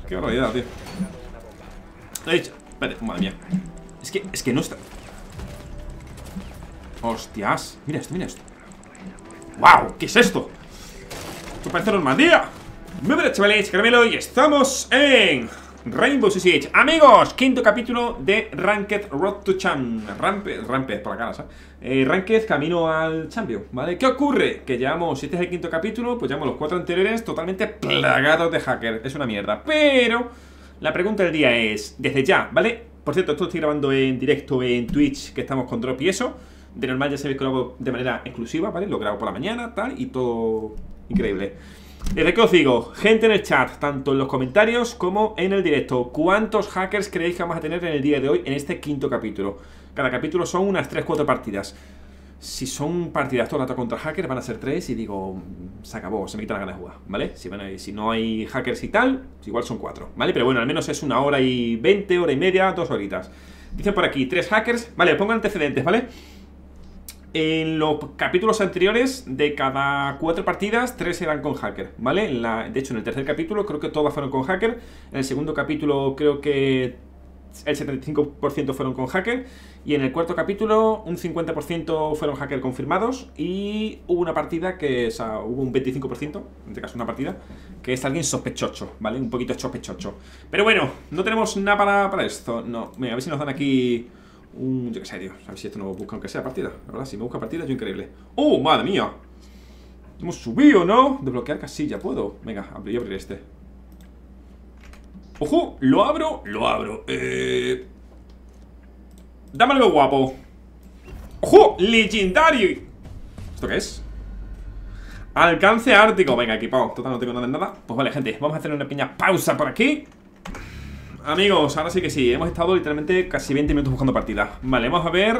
Qué barbaridad, tío. Lo he dicho. Espérate, madre mía. Es que no está. Hostias. Mira esto, mira esto. ¡Wow! ¿Qué es esto? Esto parece Normandía. Muy buenas, chavales, Caramelo. Y estamos en Rainbow Six Siege. Amigos, quinto capítulo de Ranked Road to Champ. Ramped por la cara, ¿sabes? Ranked camino al Champion, ¿vale? ¿Qué ocurre? Que llevamos, si este es el quinto capítulo, pues llevamos los 4 anteriores totalmente plagados de hackers. Es una mierda. Pero la pregunta del día es, desde ya, ¿vale? Por cierto, esto lo estoy grabando en directo en Twitch, que estamos con Drop y eso. De normal ya sabéis que lo hago de manera exclusiva, ¿vale? Lo grabo por la mañana, tal, y todo increíble. Desde que os digo, gente en el chat, tanto en los comentarios como en el directo, ¿cuántos hackers creéis que vamos a tener en el día de hoy en este quinto capítulo? Cada capítulo son unas 3-4 partidas. Si son partidas todo el rato contra hackers, van a ser 3 y digo, se acabó, se me quita la gana de jugar, ¿vale? Si no hay hackers y tal, igual son 4, ¿vale? Pero bueno, al menos es 1 hora y 20, hora y media, 2 horitas. Dicen por aquí, 3 hackers, vale, pongo antecedentes, ¿vale? En los capítulos anteriores, de cada 4 partidas, 3 eran con hacker, ¿vale? De hecho, en el tercer capítulo creo que todas fueron con hacker. En el segundo capítulo creo que el 75% fueron con hacker. Y en el cuarto capítulo un 50% fueron hacker confirmados. Y hubo una partida que, o sea, hubo un 25%, en este caso una partida, que es alguien sospechoso, ¿vale? Un poquito sospechoso. Pero bueno, no tenemos nada para esto. No, mira, a ver si nos dan aquí yo qué sé, tío. A ver si esto no busca aunque sea partida. La verdad, si me busca partida, yo increíble. ¡Oh, madre mía! Hemos subido, ¿no? Desbloquear casilla, ¿puedo? Venga, voy a abrir este. ¡Ojo! ¿Lo abro? Lo abro. Dame algo guapo. ¡Ojo! ¡Legendario! ¿Esto qué es? Alcance ártico. Venga, equipado. Total, no tengo nada en nada. Pues vale, gente. Vamos a hacer una pequeña pausa por aquí. Amigos, ahora sí que sí. Hemos estado literalmente casi 20 minutos buscando partida. Vale, vamos a ver.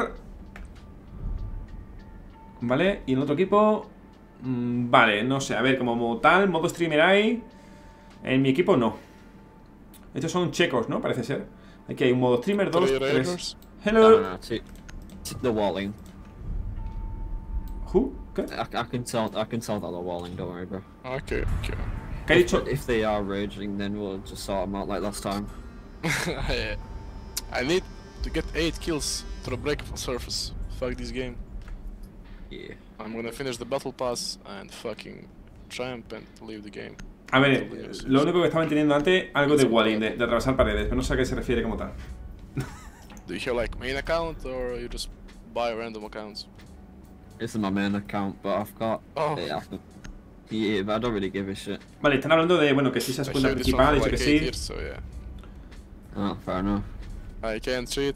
Vale, y en el otro equipo vale, no sé, a ver, como tal, modo streamer hay. En mi equipo no. Estos son checos, ¿no? Parece ser. Aquí hay un modo streamer, 2, 3. Hello. No, the walling. Who? ¿Qué? I can tell that they're walling, don't worry, bro. Okay. ¿Qué ha dicho? If they are raging, then we'll just sort them out like last time. I need to get 8 kills to the breakable surface. Fuck this game. Yeah. I'm gonna finish the battle pass and fucking champ and leave the game. A ver, lo único que estaba entendiendo antes, algo de walling, de atravesar paredes, pero no sé a qué se refiere como tal. Do you have like main account or you just buy random accounts? This is my main account, but I've got. Oh. Yeah, but I don't really give a shit. Vale, están hablando de, bueno, que sí se I cuenta showed this one principal, for dicho que like 8 sí. years, so yeah. Oh, fair enough. I can't cheat.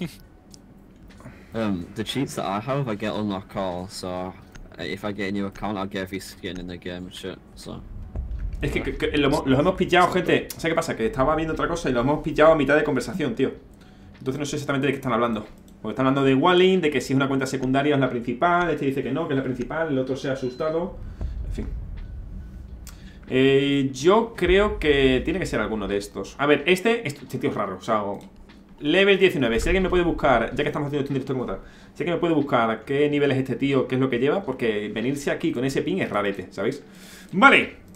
The cheats that I have, I get unlock call, so if I get a new account, I'll get every skin in the game and shit, so. Es que los hemos pillado, gente. ¿Sabes qué pasa? Que estaba viendo otra cosa y los hemos pillado a mitad de conversación, tío. Entonces no sé exactamente de qué están hablando. Porque están hablando de walling, de que si es una cuenta secundaria es la principal. Este dice que no, que es la principal. El otro se ha asustado. En fin. Yo creo que tiene que ser alguno de estos. A ver, este tío es raro. O sea, level 19. Si alguien me puede buscar, ya que estamos haciendo esto en directo como tal, si alguien me puede buscar qué nivel es este tío, qué es lo que lleva, porque venirse aquí con ese ping es rarete, ¿sabéis? Vale.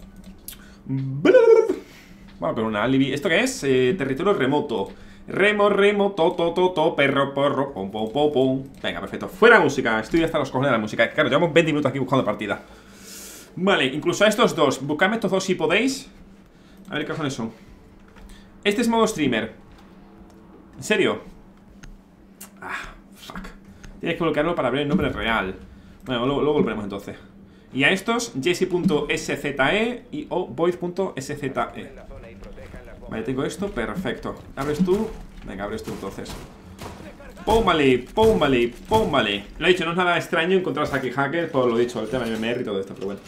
Bueno, con una alibi. ¿Esto qué es? Territorio remoto. Remoto, perro, porro, pom, pom, pom, pom. Venga, perfecto. Fuera música. Estoy hasta los cojones de la música. Claro, llevamos 20 minutos aquí buscando partida. Vale, incluso a estos dos. Buscadme estos dos si podéis. A ver qué cojones son. Este es modo streamer. ¿En serio? Ah, fuck. Tienes que bloquearlo para ver el nombre real. Bueno, luego lo ponemos entonces. Y a estos, jesse.sze y o void.sze. Vale, tengo esto, perfecto. ¿Abres tú? Venga, abres tú entonces. Póngale. Lo he dicho, no es nada extraño encontrarse aquí hackers, por lo dicho, el tema de MMR y todo esto, pero bueno.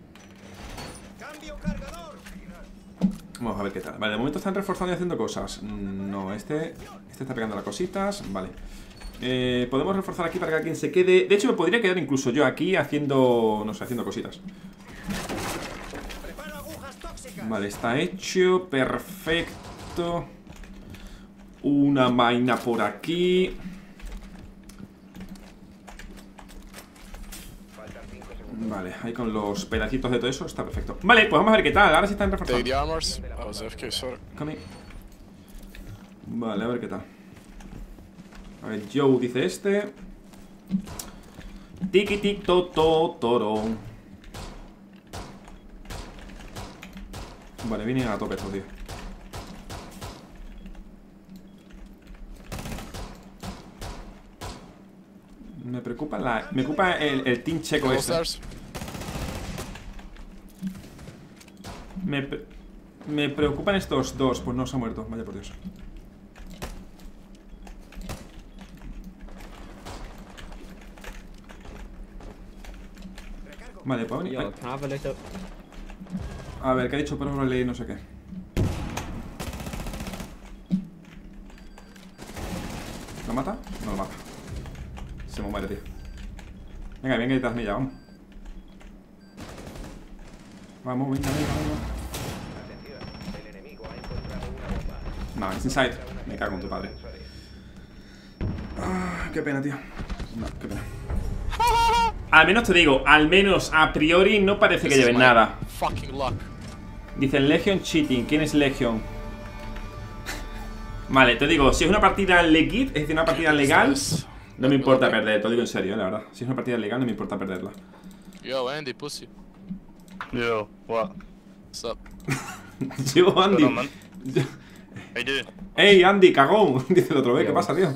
Vamos a ver qué tal. Vale, de momento están reforzando y haciendo cosas. No, este está pegando las cositas. Vale. Podemos reforzar aquí para que alguien se quede. De hecho, me podría quedar incluso yo aquí haciendo, no sé, haciendo cositas. Vale, está hecho. Perfecto. Una vaina por aquí. Vale, ahí con los pedacitos de todo eso está perfecto. Vale, pues vamos a ver qué tal. Ahora sí están Take reforzados. the armors. I was AFK, sorry. Come here. Vale, a ver qué tal. A ver, Joe dice este. Tiki tic to to toro. Vale, viene a tope esto, tío. Me preocupa el team checo Go este. stairs. Me preocupan estos dos. Pues no, se ha muerto, vaya por Dios. Vale, pues venir. Yo, can I have a look up? A ver, ¿qué ha dicho? Pero leí no sé qué. ¿Lo mata? No lo mata. Se me muere, tío. Venga, venga detrás de mí ya, vamos. Vamos, venga, venga, vamos. No, es inside. Me cago en tu padre. Ah, qué pena, tío. No, qué pena. Al menos te digo, al menos a priori no parece que This is lleven my nada. Fucking luck. Dicen Legion cheating. ¿Quién es Legion? Vale, te digo, si es una partida legit, es decir, una partida legal, no me importa perder, te lo digo en serio, la verdad. Si es una partida legal, no me importa perderla. Yo, Andy, pussy. Yo, what? What's up? Yo, Andy. on, man? Hey, dude. Ey, Andy, cagón. Dice el otro vez, ¿qué pasa, tío?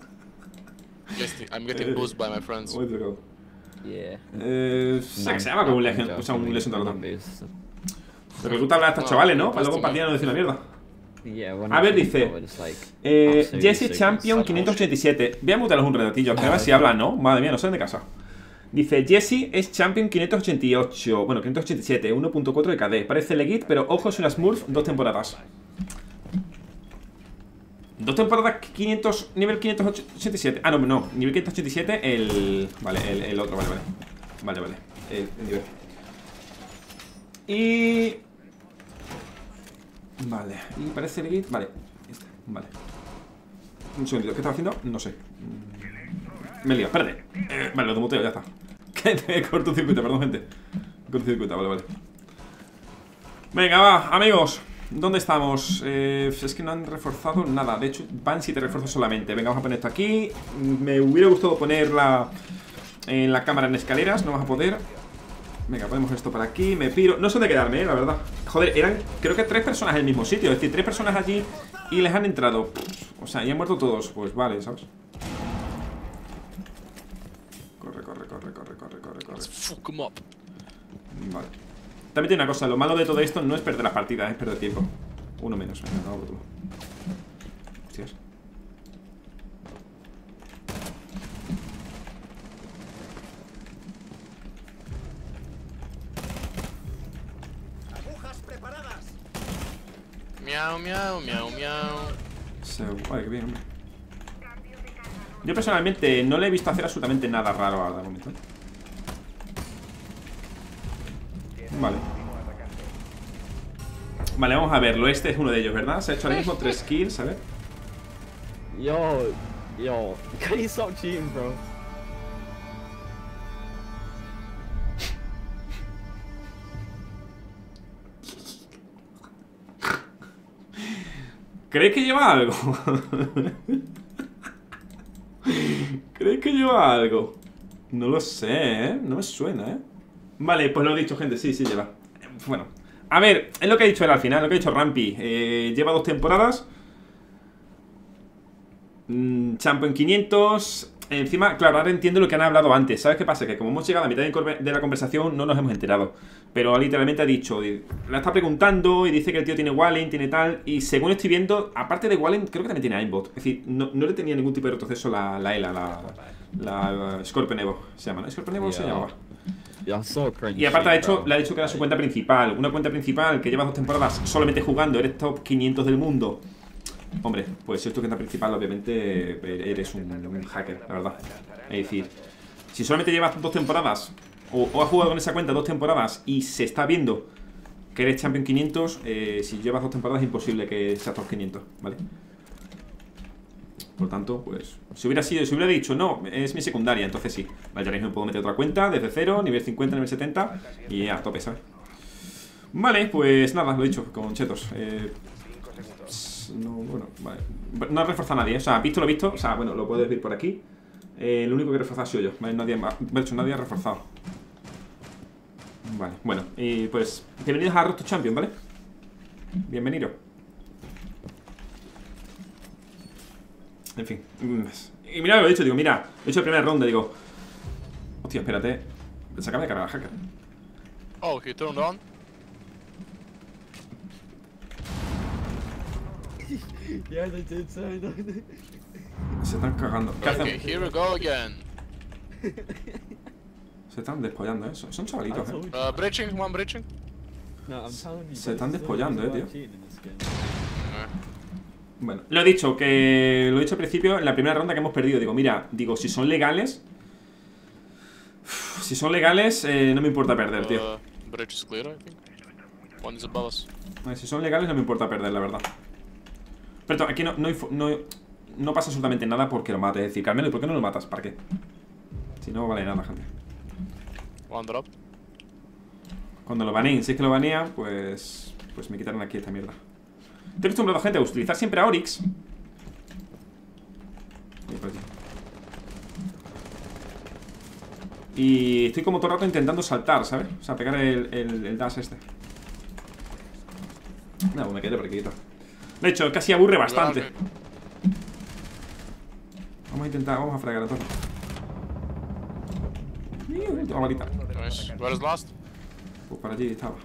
I'm getting boosted by my friends. Where's the go? Yeah. Sé que se llama como un Legion, o sea, un Legion Tarotón. Pero me gusta hablar de estos chavales, ¿no? Para luego partida no decir una mierda. A ver, dice Jesse Champion 587. Voy a mutarlos un ratillo, que a ver si hablan, ¿no? Madre mía, no sé de casa. Dice Jesse es Champion 588. Bueno, 587, 1.4 de KD. Parece legit, pero ojo, es una Smurf 2 temporadas. 2 temporadas 500, nivel 587. Ah, no, nivel 587 el... Vale, el otro, vale. Vale, el nivel. Y... Vale, y parece legit. Vale, vale. Un segundito, ¿qué estaba haciendo? No sé. Me lío, espérate. Vale, lo demuteo, ya está. Que cortocircuito, perdón, gente. Cortocircuito, vale. Venga, va, amigos. ¿Dónde estamos? Es que no han reforzado nada. De hecho, van 7 refuerzos solamente. Venga, vamos a poner esto aquí. Me hubiera gustado ponerla en la cámara en escaleras. No vamos a poder. Venga, ponemos esto para aquí. Me piro. No sé dónde quedarme, la verdad. Joder, eran creo que 3 personas en el mismo sitio. Es decir, 3 personas allí y les han entrado. O sea, y han muerto todos. Pues vale, ¿sabes? Corre. Let's fuck 'em up. Vale. También tiene una cosa, lo malo de todo esto no es perder las partidas, es perder tiempo. Uno menos, venga, no, por tú. Hostias. Agujas preparadas. Miau. Vale, qué bien, hombre. Yo personalmente no le he visto hacer absolutamente nada raro ahora de momento. Vale. Vale, vamos a verlo. Este es uno de ellos, ¿verdad? Se ha hecho ahora mismo 3 kills, a ver. Yo, can you stop cheating, bro? ¿Crees que lleva algo? ¿Crees que lleva algo? No lo sé, ¿eh? No me suena, ¿eh? Vale, pues lo he dicho, gente, sí lleva. Bueno, a ver, es lo que ha dicho él al final, lo que ha dicho Rampi. Lleva 2 temporadas. Champion 500. Encima, claro, ahora entiendo lo que han hablado antes. ¿Sabes qué pasa? Que como hemos llegado a mitad de la conversación, no nos hemos enterado. Pero literalmente ha dicho, la está preguntando y dice que el tío tiene Wallen, tiene tal. Y según estoy viendo, aparte de Wallen, creo que también tiene aimbot. Es decir, no le tenía ningún tipo de retroceso la ELA, la Scorpion Evo. Se llama, ¿no? ¿Scorpion Evo se llamaba? Y aparte le ha dicho que era su cuenta principal. Una cuenta principal que lleva 2 temporadas solamente jugando, eres top 500 del mundo. Hombre, pues si es tu cuenta principal, obviamente eres un hacker, la verdad. Es decir, si solamente llevas 2 temporadas o has jugado con esa cuenta 2 temporadas y se está viendo que eres Champion 500, si llevas 2 temporadas es imposible que seas top 500, ¿vale? Por tanto, pues, si hubiera dicho, no, es mi secundaria, entonces sí. Vale, ya veis, me puedo meter otra cuenta desde cero, nivel 50, nivel 70 y a tope, ¿sabes? Vale, pues nada, lo he dicho, con chetos. No, bueno, vale. No ha reforzado a nadie, o sea, visto lo visto, o sea, bueno, lo puedes ver por aquí. Lo único que he reforzado ha sido yo, ¿vale? De hecho, nadie ha reforzado. Vale, bueno, y pues, bienvenidos a Road to Champion, ¿vale? Bienvenido. En fin. Y mira lo he dicho, digo, mira, he hecho la primera ronda, digo. Hostia, espérate. Se acaba de cargar el hacker. Oh, he turned on. Yeah, they did say that. Se están cagando. ¿Qué Okay, hacen? here we go again. Se están despollando, Son chavalitos, Breaching, one breaching. No, I'm telling you. Se están despollando, tío. Cheating in this game. Bueno, lo he dicho al principio, en la primera ronda que hemos perdido. Digo, mira, si son legales. Si son legales, no me importa perder, tío. Bridge is clear, I think. One is above us. Si son legales, no me importa perder, la verdad. Pero aquí no pasa absolutamente nada porque lo mates. Es decir, Carmelo, ¿por qué no lo matas? ¿Para qué? Si no vale nada, gente. One drop. Cuando lo baneen, si es que lo banean, pues me quitarán aquí esta mierda. Estoy acostumbrado, gente, a utilizar siempre a Oryx. Y estoy como todo el rato intentando saltar, ¿sabes? O sea, pegar el dash este. No, pues me quedé por aquí. De hecho, casi aburre bastante. Vamos a fregar entonces. Toma varita. Nice. Where is last? Pues para allí estaba.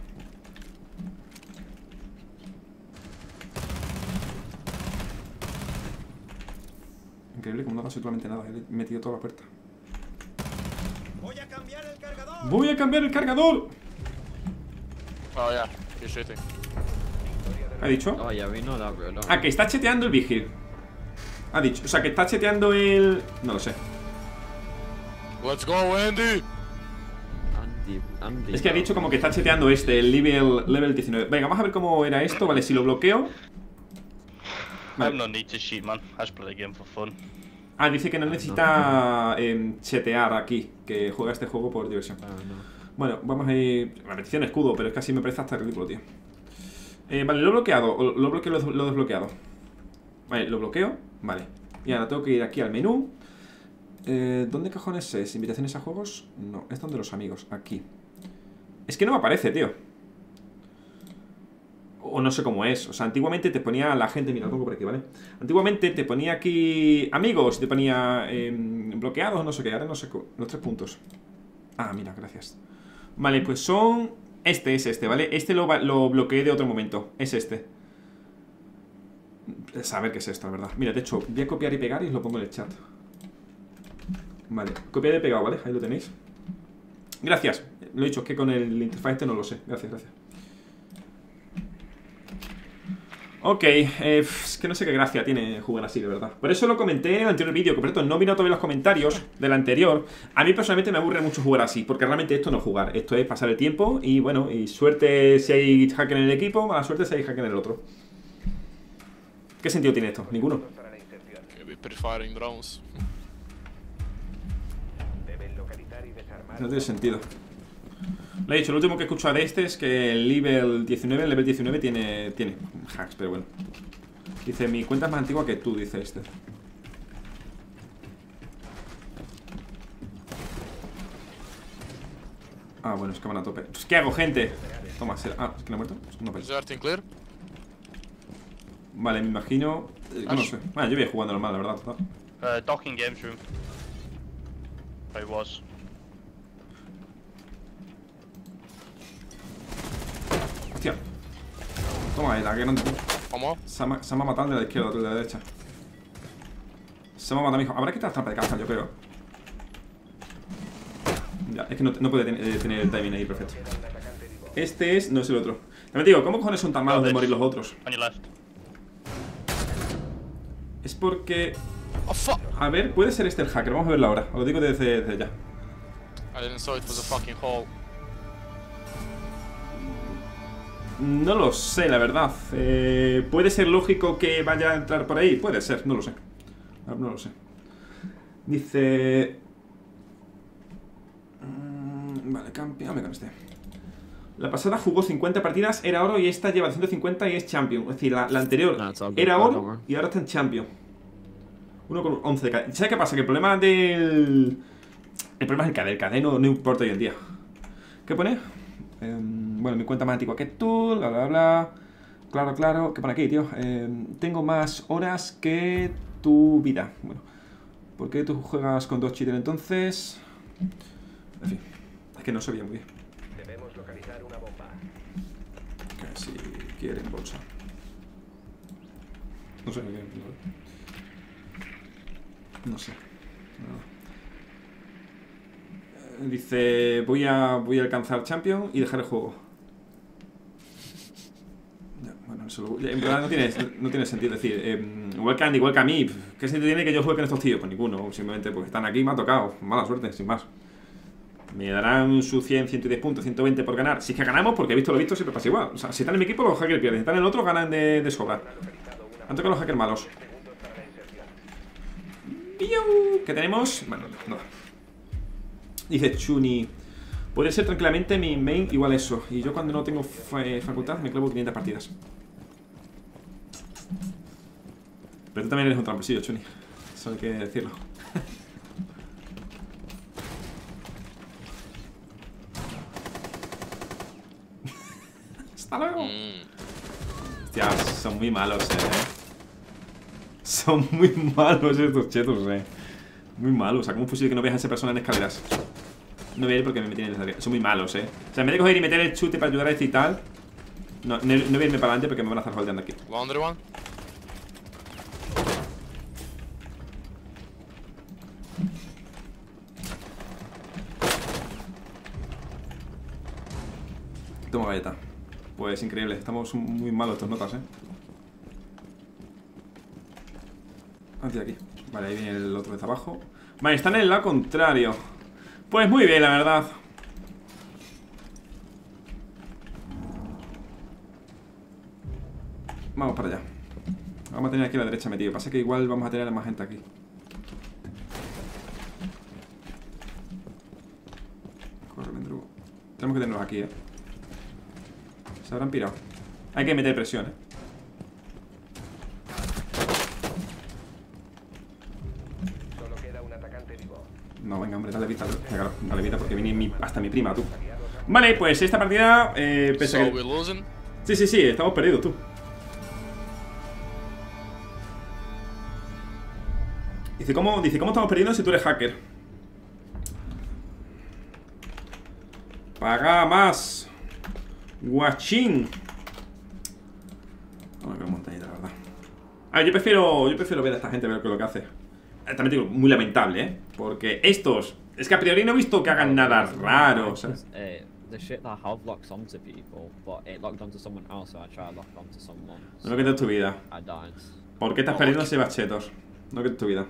Increíble como no da absolutamente nada. He metido toda la puerta. Voy a cambiar el cargador. ¡Voy a cambiar el cargador! Oh yeah, he's shooting. ¿Ha dicho? Oh yeah, we know that, bro. Don't Ah, que está cheteando el Vigil. Ha dicho, o sea, que está cheteando el... No lo sé. Let's go, Andy! Andy. Es que ha dicho como que está cheteando el level 19. Venga, vamos a ver cómo era esto. Vale, si lo bloqueo. I have no need to cheat, man. I just play the game for fun. Ah, dice que no necesita chetear aquí, que juega este juego por diversión. Bueno, vamos a ir... La petición escudo, pero es que así me parece hasta ridículo, tío. Vale, lo he bloqueado. Lo he desbloqueado. Vale, lo bloqueo. Vale. Y ahora tengo que ir aquí al menú. ¿Dónde cojones es? ¿Invitaciones a juegos? No, es donde los amigos. Aquí. Es que no me aparece, tío. O no sé cómo es. O sea, antiguamente te ponía la gente... Mira, lo pongo por aquí, ¿vale? Antiguamente te ponía aquí amigos. Te ponía bloqueados, no sé qué. Ahora no sé los 3 puntos. Ah, mira, gracias. Vale, pues son... Este es este, ¿vale? Este lo bloqueé de otro momento. Es este. Saber qué es esto, la verdad. Mira, de hecho, voy a copiar y pegar y os lo pongo en el chat. Vale, copiado y pegado, ¿vale? Ahí lo tenéis. Gracias. Lo he dicho, es que con el interfaz este no lo sé. Gracias, gracias. Ok, es que no sé qué gracia tiene jugar así, de verdad. Por eso lo comenté en el anterior vídeo, que por cierto no vino todavía los comentarios del anterior. A mí personalmente me aburre mucho jugar así, porque realmente esto no es jugar, esto es pasar el tiempo y bueno, y suerte si hay hacker en el equipo, mala suerte si hay hacker en el otro. ¿Qué sentido tiene esto? Ninguno. Maybe prefiring drones. No tiene sentido. Lo he dicho, lo último que he escuchado de este es que el level 19 tiene hacks, pero bueno. Dice, mi cuenta es más antigua que tú, dice este. Ah, bueno, es que van a tope. Pues, ¿qué hago, gente? Toma, ah, ¿es que no he muerto? No, Is everything clear? Vale, me imagino... no sé. Bueno, yo voy jugando normal, la verdad. Docking games room. I was. Hostia. Toma, la que no... ¿Cómo? Se me ha matado de la izquierda, de la derecha. Se me ha matado, mijo. Habrá que quitar trampa de caja, yo creo. Ya, es que no puede tener el timing ahí perfecto. Este es... no es el otro. También te digo, ¿cómo cojones son tan malos de morir los otros? On your left. Es porque... Oh fuck! A ver, puede ser este el hacker. Vamos a verlo ahora. Os lo digo desde ya. I didn't saw it was a fucking hole. No lo sé, la verdad. ¿Puede ser lógico que vaya a entrar por ahí? Puede ser, no lo sé. No lo sé. Dice... vale, campeón, con este. La pasada jugó 50 partidas, era oro, y esta lleva 150 y es champion. Es decir, la anterior era oro y ahora está en champion. 1 con 11 de KD. ¿Sabes qué pasa? Que el problema del... El problema es el KD. El KD no importa hoy en día. ¿Qué pone? Bueno, mi cuenta más antigua que tú, bla, bla, bla. Claro, claro. ¿Qué pone aquí, tío? Tengo más horas que tu vida. Bueno, ¿por qué tú juegas con 2 cheaters entonces? En fin, es que no sabía muy bien. Debemos localizar una bomba. Que si quieren bolsa. No sé, no sé. No. Dice, voy a alcanzar Champion y dejar el juego. Ya, bueno, eso en verdad no tiene sentido decir, igual que a mí, ¿qué sentido tiene que yo juegue con estos tíos? Pues ninguno, simplemente porque están aquí, me ha tocado. Mala suerte, sin más. Me darán su 100, 110 puntos, 120 por ganar. Si es que ganamos, porque he visto lo visto, siempre pasa igual. O sea, si están en mi equipo, los hackers pierden. Si están en el otro, ganan de sobra. Han tocado los hackers malos. ¿Qué tenemos? Bueno, no. Dice Chuni, puede ser tranquilamente mi main igual eso. Y yo cuando no tengo facultad me clavo 500 partidas. Pero tú también eres un tramposillo, Chuni. Eso hay que decirlo. Hasta luego. Hostia, son muy malos, Son muy malos estos chetos, Muy malos. Saca un fusil que no veas a esa persona en escaleras. No voy a ir porque me metí en esa. Son muy malos, O sea, en vez de coger y meter el chute para ayudar a este y tal, no voy a irme para adelante porque me van a estar holdeando aquí. Laundry one. Toma galleta. Pues increíble. Estamos muy malos estos notas, Hacia aquí. Vale, ahí viene el otro desde abajo. Vale, están en el lado contrario. Pues muy bien, la verdad. Vamos para allá. Vamos a tener aquí a la derecha metido. Pasa que igual vamos a tener a más gente aquí. Corre, Mendrugo. Tenemos que tenerlos aquí, Se habrán pirado. Hay que meter presión, Solo queda un atacante vivo. No, venga, hombre, dale vida, claro, dale vida porque viene hasta mi prima, tú. Vale, pues esta partida, pese a que... we're losing. Sí, estamos perdidos, tú. Dice, ¿cómo estamos perdiendo si tú eres hacker? Paga más. Guachín. Vamos a ver montañita, la verdad. A ver, yo prefiero ver a esta gente, ver lo que hace. También digo, muy lamentable, porque estos... Es que a priori no he visto que hagan nada raro, ¿sabes? The shit that I have locks onto people, but it locked onto someone else, so I try to lock onto someone. No me quites tu vida. I died. ¿Por qué estás perdiendo ese bachetos? No quites tu vida.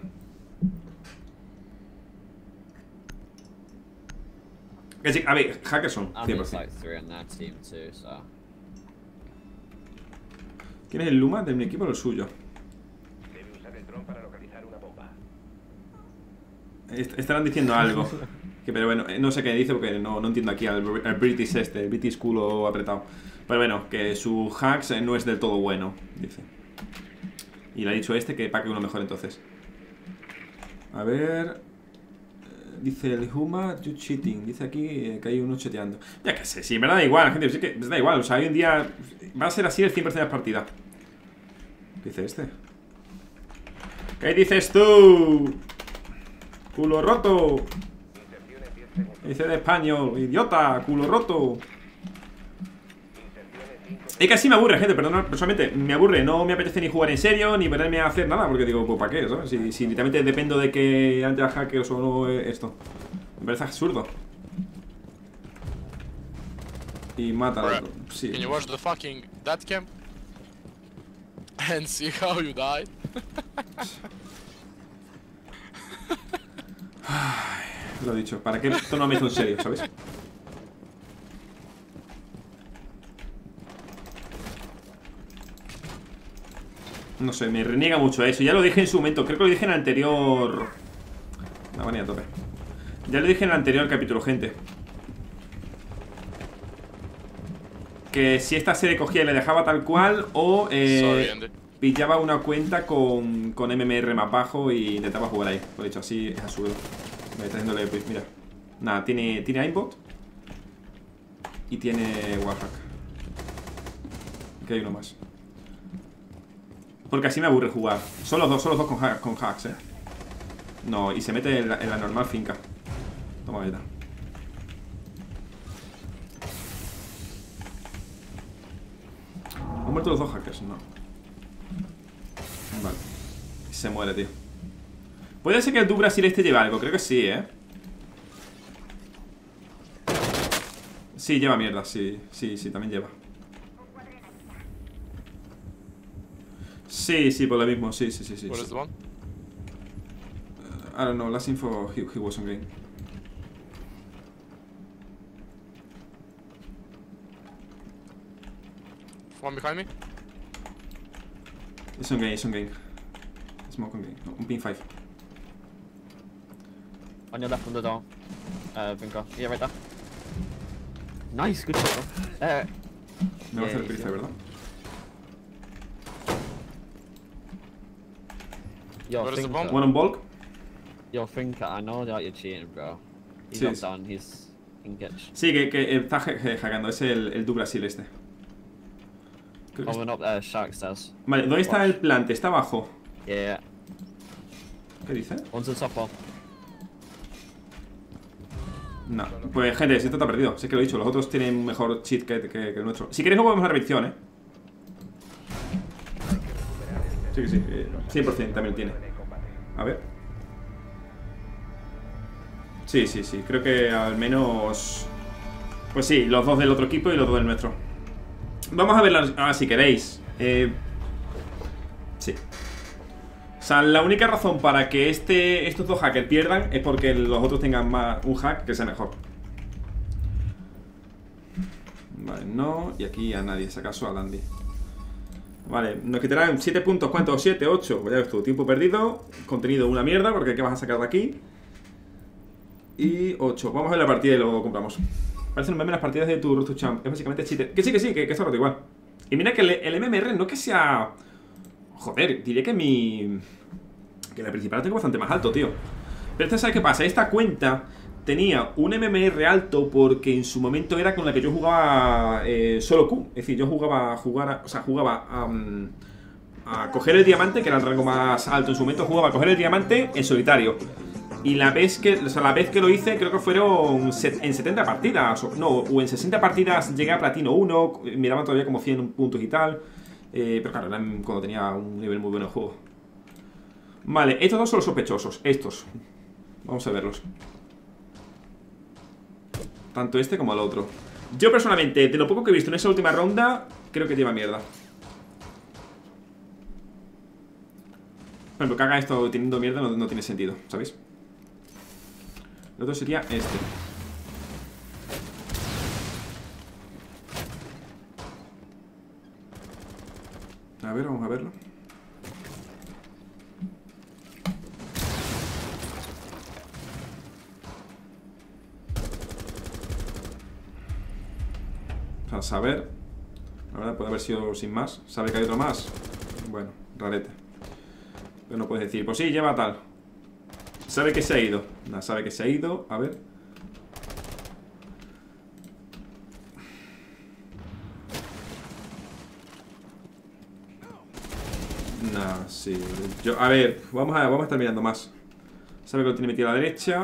Que sí, a ver, hackers son, And there's 100%. like 3 on their team too, so... ¿Quién es el Luma de mi equipo o el suyo? Debe usar el dron para localizar una bomba. Estarán diciendo algo. Pero bueno, no sé qué dice porque no entiendo aquí al British el British culo apretado. Pero bueno, que su hacks no es del todo bueno, dice. Y le ha dicho que pague uno mejor entonces. A ver... Dice el Huma, you cheating. Dice aquí que hay uno cheteando. Ya que sé, sí, me da igual, gente. Sí que me da igual. O sea, hoy en día va a ser así el 100% de la partida. ¿Qué dice este? ¿Qué dices tú? Culo roto. Dice de español. Idiota, culo roto. Es que así me aburre, gente, perdón, personalmente me aburre, no me apetece ni jugar en serio, ni ponerme a hacer nada, porque digo, pues ¿para qué? ¿Sabes? Si literalmente dependo de que haya hackers o no esto. Me parece absurdo. Y mata. Sí. Can you watch the fucking death cam? And see how you died? Lo he dicho, ¿para qué esto no me hizo en serio, ¿sabes? No sé, me reniega mucho eso. Ya lo dije en su momento, creo que lo dije en el anterior. No, venía a tope. Ya lo dije en el anterior capítulo, gente. Que si esta se le cogía y le dejaba tal cual, o Sorry, Andy. pillaba una cuenta con MMR más bajo y intentaba jugar ahí. Por hecho, así es absurdo. Me está haciéndole, pues, mira. Nada, tiene aimbot y tiene wallhack. Aquí hay uno más. Porque así me aburre jugar. Son los dos con hacks, No, y se mete en la normal finca. Toma, beta. ¿Han muerto los dos hackers? No. Vale. Se muere, tío. Puede ser que el Du Brasil este lleve algo. Creo que sí, Sí, lleva mierda. Sí, también lleva. Sí, por lo mismo. Sí. What is the one? I don't know. Last info, he was on game. One behind me? It's on game. Smoke on game. No, un pin 5. On your left from the door. Vinco. Yeah, right there. Nice, good shot. Me va a hacer el yeah. pin 5, ¿verdad? Yo, Where is the bomb? One on bulk. Yo, Finca, I know that you're cheating, bro. He's Sí, not sí. done, he's engaged. Sí, que está hackeando. Es el Du Brasil este. Creo que Coming up Shark stairs. Vale, ¿dónde está el plante? Está abajo. Yeah, ¿Qué dice? one's the top one. No, pues gente, si esto está perdido. Sí que lo he dicho, los otros tienen un mejor cheat que el nuestro. Si queréis luego vemos la revisión, Sí, 100% también tiene. A ver. Sí, creo que al menos... Pues sí, los dos del otro equipo y los dos del nuestro. Vamos a verlas si queréis. Sí. O sea, la única razón para que estos dos hackers pierdan es porque los otros tengan un hack que sea mejor. Vale, no. Y aquí a nadie, si acaso a Dandy. Vale, nos quitarán 7 puntos. ¿Cuántos? 7, 8. Pues ya ves tú, tiempo perdido. Contenido una mierda, porque ¿qué vas a sacar de aquí? Y 8. Vamos a ver la partida y lo compramos. Parecen un meme las partidas de tu Road to Champ. Es básicamente cheater. Que sí, que está roto igual. Y mira que el MMR no que sea... Joder, diré que que la principal la tengo bastante más alto, tío. Pero esta, ¿sabes qué pasa? Esta cuenta tenía un MMR alto porque en su momento era con la que yo jugaba solo Q. Es decir, yo jugaba a coger el diamante, que era el rango más alto en su momento. Jugaba a coger el diamante en solitario. Y la vez que lo hice, creo que fueron en 70 partidas. O en 60 partidas llegué a platino 1. Me daban todavía como 100 puntos y tal. Pero claro, era cuando tenía un nivel muy bueno de juego. Vale, estos dos son los sospechosos. Estos. Vamos a verlos. Tanto este como el otro. Yo personalmente, de lo poco que he visto en esa última ronda, creo que lleva mierda. Por ejemplo, que haga esto teniendo mierda no tiene sentido, ¿sabéis? El otro sería este. A ver, vamos a verlo. A saber. La verdad puede haber sido sin más. ¿Sabe que hay otro más? Bueno, rarete. Pero no puedes decir, pues sí, lleva tal. ¿Sabe que se ha ido? No, sabe que se ha ido. A ver. No, sí. A ver, vamos a estar mirando más. Sabe que lo tiene metido a la derecha.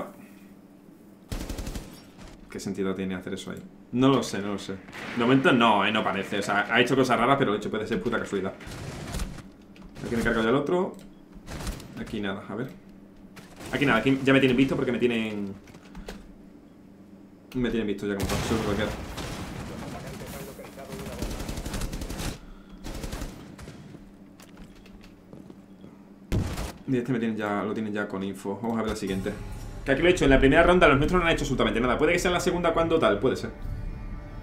¿Qué sentido tiene hacer eso ahí? No lo sé. De momento no parece. O sea, ha hecho cosas raras, pero de hecho puede ser puta casualidad. Aquí me cargo del otro. Aquí nada, a ver. Aquí nada, aquí ya me tienen visto porque me tienen visto ya como todo. Seguro que queda. Y este lo tienen ya con info. Vamos a ver la siguiente. Que aquí lo he hecho en la primera ronda, los nuestros no han hecho absolutamente nada. Puede que sea en la segunda cuando tal, puede ser.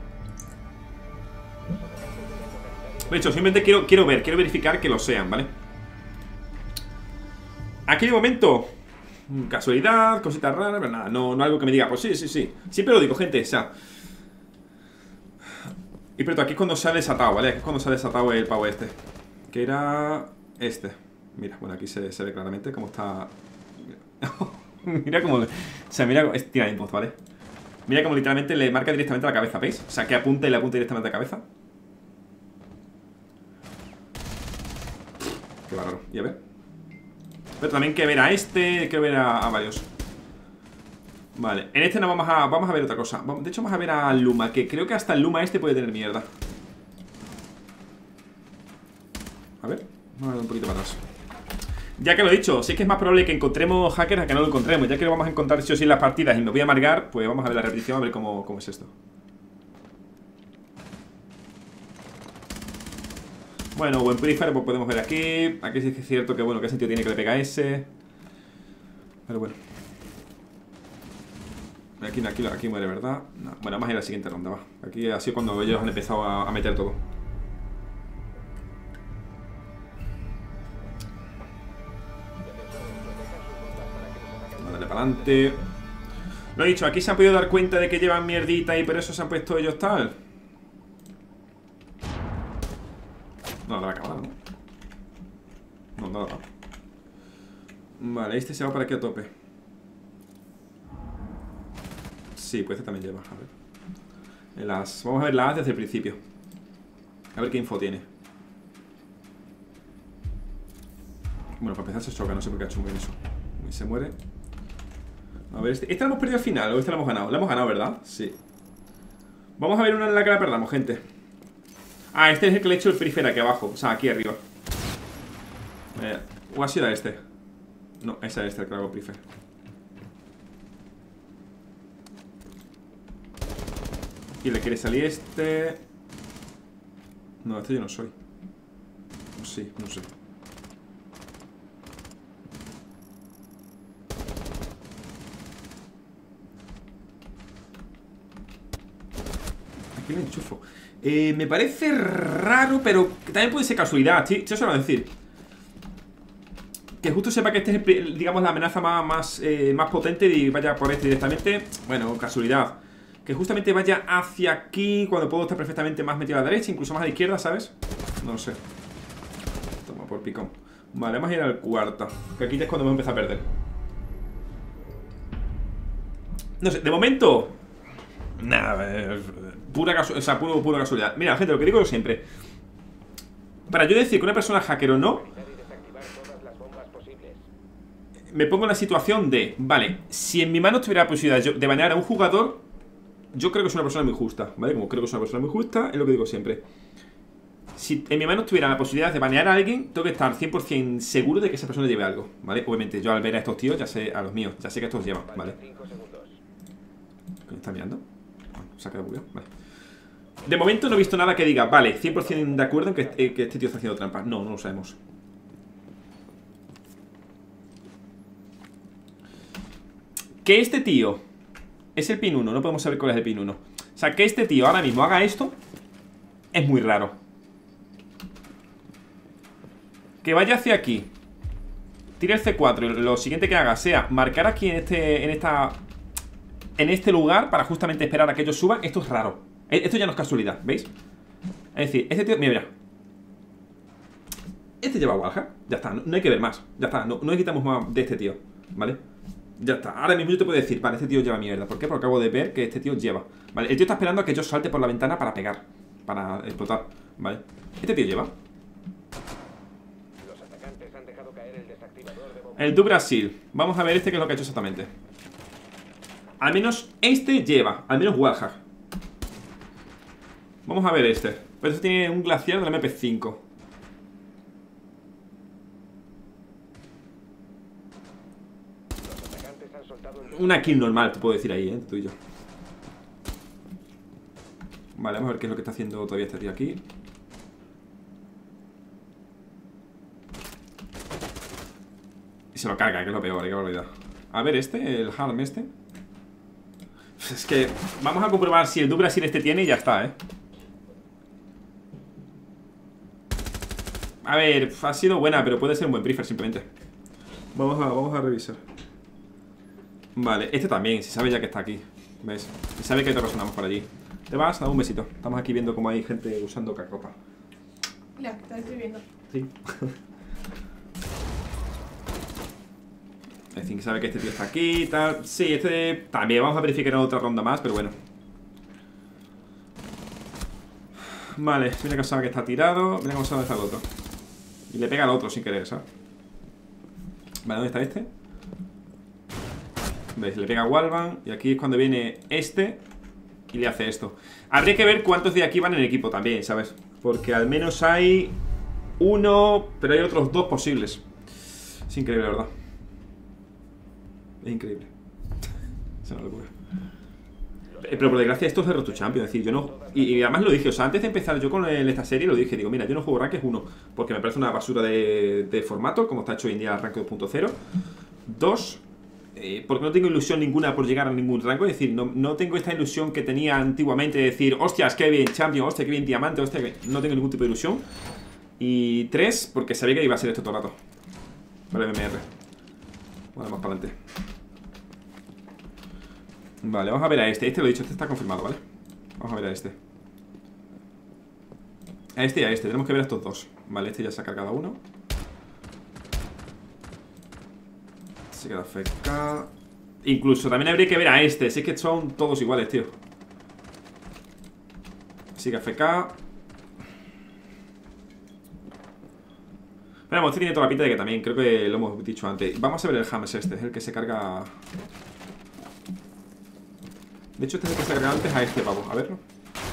De hecho, simplemente quiero verificar que lo sean, ¿vale? Aquí de momento, casualidad, cositas raras, pero nada, no algo que me diga, pues sí. Siempre lo digo, gente, o sea. Y pero aquí es cuando se ha desatado, ¿vale? Aquí es cuando se ha desatado el pavo este. Que era este. Mira, bueno, aquí se ve claramente cómo está. Mira cómo. O sea, mira. Tira input, ¿vale? Mira cómo literalmente le marca directamente a la cabeza, ¿veis? O sea, que apunta y le apunta directamente a la cabeza. Qué bárbaro. Y a ver. Pero también hay que ver a este. Hay que ver a varios. Vale, en este no vamos a ver otra cosa. De hecho, vamos a ver a Luma, que creo que hasta el Luma este puede tener mierda. A ver, vamos a ver un poquito para atrás. Ya que lo he dicho, sí que es más probable que encontremos hackers a que no lo encontremos. Ya que lo vamos a encontrar sí o sí en las partidas y me voy a amargar, pues vamos a ver la repetición, a ver cómo es esto. Bueno, buen Purifier, pues podemos ver aquí. Aquí sí que es cierto que, bueno, qué sentido tiene que le pega ese. Pero bueno. Aquí muere, ¿verdad? No. Bueno, vamos a ir a la siguiente ronda, va. Aquí ha sido cuando ellos han empezado a meter todo. Dale para adelante. Lo he dicho, aquí se han podido dar cuenta de que llevan mierdita y por eso se han puesto ellos tal. No, la va a acabar, ¿no? No. Vale, este se va para aquí a tope. Sí, pues este también lleva, a ver. Vamos a ver las desde el principio. A ver qué info tiene. Bueno, para empezar se choca, no sé por qué ha hecho muy bien eso. Y se muere. A ver, ¿este lo hemos perdido al final o este lo hemos ganado? Lo hemos ganado, ¿verdad? Sí. Vamos a ver una en la que la perdamos, gente. Ah, este es el que le he hecho el periférico aquí abajo. O sea, aquí arriba. ¿O ha sido este? No, ese es este el que hago prefer. Y le quiere salir este. No, este yo no soy. Sí, no sé. Aquí le enchufo. Me parece raro, pero también puede ser casualidad. Sí, eso se va a decir. Que justo sepa que este es, digamos, la amenaza más potente y vaya por este directamente. Bueno, casualidad. Que justamente vaya hacia aquí cuando puedo estar perfectamente más metido a la derecha, incluso más a la izquierda, ¿sabes? No lo sé. Toma por picón. Vale, vamos a ir al cuarto. Que aquí ya es cuando hemos empezado a perder. No sé, de momento. Nada, pura casualidad. O sea, pura casualidad. Mira, gente, lo que digo yo siempre. Para yo decir que una persona es hacker o no, me pongo en la situación de, vale, si en mi mano tuviera la posibilidad de banear a un jugador, yo creo que es una persona muy justa, ¿vale? Como creo que es una persona muy justa, es lo que digo siempre. Si en mi mano tuviera la posibilidad de banear a alguien, tengo que estar 100% seguro de que esa persona lleve algo, ¿vale? Obviamente, yo al ver a estos tíos, ya sé, a los míos, ya sé que estos llevan, ¿vale? ¿Qué está mirando? Se ha quedado bugueado, vale. De momento no he visto nada que diga, vale, 100% de acuerdo en que este tío está haciendo trampa. No lo sabemos. Que este tío es el pin 1, no podemos saber cuál es el pin 1. O sea, que este tío ahora mismo haga esto es muy raro. Que vaya hacia aquí, tire el C4 y lo siguiente que haga sea marcar aquí en este lugar para justamente esperar a que ellos suban. Esto es raro. Esto ya no es casualidad, ¿veis? Es decir, este tío, mira. Este lleva Walhack, ya está, no hay que ver más. Ya está, no necesitamos más de este tío, ¿vale? Ya está, ahora mismo yo te puedo decir, vale, este tío lleva mierda. ¿Por qué? Porque acabo de ver que este tío lleva. Vale, el tío está esperando a que yo salte por la ventana para pegar, para explotar, ¿vale? Este tío lleva. Los atacantes han dejado caer el desactivador de bombas. El Du Brasil, vamos a ver este que es lo que ha hecho exactamente. Al menos este lleva, al menos Walhack. Vamos a ver este. Pero este tiene un glaciar de la MP5. Una kill normal, te puedo decir ahí, tú y yo. Vale, vamos a ver qué es lo que está haciendo todavía este tío aquí. Y se lo carga, que es lo peor, qué barbaridad. A ver este, el Harm este. Es que vamos a comprobar si el Du Brasil este tiene y ya está, A ver, ha sido buena, pero puede ser un buen prefer simplemente. Vamos a revisar. Vale, este también, si sabe ya que está aquí. ¿Ves? Si sabe que hay otra persona más por allí. Te vas, da un besito. Estamos aquí viendo cómo hay gente usando cacopa. Mira, te estoy viendo. Sí. En fin, sabe que este tío está aquí y tal. Sí, este también vamos a verificar en otra ronda más, pero bueno. Vale, mira que sabe que está tirado. Mira cómo sabe dónde está el otro. Y le pega al otro sin querer, ¿sabes? Vale, ¿dónde está este? ¿Veis? Le pega a Walvan. Y aquí es cuando viene este y le hace esto. Habría que ver cuántos de aquí van en equipo también, ¿sabes? Porque al menos hay uno, pero hay otros dos posibles. Es increíble, la verdad. Es increíble. Es una locura. Pero por desgracia esto es de Road to Champions. Es decir, yo no... Y además lo dije, o sea, antes de empezar yo con esta serie lo dije. Digo, mira, yo no juego Ranked 1 porque me parece una basura de formato, como está hecho hoy en día Ranked 2.0. 2, porque no tengo ilusión ninguna por llegar a ningún rango. Es decir, no tengo esta ilusión que tenía antiguamente de decir, hostias, qué bien Champion, hostia, qué bien Diamante, hostia, que... No tengo ningún tipo de ilusión. Y 3, porque sabía que iba a ser esto todo el rato. Vale, MMR. Bueno, más para adelante. Vale, vamos a ver a este. Este lo he dicho, este está confirmado, ¿vale? Vamos a ver a este. A este y a este. Tenemos que ver a estos dos. Vale, este ya se ha cargado uno. Se queda FK. Incluso también habría que ver a este. Si es que son todos iguales, tío. Sigue FK. Pero vamos, este tiene toda la pinta de que también. Creo que lo hemos dicho antes. Vamos a ver el James este. Es el que se carga... De hecho, este es el que se carga antes a este pavo. A verlo.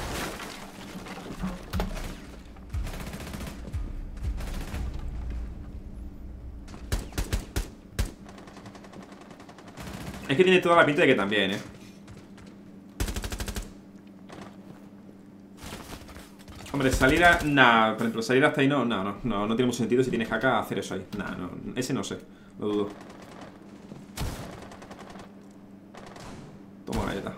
Es que tiene toda la pinta de que también, Hombre, salir a... Nah, por ejemplo, salir hasta ahí no tiene mucho sentido si tienes que acá hacer eso ahí. Nah, no, ese no sé. Lo dudo. Toma galleta.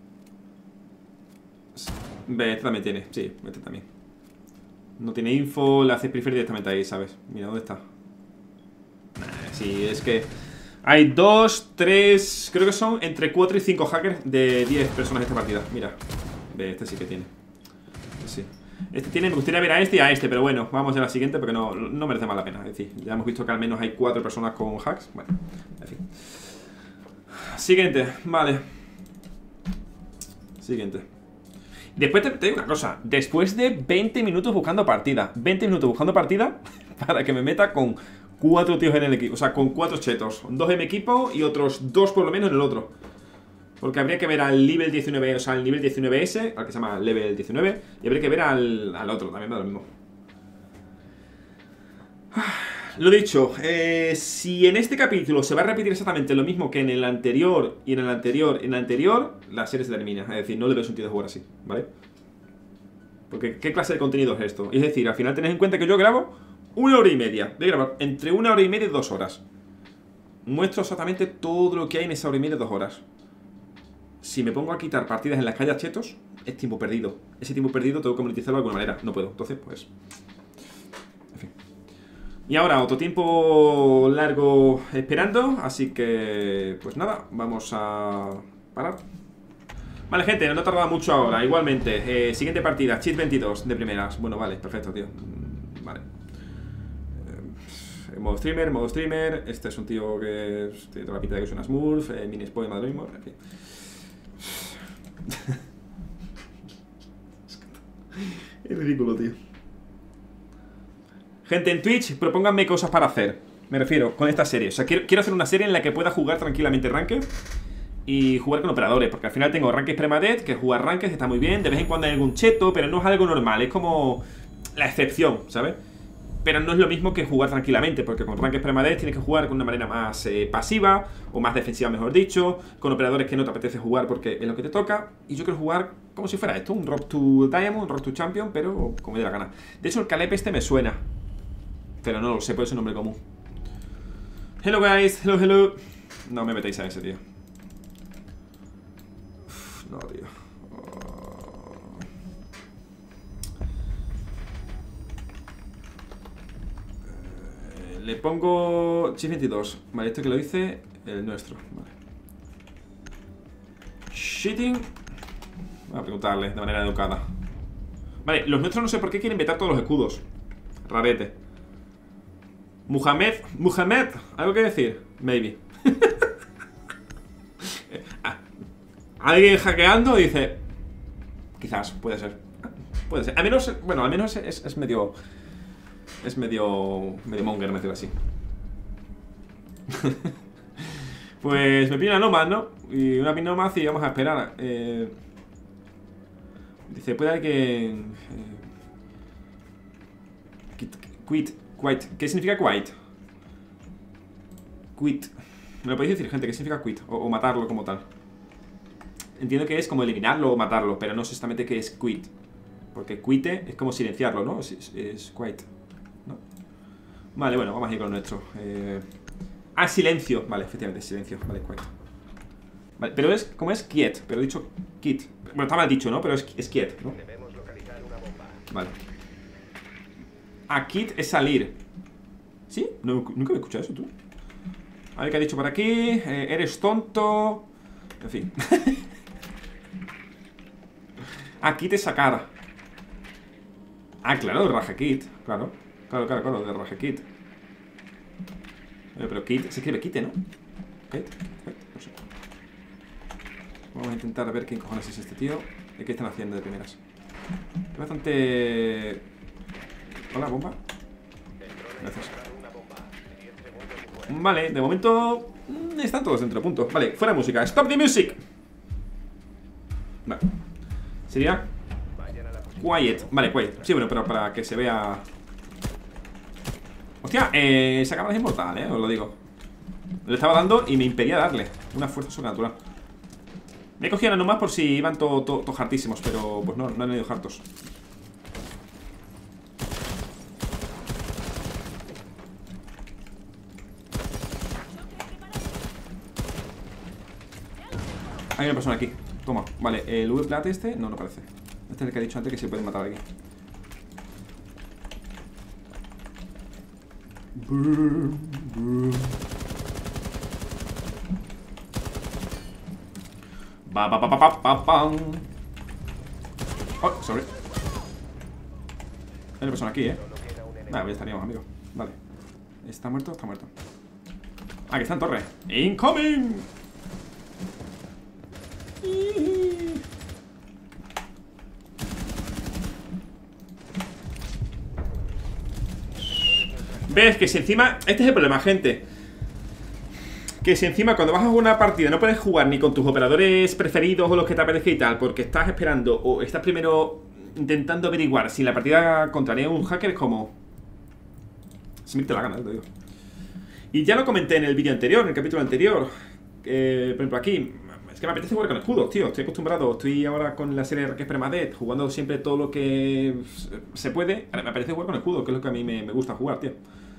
Ve, este también tiene, sí, este también. No tiene info, le hace prefer directamente ahí, ¿sabes? Mira, ¿dónde está? Sí, es que hay 2, 3, creo que son entre 4 y 5 hackers de 10 personas en esta partida. Mira, ve, este sí que tiene. Sí. Este tiene, me gustaría ver a este y a este, pero bueno, vamos a la siguiente porque no merece más la pena. Es decir, ya hemos visto que al menos hay 4 personas con hacks. Bueno, en fin. Siguiente, vale. Siguiente. Después te digo una cosa. Después de 20 minutos buscando partida, 20 minutos buscando partida para que me meta con 4 tíos en el equipo. O sea, con 4 chetos, 2 en mi equipo y otros 2 por lo menos en el otro. Porque habría que ver al nivel 19, o sea, al nivel 19S, al que se llama level 19. Y habría que ver al otro, también me da lo mismo. Lo dicho, si en este capítulo se va a repetir exactamente lo mismo que en el anterior y en el anterior, la serie se termina. Es decir, no le veo sentido jugar así, ¿vale? Porque ¿qué clase de contenido es esto? Es decir, al final tenéis en cuenta que yo grabo 1 hora y media. Voy a grabar entre 1 hora y media y 2 horas. Muestro exactamente todo lo que hay en esa hora y media y 2 horas. Si me pongo a quitar partidas en las calles chetos, es tiempo perdido. Ese tiempo perdido tengo que monetizarlo de alguna manera. No puedo, entonces pues... En fin. Y ahora otro tiempo largo esperando, así que pues nada, vamos a parar. Vale, gente, no tarda mucho ahora. Igualmente, siguiente partida, Cheat 22 de primeras. Bueno, vale, perfecto, tío. Vale. Modo streamer. Este es un tío que tiene toda la pinta de que es una Smurf. Mini spoiler, madre mismo. En fin. Es ridículo, tío. Gente, en Twitch, propónganme cosas para hacer. Me refiero, con esta serie. O sea, quiero hacer una serie en la que pueda jugar tranquilamente Ranked y jugar con operadores. Porque al final tengo Ranked Permadeath, que jugar Ranked está muy bien. De vez en cuando hay algún cheto, pero no es algo normal. Es como la excepción, ¿sabes? Pero no es lo mismo que jugar tranquilamente, porque con Ranked Permadeath tienes que jugar con una manera más pasiva, o más defensiva, mejor dicho, con operadores que no te apetece jugar porque es lo que te toca. Y yo quiero jugar como si fuera esto, un Road to Diamond, un Road to Champion, pero como me dé la gana. De hecho, el Caleb este me suena, pero no lo sé, por ese nombre común. Hello guys, hello. No me metéis a ese, tío. Uf, no, tío. Le pongo chip 22. Vale, esto que lo hice el nuestro. Vale. Shitting. Voy a preguntarle de manera educada. Vale, los nuestros no sé por qué quieren vetar todos los escudos. Rarete. Muhammad, ¿algo que decir? Maybe. Alguien hackeando dice. Quizás, puede ser. Puede ser. Al menos, bueno, al menos es medio. Es medio monger, decirlo así. Pues me pide una Nomad, ¿no? Y una Nomad y vamos a esperar. Dice, puede alguien. Quit. ¿Qué significa quit? Quit. ¿Me lo podéis decir, gente? ¿Qué significa quit? O matarlo como tal. Entiendo que es como eliminarlo o matarlo, pero no sé exactamente qué es quit. Porque quite es como silenciarlo, ¿no? Es quit, ¿no? Vale, bueno, vamos a ir con lo nuestro. Silencio. Vale, efectivamente, silencio. Vale, quit. Vale, pero es, ¿cómo es? Quiet, pero he dicho quit. Bueno, está mal dicho, ¿no? Pero es quiet, ¿no? Debemos localizar una bomba. Vale. Quit es salir. ¿Sí? Nunca me he escuchado eso, tú. A ver qué ha dicho por aquí. Eres tonto. En fin. Quit es sacar. Claro, de Raja Kit. Claro, de Raja Kit. Pero Kit se escribe Kite, ¿no? Kit, no sé. Vamos a intentar ver quién cojones es este tío. ¿Y qué están haciendo de primeras? Es bastante... Hola, bomba. Gracias. Vale, de momento están todos dentro, punto. Vale, fuera música, stop the music. Vale. Sería quiet, vale, quiet. Sí, bueno, pero para que se vea. Hostia, esa cámara es inmortal, os lo digo. Le estaba dando y me impedía darle. Una fuerza sobrenatural. Me he cogido nomás por si iban todos hartísimos, pero pues no han ido hartos. Hay una persona aquí. Toma, vale, el V-Plat este, no parece. Este es el que ha dicho antes que se puede matar aquí. Oh, sorry. Hay una persona aquí, Vale, ya estaríamos, amigos. Vale. ¿Está muerto? Está muerto. Que está en torre. ¡Incoming! ¿Ves? Que si encima... Este es el problema, gente. Que si encima cuando vas a una partida no puedes jugar ni con tus operadores preferidos o los que te apetezca y tal, porque estás esperando o estás primero intentando averiguar si la partida contraria es un hacker, es como... Se me te la gana, te digo. Y ya lo comenté en el vídeo anterior, en el capítulo anterior. Por ejemplo, aquí... Es que me apetece jugar con escudos, tío. Estoy acostumbrado. Estoy ahora con la serie Request Permadeath, jugando siempre todo lo que se puede. Me apetece jugar con escudos, que es lo que a mí me gusta jugar, tío.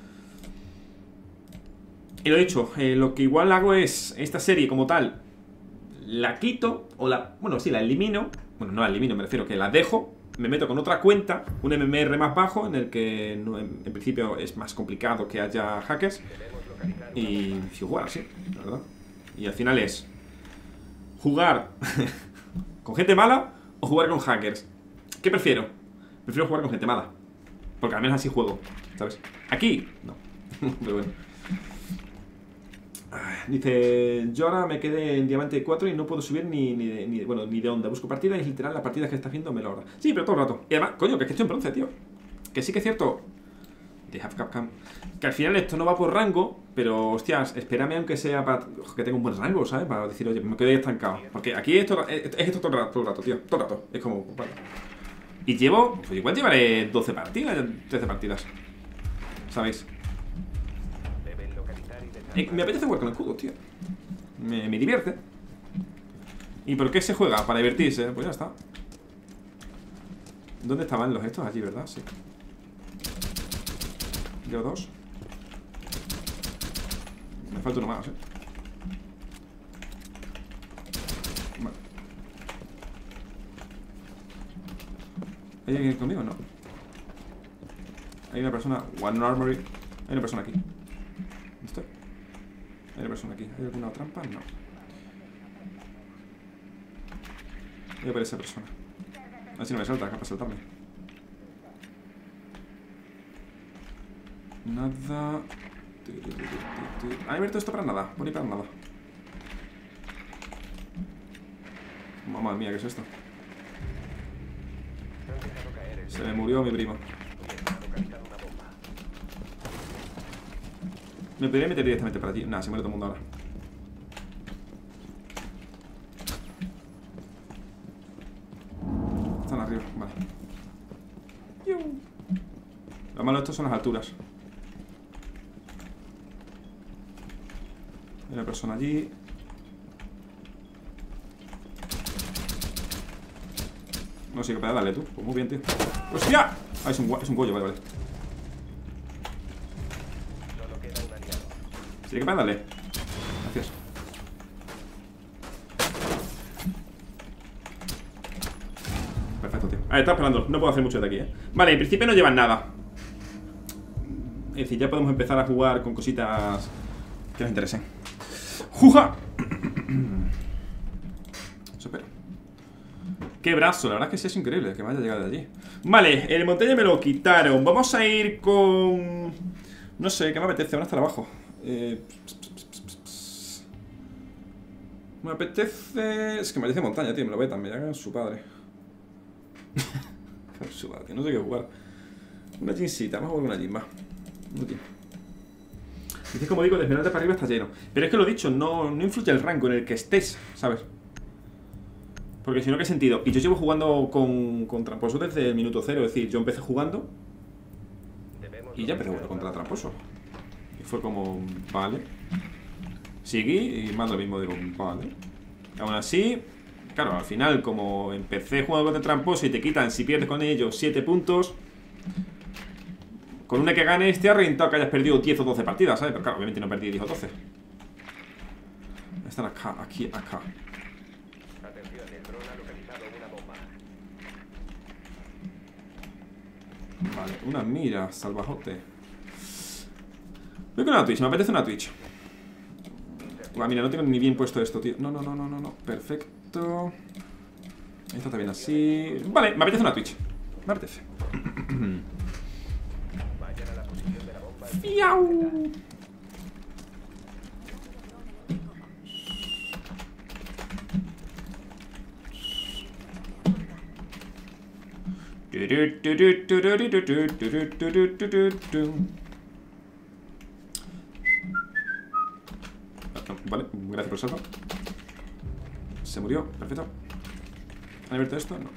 Y lo he dicho, lo que igual hago es esta serie como tal, la quito o la... Bueno, sí, la elimino. Bueno, no la elimino, me refiero que la dejo. Me meto con otra cuenta, un MMR más bajo, en el que en principio es más complicado que haya hackers. Y jugar así, la verdad. Y al final es jugar con gente mala o jugar con hackers. ¿Qué prefiero? Prefiero jugar con gente mala, porque al menos así juego, ¿sabes? Aquí, no. Pero bueno. Dice, yo ahora me quedé en diamante 4 y no puedo subir ni de onda. Busco partidas y literal las partidas que está haciendo me lo ahorra. Sí, pero todo el rato. Y además, coño, que es que estoy en bronce, tío. Que sí que es cierto. De Half Capcom. Que al final esto no va por rango, pero hostias, espérame aunque sea para que tenga un buen rango, ¿sabes? Para decir, oye, me quedé estancado. Porque aquí esto es esto todo el rato, tío. Todo el rato. Es como, vale. Y llevo, pues igual llevaré 12 partidas, 13 partidas. ¿Sabéis? Me apetece jugar con el escudo, tío. Me divierte. ¿Y por qué se juega? Para divertirse, pues ya está. ¿Dónde estaban los estos? Allí, ¿verdad? Sí. Llevo 2. Me falta uno más, Vale. ¿Hay alguien conmigo? No. Hay una persona. One Armory. Hay una persona aquí. ¿Dónde estoy? Hay una persona aquí. ¿Hay alguna trampa? No. Voy a ver esa persona. A ver si no me salta, acá para saltarme. Nada. ¿Han abierto esto para nada? Por ni para nada. Mamma mía, ¿qué es esto? Se me murió mi primo. Me podría meter directamente para allí. Nah, se muere todo el mundo ahora. Están arriba, vale. Lo malo de esto son las alturas. Hay una persona allí. No sé qué para darle tú. Pues muy bien, tío. ¡Hostia! Ah, es un cuello, vale, vale. ¿Sí que para darle? Gracias. Perfecto, tío. A ver, está esperando. No puedo hacer mucho de aquí, Vale, en principio no llevan nada. Es decir, ya podemos empezar a jugar con cositas que nos interesen. ¡Juja! Eso espero. Qué brazo, la verdad es que sí es increíble que me haya llegado de allí. Vale, el montaña me lo quitaron. Vamos a ir con... No sé, ¿qué me apetece? Van hasta abajo. Me apetece... Es que me apetece montaña, tío. Me lo vetan, me llaman su padre. Su padre, no sé qué jugar. Una ginsita, vamos a jugar una gin, va. Dices, como digo, desde para arriba está lleno. Pero es que lo dicho, no influye el rango en el que estés, ¿sabes? Porque si no, ¿qué sentido? Y yo llevo jugando con Tramposo desde el minuto 0. Es decir, yo empecé jugando y ya empecé jugando contra Tramposo. Y fue como, vale. Seguí y más lo mismo, digo, vale. Aún así, claro, al final, como empecé jugando contra Tramposo y te quitan, si pierdes con ellos, 7 puntos. Con una que ganes te ha reventado que hayas perdido 10 o 12 partidas, ¿sabes? Pero claro, obviamente no perdí 10 o 12. Están acá, aquí, acá. Atención, el dron ha localizado una bomba. Vale, una mira, salvajote. Voy con una Twitch, me apetece una Twitch. Buah, mira, no tengo ni bien puesto esto, tío. No. Perfecto. Esto está bien así. Vale, me apetece una Twitch. Me apetece. Vayan a la posición de la bomba. ¡Fiau! Vale, gracias por el salto. Se murió, perfecto. ¿Han abierto esto? No.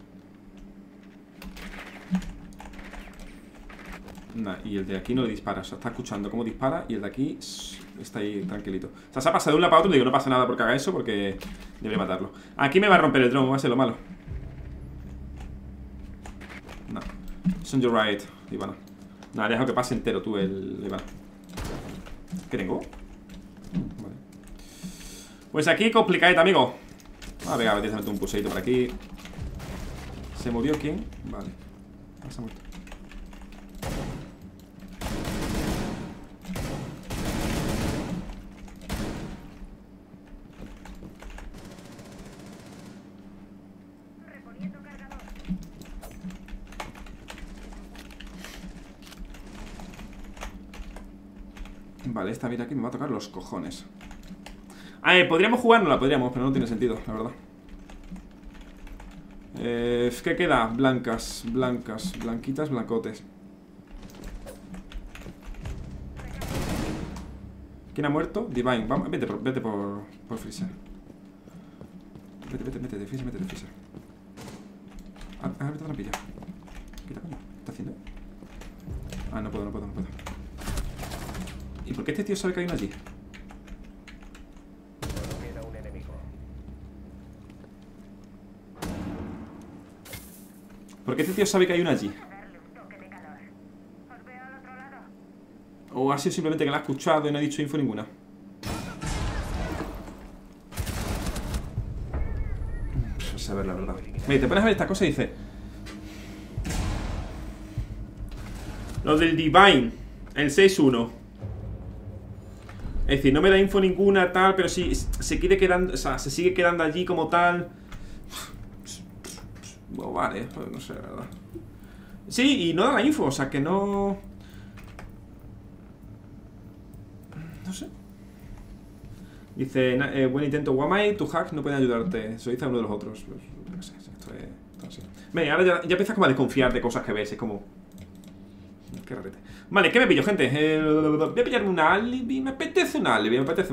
Nah, y el de aquí no le dispara. O sea, está escuchando cómo dispara. Y el de aquí está ahí tranquilito. O sea, se ha pasado de un lado para otro. Le digo, no pasa nada porque haga eso, porque debería matarlo. Aquí me va a romper el dron, va a ser lo malo. No. It's on your right, Ivana. Nada, deja que pase entero tú el Ivana. ¿Qué tengo? Vale. Pues aquí complicadita, amigo. Ah, venga, voy a meter un pulseito por aquí. ¿Se murió quién? Vale. Ah, se ha muerto. Vale, esta mira aquí me va a tocar los cojones. A ver, podríamos jugar, no la podríamos, pero no tiene sentido, la verdad. ¿Qué queda? Blancas, blanquitas, blancotes. ¿Quién ha muerto? Divine, vamos, vete por Freezer. Vete, Freezer. Vete a trampilla. ¿Qué está haciendo? Ah, no puedo. ¿Y por qué este tío sabe que hay uno allí? Solo queda un enemigo. ¿Por qué este tío sabe que hay uno allí? ¿O ha sido simplemente que la ha escuchado y no ha dicho info ninguna? Pues a ver la verdad. Mira, te pones a ver esta cosa y dice... Lo del Divine. El 6-1. Es decir, no me da info ninguna, tal, pero sí se quiere quedando, o sea, se sigue quedando allí como tal. Bueno, vale, pues no sé, la verdad. Sí, y no da la info, o sea que no... No sé. Dice, buen intento, Wamai, tu hack no puede ayudarte. Eso dice uno de los otros. Pues, no sé, esto es así. Venga, ahora ya empiezas como a desconfiar de cosas que ves, es como... Qué rarete. Vale, ¿qué me pillo, gente? Voy a pillarme una alibi. Me apetece una alibi, me apetece.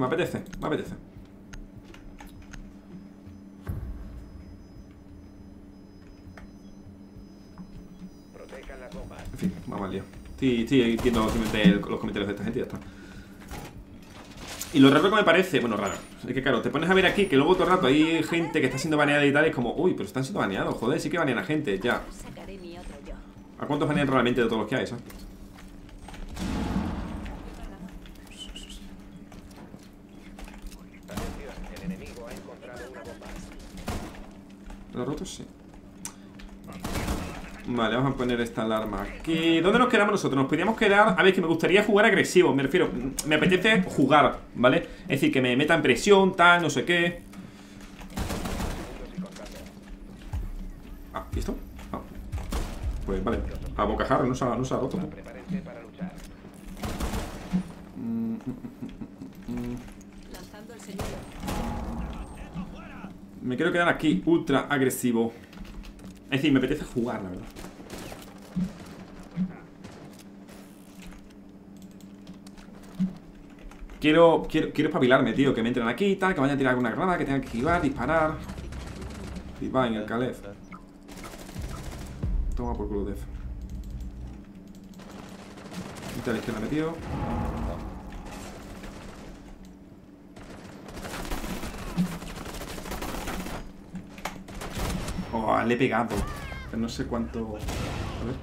Protejan las bombas. En fin, vamos al lío. Sí, entiendo simplemente los comentarios de esta gente y ya está. Y lo raro que me parece, bueno, raro, es que claro, te pones a ver aquí que luego todo el rato hay gente que está siendo baneada y tal, y es como, uy, pero están siendo baneados, joder, sí que banean a gente, ya. ¿A cuántos banean realmente de todos los que hay, sabes? Atención, el enemigo ha encontrado una bomba. ¿Los rotos? Sí. Vale, vamos a poner esta alarma aquí. ¿Dónde nos quedamos nosotros? Nos podríamos quedar... A ver, que me gustaría jugar agresivo. Me refiero... Me apetece jugar, ¿vale? Es decir, que me metan presión, tal, no sé qué. Ah, ¿y esto? Ah. Pues vale. A bocajarro, no se ha roto. Prepárense para luchar. Me quiero quedar aquí, ultra agresivo. Es decir, me apetece jugar, la verdad. Quiero espabilarme, tío. Que me entren aquí y tal, que vayan a tirar alguna granada, que tengan que esquivar, disparar. Y va en el Calef. Toma por culo, Def. A la izquierda metido. Oh, le he pegado. Pero no sé cuánto... A ver.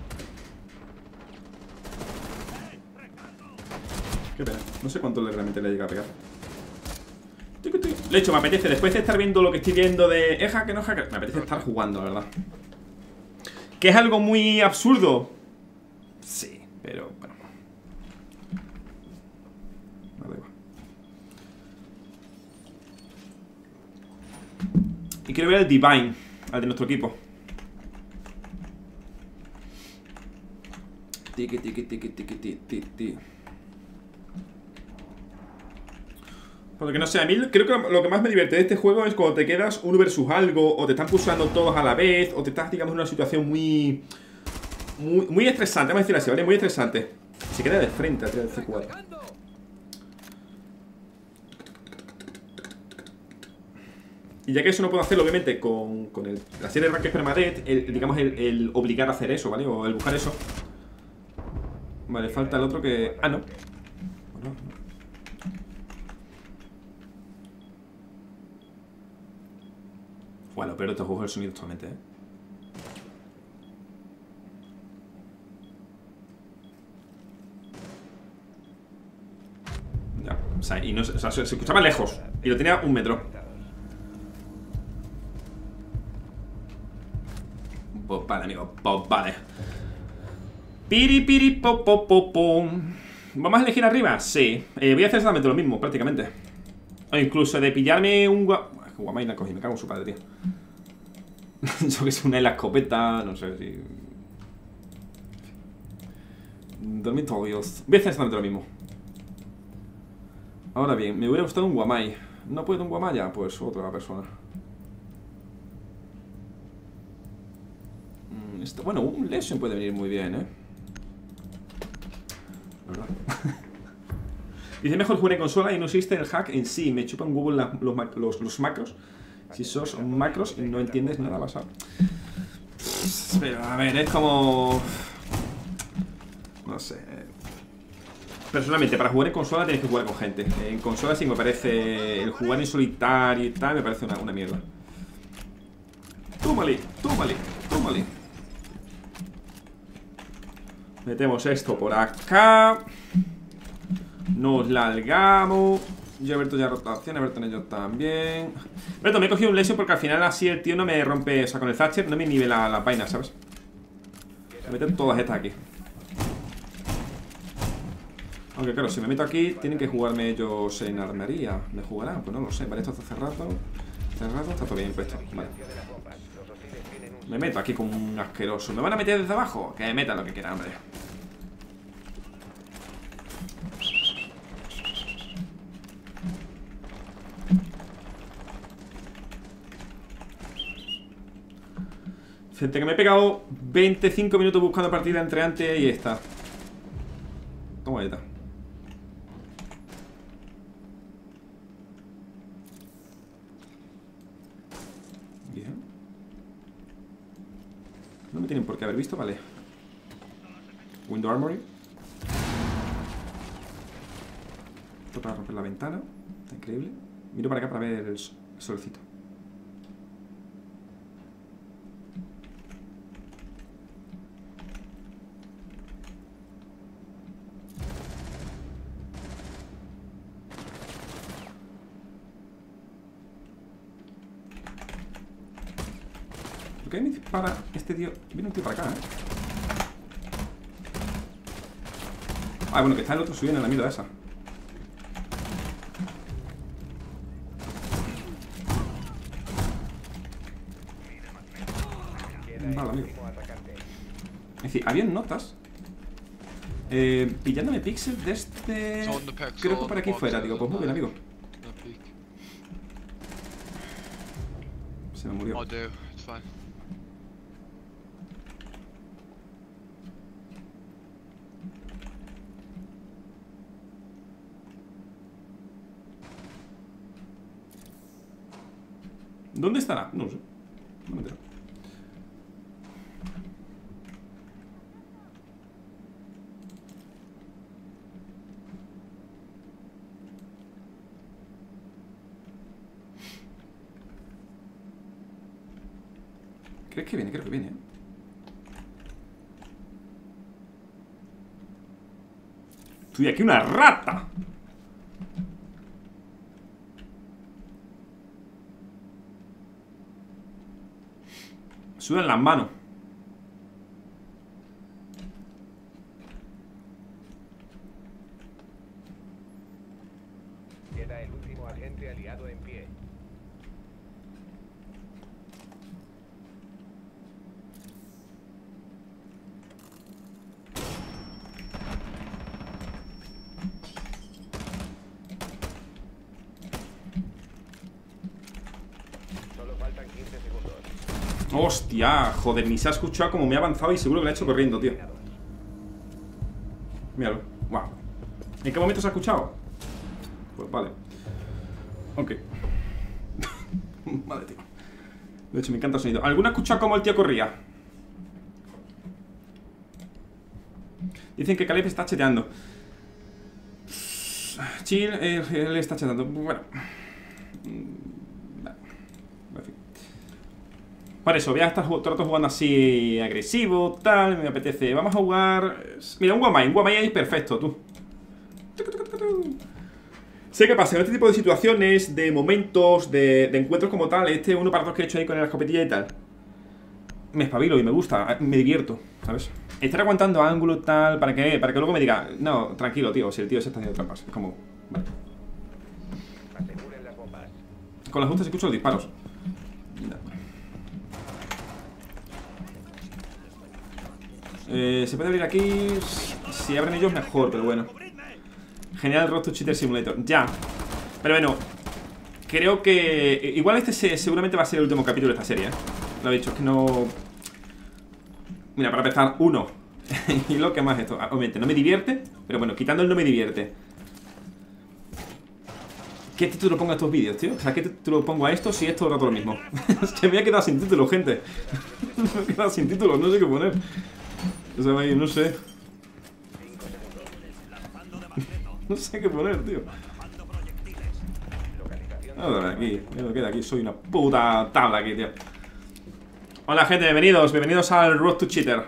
Qué pena. No sé cuánto realmente le llega a pegar. De hecho, me apetece, después de estar viendo lo que estoy viendo de... ¿Es hacker, no es hacker? Me apetece estar jugando, la verdad. ¿Que es algo muy absurdo? Sí, pero bueno. Vale, va. Y quiero ver el Divine, al de nuestro equipo. Tiki, tiki, tiki, tiki, tiki, tiki. Porque no sé, a mí creo que lo que más me divierte de este juego es cuando te quedas uno versus algo, o te están pulsando todos a la vez, o te estás, digamos, en una situación muy estresante, vamos a decir así, ¿vale? Muy estresante. Se queda de frente a tirar el C4. Y ya que eso no puedo hacerlo, obviamente, con la serie de ranked permadeath, digamos, el obligar a hacer eso, ¿vale? O el buscar eso. Vale, falta el otro que... Ah, no. Bueno, no. Bueno, pero este juego es el sonido totalmente, ¿eh? Ya, o sea, y no, o sea, se escuchaba lejos. Y lo tenía 1 metro. Pues vale, amigo, pues vale. Piri, piri, po, po, po, po. ¿Vamos a elegir arriba? Sí. Voy a hacer exactamente lo mismo, prácticamente. O incluso de pillarme un Guamay la cogí, me cago en su padre, tío. Yo que sé, una de la escopeta, no sé si... Dormitorios. Voy a hacer exactamente lo mismo. Ahora bien, me hubiera gustado un Guamay. ¿No puedo un Guamaya? Pues otra persona. Bueno, un Lesion puede venir muy bien, ¿eh? ¿Verdad? Dice, mejor jugar en consola y no existe el hack en sí. Me chupan Google los macros. Si sos macros y no entiendes nada, vas a... Pero, a ver, es como... No sé. Personalmente, para jugar en consola tienes que jugar con gente. En consola sí me parece... El jugar en solitario y tal me parece una mierda. Tómale, tómale, tómale. Metemos esto por acá. Nos largamos. Yo Alberto ya rotación, Alberto en ellos también. Alberto, me he cogido un Lesion porque al final así el tío no me rompe. O sea, con el Thatcher no me nivela la vaina, ¿sabes? Voy a meter todas estas aquí. Aunque claro, si me meto aquí, tienen que jugarme ellos en armería. ¿Me jugarán? Pues no lo sé. Vale, esto está cerrado. Cerrado, está todo bien puesto. Vale. Me meto aquí como un asqueroso. ¿Me van a meter desde abajo? Que me metan lo que quieran, hombre. Gente, que me he pegado 25 minutos buscando partida entre antes y esta. Toma esta. Bien. No me tienen por qué haber visto, vale. Window Armory. Esto para romper la ventana. Está increíble. Miro para acá para ver el solcito. ¿Por qué me dispara este tío? Viene un tío para acá, Ah, bueno, que está el otro subiendo en la mierda esa. Vale, amigo. Es decir, habían notas pillándome pixels desde... Creo que por aquí fuera, digo, pues muy bien, amigo. Se me murió. ¿Dónde estará? No lo sé. No me entero. ¿Crees que viene? Creo que viene, Estoy aquí una rata. Sudan las manos. Queda el último agente aliado en pie. Solo faltan 15 segundos. Hostia, joder, ni se ha escuchado como me ha avanzado y seguro que lo ha hecho corriendo, tío. Míralo, wow. ¿En qué momento se ha escuchado? Pues vale. Ok. Vale, tío. De hecho, me encanta el sonido. ¿Alguno ha escuchado cómo el tío corría? Dicen que Caleb está cheteando. Chill, él está cheteando. Bueno. Por eso, voy a estar todo el rato jugando así agresivo, tal, me apetece. Vamos a jugar... Mira, un Guamai ahí perfecto, tú. Sé que pasa en este tipo de situaciones, de momentos, de encuentros como tal, este 1 para 2 que he hecho ahí con la escopetilla y tal. Me espabilo y me gusta, me divierto, ¿sabes? Estar aguantando ángulo tal, para que luego me diga, no, tranquilo, tío, si el tío se está haciendo trampas. Es como, vale. Aseguren las bombas. Con las justas escucho los disparos. Se puede abrir aquí. Si abren ellos mejor, pero bueno. Genial Road to Cheater Simulator. Ya. Pero bueno, creo que igual este seguramente va a ser el último capítulo de esta serie, Lo he dicho, es que no... Mira, para empezar, 1. Y lo que más esto, obviamente no me divierte. Pero bueno, quitando el no me divierte. ¿Qué título pongo a estos vídeos, tío? O sea, ¿qué título pongo a esto si es todo el rato lo mismo? Se me voy a quedar sin título, gente. Me voy a quedar sin título, no sé qué poner. O sea, no sé. No sé qué poner, tío. Aquí, me queda aquí, soy una puta tabla aquí, tío. Hola, gente, bienvenidos al Road to Cheater.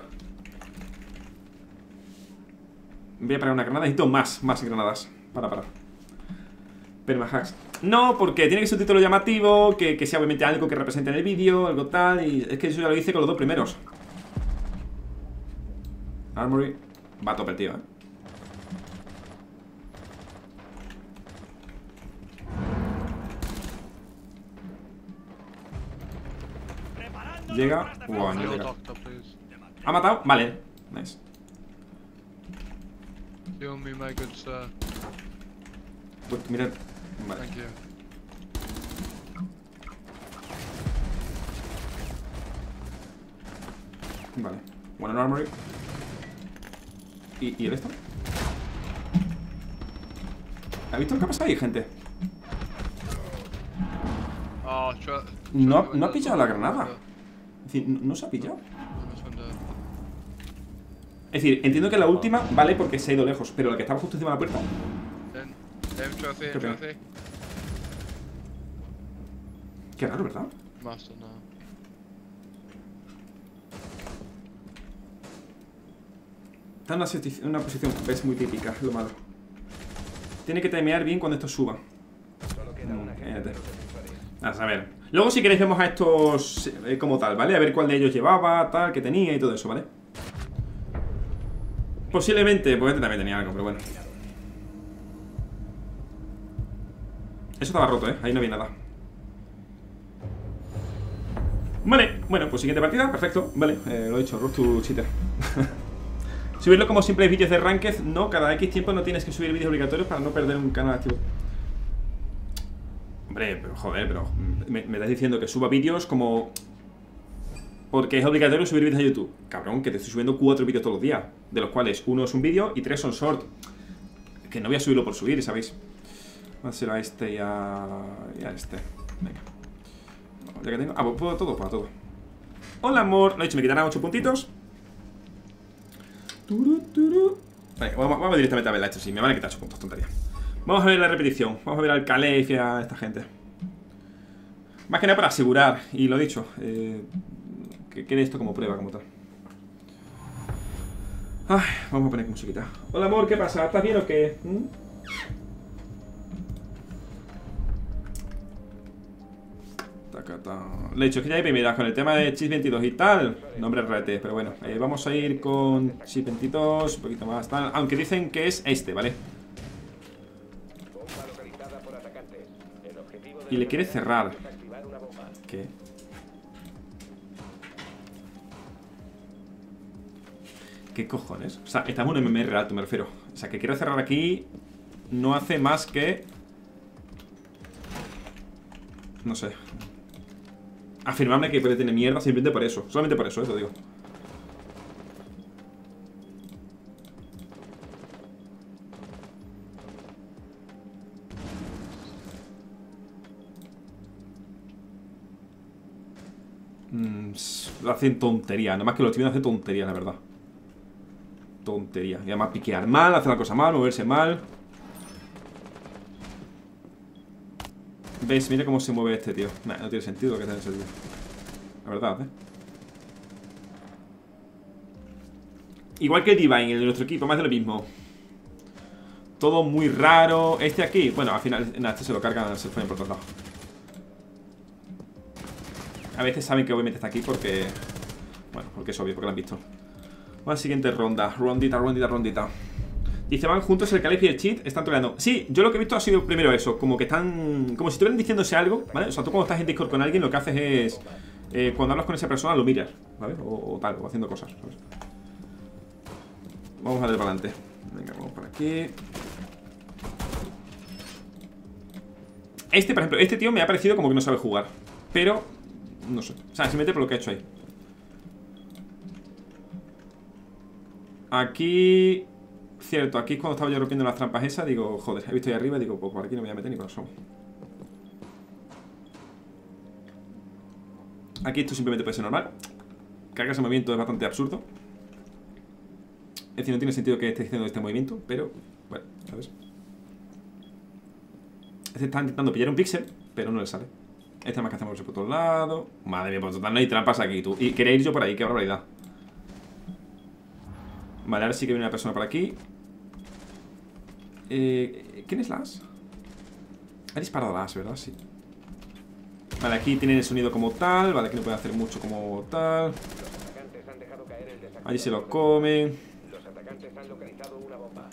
Voy a poner una granada, necesito más granadas. Para. Permahacks. No, porque tiene que ser un título llamativo, que sea obviamente algo que represente en el vídeo, algo tal, y es que eso ya lo hice con los 2 primeros. Armory. Va a tope, tío, Llega. Wow, no Your llega. doctor, please. ¿Ha matado? Vale. Nice. Heal me, my good sir. Pues, mirad. Vale. Thank you. Vale. One armory. ¿Y el esto? ¿Ha visto lo que ha pasado ahí, gente? Oh, No ha pillado la granada. Es decir, no se ha pillado. Es decir, entiendo que la última vale porque se ha ido lejos, pero la que estaba justo encima de la puerta. Qué pena. Qué raro, ¿verdad? Master now. Está en una posición, ves, muy típica, es lo malo. Tiene que timear bien cuando esto suba. A saber. Luego si queréis vemos a estos como tal, ¿vale? A ver cuál de ellos llevaba, tal, que tenía y todo eso, ¿vale? Posiblemente, pues este también tenía algo, pero bueno. Eso estaba roto, ¿eh? Ahí no había nada. Vale, bueno, pues siguiente partida, perfecto. Vale, lo he dicho, Road to Cheater. Subirlo como simples vídeos de Ranked. No, cada X tiempo no tienes que subir vídeos obligatorios para no perder un canal activo. Hombre, pero joder, pero me estás diciendo que suba vídeos como... Porque es obligatorio subir vídeos a YouTube. Cabrón, que te estoy subiendo 4 vídeos todos los días, de los cuales 1 es un vídeo y 3 son short. Que no voy a subirlo por subir, ¿sabéis? Vamos a hacer a este y a este. Venga. Ya que tengo... Ah, pues puedo todo, para todo. Hola, amor. Lo he dicho, me quitarán 8 puntitos. Vale, vamos directamente a verla. Esto sí, me van a quitar 8 puntos, tontería. Vamos a ver la repetición. Vamos a ver al Calef y a esta gente. Más que nada para asegurar. Y lo he dicho, que quede esto como prueba, como tal. Ay, vamos a poner musiquita. Hola, amor, ¿qué pasa? ¿Estás bien o qué? Le he dicho que ya hay primeras con el tema de Chip 22 y tal. Nombre rete, pero bueno, vamos a ir con Chip 22, un poquito más tal. Aunque dicen que es este, ¿vale? Y le quiere cerrar. ¿Qué? ¿Qué cojones? O sea, estamos en un MMR alto, me refiero. O sea, que quiero cerrar aquí. No hace más que... No sé. Afirmarme que puede tener mierda simplemente por eso. Solamente por eso, te digo. Hacen tontería. Nada más que los estoy viendo hacen tontería, la verdad. Tontería. Y además piquear mal, hacer la cosa mal, moverse mal. ¿Veis? Mira cómo se mueve este tío. Nah, no tiene sentido lo que hace ese tío. La verdad, Igual que el Divine, el de nuestro equipo, más de lo mismo. Todo muy raro. Este aquí, bueno, al final, nada, este se lo cargan, se lo ponen por todos lados. A veces saben que obviamente está aquí porque... Bueno, porque es obvio, porque lo han visto. Vamos a la siguiente ronda. Rondita. Dice, van juntos el Calef y el Cheat, están troleando. Sí, yo lo que he visto ha sido primero eso. Como que están... Como si estuvieran diciéndose algo, ¿vale? O sea, tú cuando estás en Discord con alguien lo que haces es... cuando hablas con esa persona lo miras, ¿vale? O tal, o haciendo cosas, ¿sabes? Vamos a ver para adelante. Venga, vamos por aquí. Este, por ejemplo, este tío me ha parecido como que no sabe jugar. Pero... No sé. O sea, simplemente por lo que ha hecho ahí. Aquí... Cierto, aquí cuando estaba yo rompiendo las trampas esas, digo, joder, he visto ahí arriba y digo, pues por aquí no me voy a meter ni por asomo. Aquí esto simplemente puede ser normal. Carga ese movimiento es bastante absurdo. Es decir, no tiene sentido que esté haciendo este movimiento, pero, bueno, ¿sabes? Este está intentando pillar un píxel, pero no le sale. Este más que hacemos por todos lados. Madre mía, por total no hay trampas aquí, tú. Y queréis ir yo por ahí, qué barbaridad. Vale, ahora sí que viene una persona por aquí. ¿Quién es Las? Ha disparado Las, ¿verdad? Sí. Vale, aquí tienen el sonido como tal. Vale, aquí no pueden hacer mucho como tal. Allí se lo comen. Los atacantes han localizado una bomba.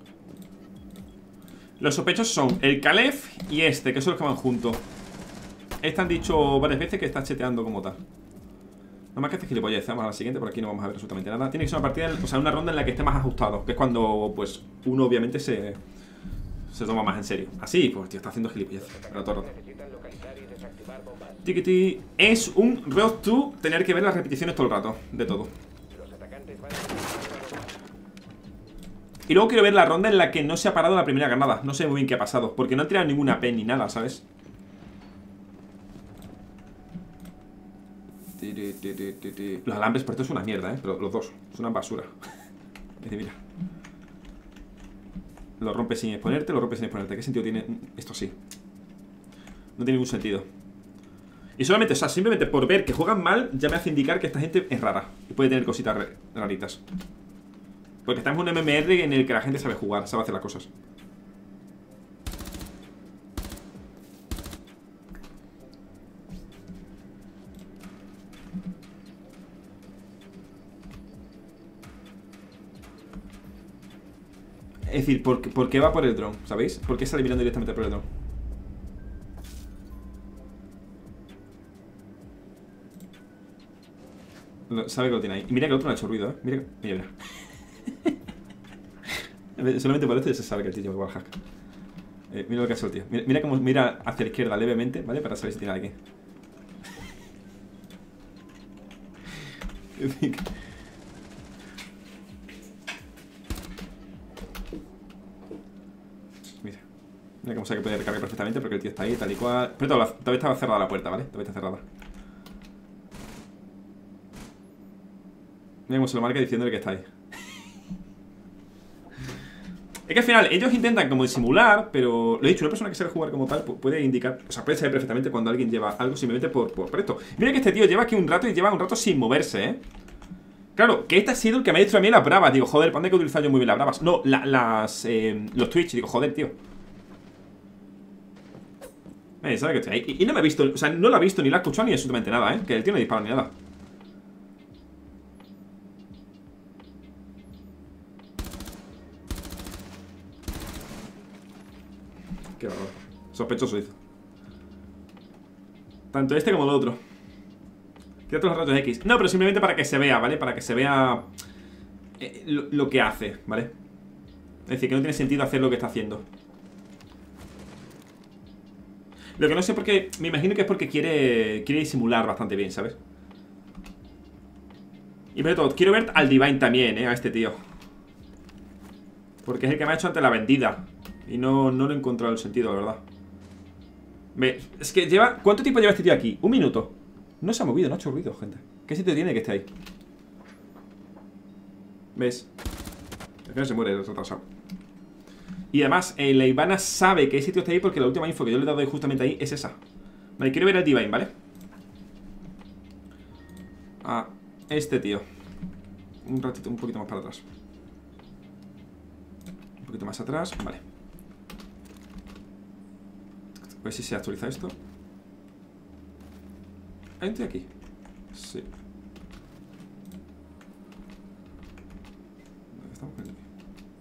Los sospechosos son el Calef y este, que son los que van juntos. Esta han dicho varias veces que está cheteando como tal. No más que este gilipollas. Vamos a la siguiente, por aquí no vamos a ver absolutamente nada. Tiene que ser una partida, o sea, una ronda en la que esté más ajustado. Que es cuando, pues, uno obviamente se toma más en serio. Así, pues, tío, está haciendo gilipollas. Pero todo el rato. Necesitan localizar y desactivar bombas. Tikiti. Es un road to tener que ver las repeticiones todo el rato. De todo. Los atacantes van a desactivar bombas. Y luego quiero ver la ronda en la que no se ha parado la primera granada. No sé muy bien qué ha pasado. Porque no han tirado ninguna pen ni nada, ¿sabes? Los alambres, por esto es una mierda, pero los dos, es una basura. Es decir, mira, lo rompes sin exponerte, lo rompes sin exponerte. ¿Qué sentido tiene esto así? No tiene ningún sentido. Y solamente, o sea, simplemente por ver que juegan mal, ya me hace indicar que esta gente es rara y puede tener cositas raritas. Porque estamos en un MMR en el que la gente sabe jugar, sabe hacer las cosas. Es decir, ¿por qué va por el dron? ¿Sabéis? ¿Por qué sale mirando directamente por el dron? Sabe que lo tiene ahí. Y mira que el otro no ha hecho ruido, ¿eh? Mira, mira. Solamente por esto ya se sabe que el tío va al hack. Mira lo que ha hecho el tío. Mira cómo mira hacia la izquierda levemente, ¿vale? Para saber si tiene a alguien. Mira cómo sabe que puede recargar perfectamente porque el tío está ahí, tal y cual. Pero todavía estaba cerrada la puerta, ¿vale? Todavía está cerrada. Mira cómo se lo marca diciéndole que está ahí. Es que al final ellos intentan como disimular, pero lo he dicho, una persona que sabe jugar como tal puede indicar, o sea, puede saber perfectamente cuando alguien lleva algo simplemente por esto. Mira que este tío lleva aquí un rato y lleva un rato sin moverse, ¿eh? Claro, que este ha sido el que me ha dicho a mí las bravas. Digo, joder, ¿para dónde he utilizado yo muy bien las bravas? No, los Twitch. Digo, joder, tío. ¿Sabe que estoy ahí? Y no me ha visto, o sea, no lo ha visto ni lo ha escuchado ni absolutamente nada, ¿eh? Que el tío no dispara ni nada. Qué horror. Sospechoso hizo. Tanto este como el otro. Quédate los rayos X. No, pero simplemente para que se vea, ¿vale? Para que se vea lo que hace, ¿vale? Es decir, que no tiene sentido hacer lo que está haciendo. Lo que no sé por qué. Me imagino que es porque quiere disimular bastante bien, ¿sabes? Y sobre todo, quiero ver al Divine también, a este tío. Porque es el que me ha hecho ante la vendida. Y no lo he encontrado el sentido, la verdad. Es que lleva... ¿Cuánto tiempo lleva este tío aquí? Un minuto. No se ha movido, no ha hecho ruido, gente. ¿Qué sitio tiene que esté ahí? ¿Ves? Al final se muere el retrasado. Y además, la Ivana sabe que ese sitio está ahí porque la última info que yo le he dado justamente ahí es esa. Vale, quiero ver al Divine, ¿vale? A este tío. Un ratito, un poquito más para atrás. Un poquito más atrás, vale. A ver si se actualiza esto. ¿Hay un tío aquí? Sí. Estamos poniendo aquí.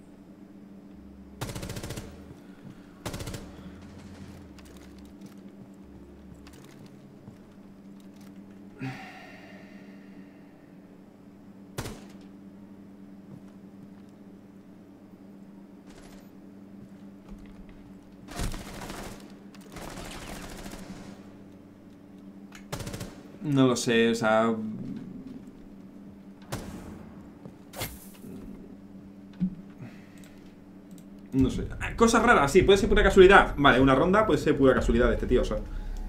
No lo sé, o sea... No sé. Cosas raras, sí, puede ser pura casualidad. Vale, una ronda puede ser pura casualidad de este tío, o sea.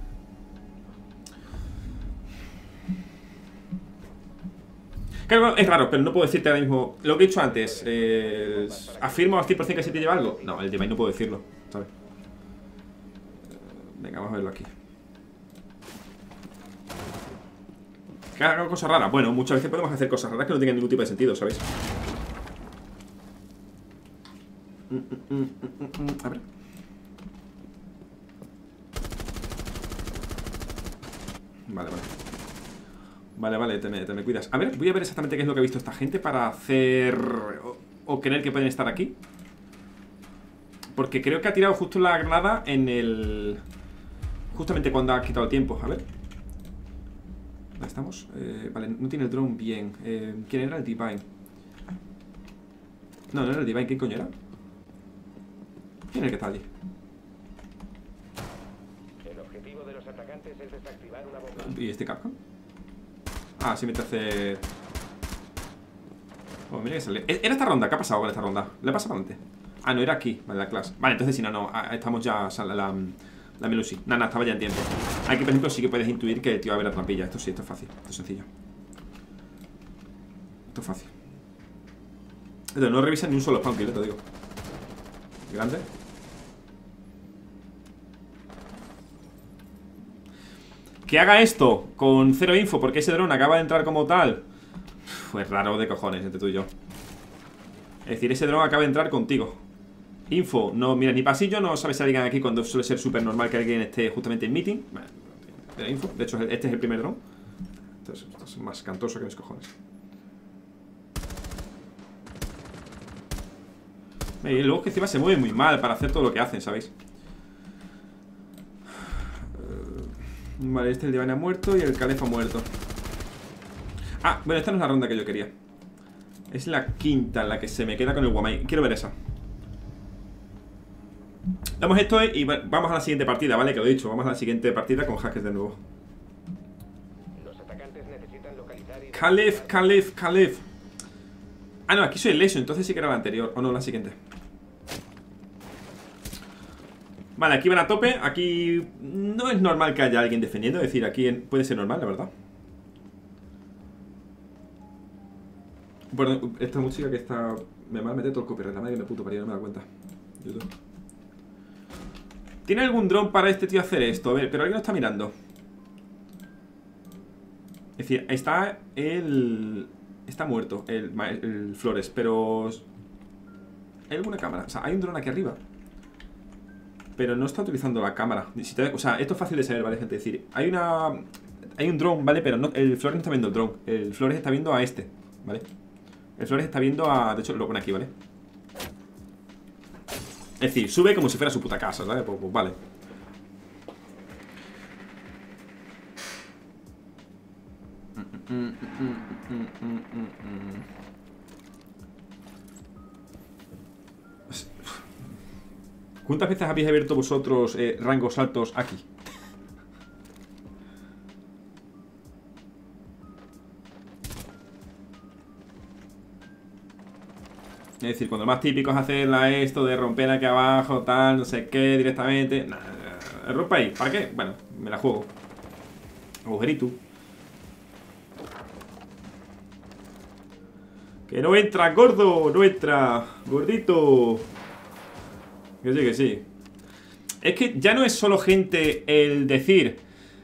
Claro, es raro, pero no puedo decirte ahora mismo. Lo que he dicho antes, ¿afirmo al 100% que se te lleva algo? No, el Divine no puedo decirlo, ¿sabes? Venga, vamos a verlo aquí. Que haga cosas raras. Bueno, muchas veces podemos hacer cosas raras que no tengan ningún tipo de sentido, ¿sabéis? A ver. Vale, vale. Vale, vale, te me cuidas. A ver, voy a ver exactamente qué es lo que ha visto esta gente para hacer... o creer que pueden estar aquí. Porque creo que ha tirado justo la granada en el... Justamente cuando ha quitado el tiempo. A ver. ¿Dónde estamos? Vale, no tiene el drone bien. ¿Quién era el Divine? No, no era el Divine. ¿Qué coño era? ¿Quién es el que está allí? El objetivo de los atacantes es desactivar una bomba. ¿Y este Capcom? Ah, sí, me hace... Oh, mira que sale. ¿Era esta ronda? ¿Qué ha pasado con esta ronda? ¿Le ha pasado antes? Ah, no, era aquí, vale, la clase. Vale, entonces si no, no, estamos ya, o sea, la Melusi. Nada, estaba ya en tiempo. Aquí, por ejemplo, sí que puedes intuir que el tío va a ver la trampilla. Esto sí, esto es fácil, esto es sencillo. Esto es fácil. Entonces, no revisan ni un solo spawn kill, te digo. Grande. Que haga esto con cero info porque ese dron acaba de entrar como tal. Pues raro de cojones entre tú y yo. Es decir, ese dron acaba de entrar contigo. Info, no mira ni pasillo, no sabes si alguien aquí cuando suele ser súper normal que alguien esté justamente en meeting. Bueno, de info, de hecho este es el primer dron. Entonces, esto es más cantoso que mis cojones. Y luego que encima se mueve muy mal para hacer todo lo que hacen, ¿sabéis? Vale, este el Divine ha muerto y el Calef ha muerto. Ah, bueno, esta no es la ronda que yo quería. Es la quinta en la que se me queda con el Guamai. Quiero ver esa. Damos esto y vamos a la siguiente partida, ¿vale? Que lo he dicho, vamos a la siguiente partida con hackers de nuevo. Los atacantes necesitan localizar y... Calef. Ah, no, aquí soy el Lesion, entonces sí que era la anterior. O no, la siguiente. Vale, aquí van a tope. Aquí no es normal que haya alguien defendiendo. Es decir, aquí puede ser normal, la verdad. Bueno, esta música que está... Me va a meter todo el copyright. La madre que me puto parió, no me da cuenta. YouTube. ¿Tiene algún dron para este tío hacer esto? A ver, pero alguien lo está mirando. Es decir, está el... Está muerto el Flores, pero... ¿Hay alguna cámara? O sea, hay un dron aquí arriba. Pero no está utilizando la cámara. O sea, esto es fácil de saber, ¿vale, gente? Es decir, hay un dron, ¿vale? Pero no, el Flores no está viendo el dron. El Flores está viendo a este, ¿vale? El Flores está viendo a... De hecho, lo pone aquí, ¿vale? Es decir, sube como si fuera su puta casa, ¿sabes? Pues vale. ¿Cuántas veces habéis abierto vosotros rangos altos aquí? Es decir, cuando lo más típico es hacerla esto de romper aquí abajo, tal, no sé qué, directamente. Nah, rompe ahí, ¿para qué? Bueno, me la juego. Agujerito. Que no entra, gordo, no entra. Gordito. Que sí, que sí. Es que ya no es solo, gente, el decir...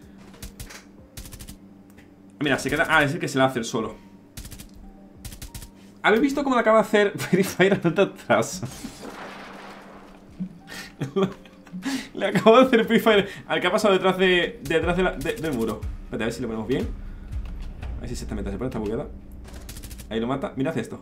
Mira, se queda... Ah, es el que se la hace el solo. ¿Habéis visto cómo le acaba de hacer Free Fire atrás? Le acabo de hacer Free Fire al que ha pasado detrás del muro. Espérate, a ver si lo ponemos bien. A ver si se pone esta bugueada. Ahí lo mata. Mirad esto.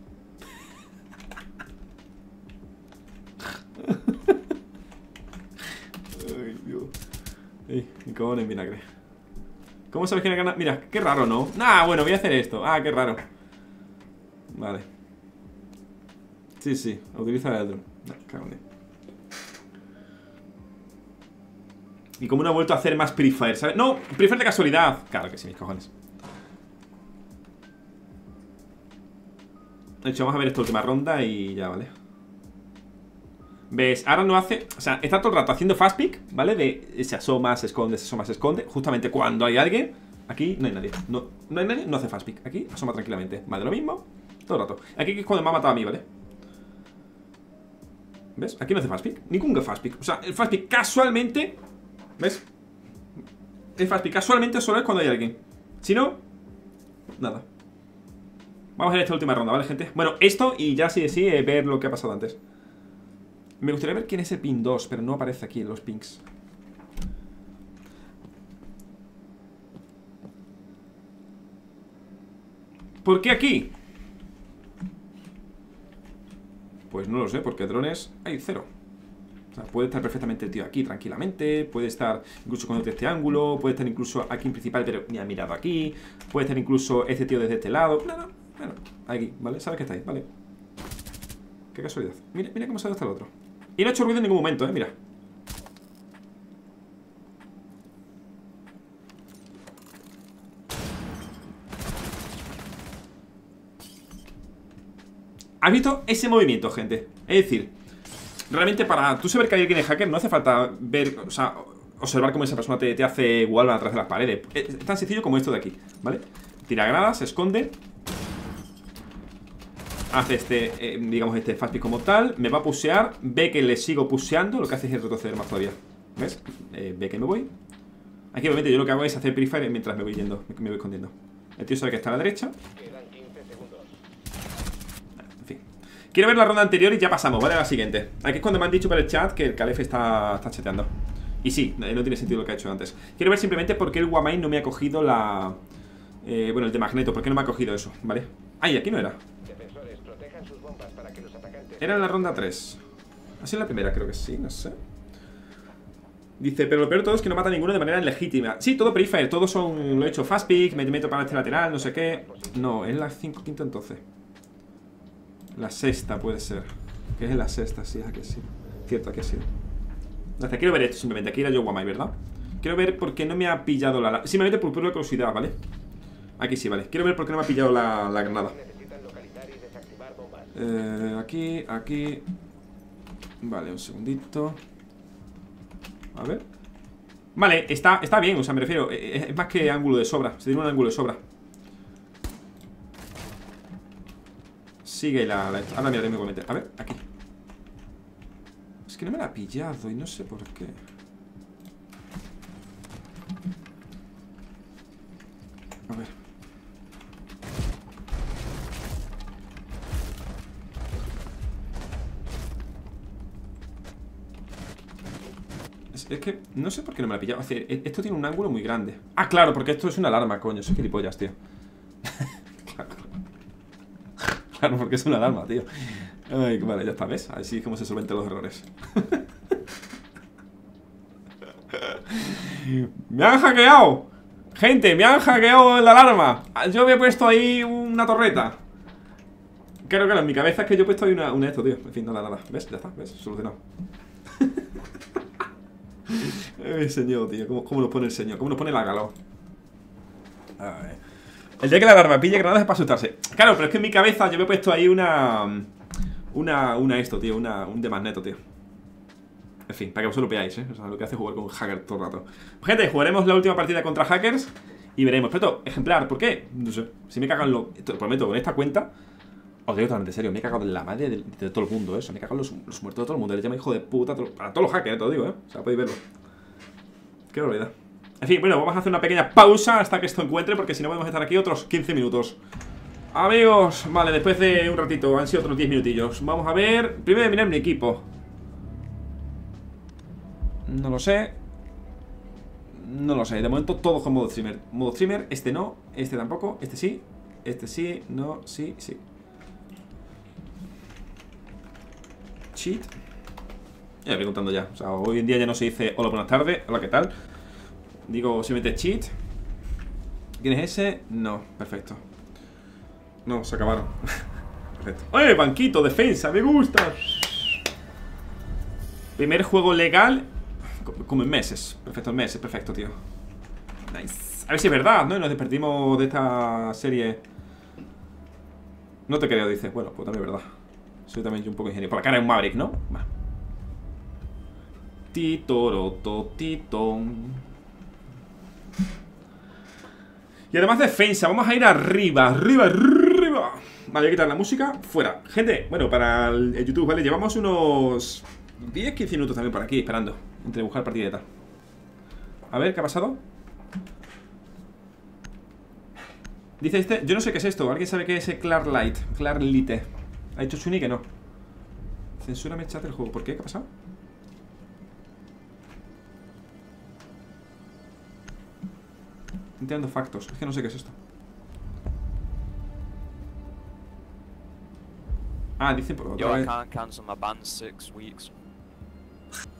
Ay, Dios. Ey, mi cómo en vinagre. ¿Cómo sabes quién ha ganado? Mira, qué raro, ¿no? Ah, bueno, voy a hacer esto. Ah, qué raro. Vale. Sí, utiliza el dron. Cabrón. Y como no ha vuelto a hacer más Pre-Fire, ¿sabes? No, Pre-Fire de casualidad. Claro que sí, mis cojones. De hecho, vamos a ver esta última ronda y ya, ¿vale? ¿Ves? Ahora no hace... O sea, está todo el rato haciendo fast pick, ¿vale? Se asoma, se esconde, se asoma, se esconde. Justamente cuando hay alguien. Aquí no hay nadie. No hay nadie, no hace fast pick. Aquí asoma tranquilamente. Vale, lo mismo. Todo el rato. Aquí es cuando me ha matado a mí, ¿vale? ¿Ves? Aquí no hace fast pick. Ningún fast pick. O sea, el fast pick casualmente... ¿Ves? El fast pick casualmente solo es cuando hay alguien. Si no, nada. Vamos a ver esta última ronda, ¿vale, gente? Bueno, esto y ya sí, ver lo que ha pasado antes. Me gustaría ver quién es el pin 2, pero no aparece aquí en los pings. ¿Por qué aquí? Pues no lo sé, porque drones hay 0. sea, puede estar perfectamente el tío aquí tranquilamente. Puede estar incluso con este ángulo. Puede estar incluso aquí en principal, pero ni ha mirado aquí. Puede estar incluso este tío desde este lado. No, bueno, aquí, ¿vale? Sabes que está ahí, ¿vale? Qué casualidad. Mira, mira cómo se ha ido hasta el otro. Y no ha hecho ruido en ningún momento, mira. ¿Has visto ese movimiento, gente? Es decir, realmente para tú saber que hay alguien es hacker no hace falta ver, o sea, observar cómo esa persona te hace wallbang atrás de las paredes. Es tan sencillo como esto de aquí, ¿vale? Tira granadas, se esconde. Hace digamos, fast pick como tal. Me va a pushear, ve que le sigo pusheando. Lo que hace es retroceder más todavía. ¿Ves? Ve que me voy. Aquí obviamente yo lo que hago es hacer pre-fire mientras me voy yendo, me voy escondiendo. El tío sabe que está a la derecha. Quedan 15 segundos. En fin. Quiero ver la ronda anterior y ya pasamos, ¿vale? A la siguiente. Aquí es cuando me han dicho por el chat que el Calef está chateando. Y sí, no tiene sentido lo que ha hecho antes. Quiero ver simplemente por qué el Wamai no me ha cogido la... bueno, el de Magneto, ¿por qué no me ha cogido eso? ¿Vale? Ay, aquí no era. Defensores, protejan sus bombas para que los atacantes... Era en la ronda 3. ¿Ha sido la primera? Creo que sí, no sé. Dice, pero lo peor de todo es que no mata a ninguno de manera legítima. Sí, todo pre-fire, todos son... Lo he hecho fast pick, me meto para este lateral, no sé qué. No, es la 5-5 entonces. La sexta puede ser. Que es la sexta, sí, aquí sí. Cierto, aquí sí. Hasta quiero ver esto simplemente. Aquí era yo Wamai, ¿verdad? Quiero ver por qué no me ha pillado la... Simplemente por pura curiosidad, ¿vale? Aquí sí, vale. Quiero ver por qué no me ha pillado la granada. Necesitan localizar y desactivar bombas. Aquí. Vale, un segundito. A ver. Vale, está bien, o sea, me refiero. Es más que ángulo de sobra. Se tiene un ángulo de sobra. Sigue la ahora miraré igualmente. A ver, aquí. Es que no me la ha pillado y no sé por qué. A ver. Es que no sé por qué no me la ha pillado. Esto tiene un ángulo muy grande. Ah, claro, porque esto es una alarma, coño. Soy gilipollas, tío. Claro, porque es una alarma, tío. Ay, vale, ya está, ¿ves? Así es como se solventan los errores. ¡Me han hackeado! Gente, me han hackeado la alarma. Yo había puesto ahí una torreta. Claro, en mi cabeza es que yo he puesto ahí una esto, tío. En fin, nada. ¿Ves? Ya está, ¿ves? Solucionado. Ay, señor, tío. ¿Cómo nos pone el señor? ¿Cómo nos pone la calor? A ver. El día que la alarma pille granadas es para asustarse. Claro, pero es que en mi cabeza yo me he puesto ahí un de magneto, tío. En fin, para que vosotros lo veáis, ¿eh? O sea, lo que hace jugar con hackers todo el rato. Gente, jugaremos la última partida contra hackers y veremos. Pero, ejemplar, ¿por qué? No sé. Si me cagan te prometo, con esta cuenta, os digo totalmente serio, me he cagado en la madre de todo el mundo, ¿eh? O sea, me he cagado en los muertos de todo el mundo. Les llamo hijo de puta a todos los hackers, te lo digo, ¿eh? O sea, podéis verlo. Qué barbaridad. En fin, bueno, vamos a hacer una pequeña pausa hasta que esto encuentre, porque si no podemos estar aquí otros 15 minutos. Amigos, vale, después de un ratito, han sido otros 10 minutillos. Vamos a ver, primero mirar mi equipo. No lo sé. No lo sé, de momento todos con modo streamer. Modo streamer, este no, este tampoco, este sí, no, sí. Cheat. Ya voy contando ya, o sea, hoy en día ya no se dice hola, buenas tardes, hola, ¿qué tal? Digo simplemente cheat. ¿Quién es ese? No, perfecto. No, se acabaron. Perfecto. ¡Oye, banquito, defensa! ¡Me gusta! Primer juego legal. Como en meses. Perfecto, en meses, perfecto, tío. Nice. A ver si es verdad, ¿no? Y nos desperdimos de esta serie. No te creo, dice. Bueno, pues también es verdad. Soy también yo un poco ingeniero. Por la cara de un Maverick, ¿no? Va. Titoroto, titón. Y además defensa, vamos a ir arriba. Vale, voy a quitar la música, fuera. Gente, bueno, para el YouTube, ¿vale? Llevamos unos 10-15 minutos también por aquí esperando, entre buscar partida y tal. A ver, ¿qué ha pasado? Dice este, yo no sé qué es esto. ¿Alguien sabe qué es el Clarlite? Ha dicho Chuni que no. Censúrame el chat del juego, ¿por qué? ¿Qué ha pasado? Entiendo factos, es que no sé qué es esto. Ah, dice por otra vez. I can't cancel my ban 6 weeks.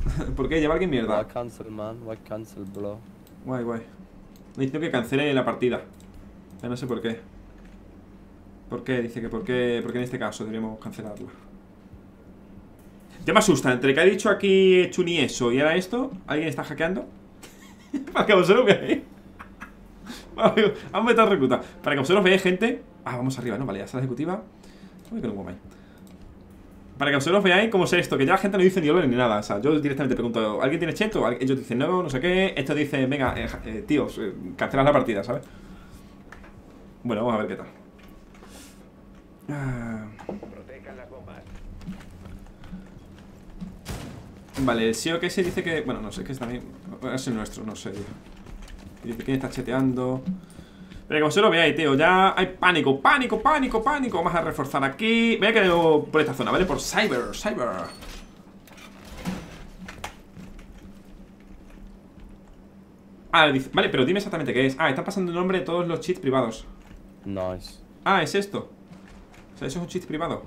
¿Por qué? ¿Lleva alguien mierda? Why cancel, man? Why cancel, bro? Guay, guay. Me dice que cancele la partida. Ya no sé por qué. ¿Por qué? Dice que por qué en este caso deberíamos cancelarla. Ya me asusta, entre que ha dicho aquí Chuni eso y ahora esto, ¿alguien está hackeando? Para que vosotros veáis. Vamos a meter recluta. Para que vosotros veáis, gente. Ah, vamos arriba, ¿no? Vale, ya está la ejecutiva. Uy, que no guay. Para que vosotros veáis cómo es esto, que ya la gente no dice ni over ni nada. O sea, yo directamente pregunto, ¿alguien tiene cheto? Ellos dicen no, no sé qué. Estos dicen, venga, tíos, cancelad la partida, ¿sabes? Bueno, vamos a ver qué tal. Protejan las bombas. Vale, el SEO que se dice que... Bueno, no sé, que es también... Es el nuestro, no sé, tío. Dice quién está cheteando. Pero que vosotros veáis, tío, ya hay pánico, pánico, pánico, pánico. Vamos a reforzar aquí. Voy a quedar por esta zona, ¿vale? Por Cyber. Ah, dice, vale, pero dime exactamente qué es. Ah, está pasando el nombre de todos los cheats privados. Nice. Ah, es esto. O sea, eso es un cheat privado.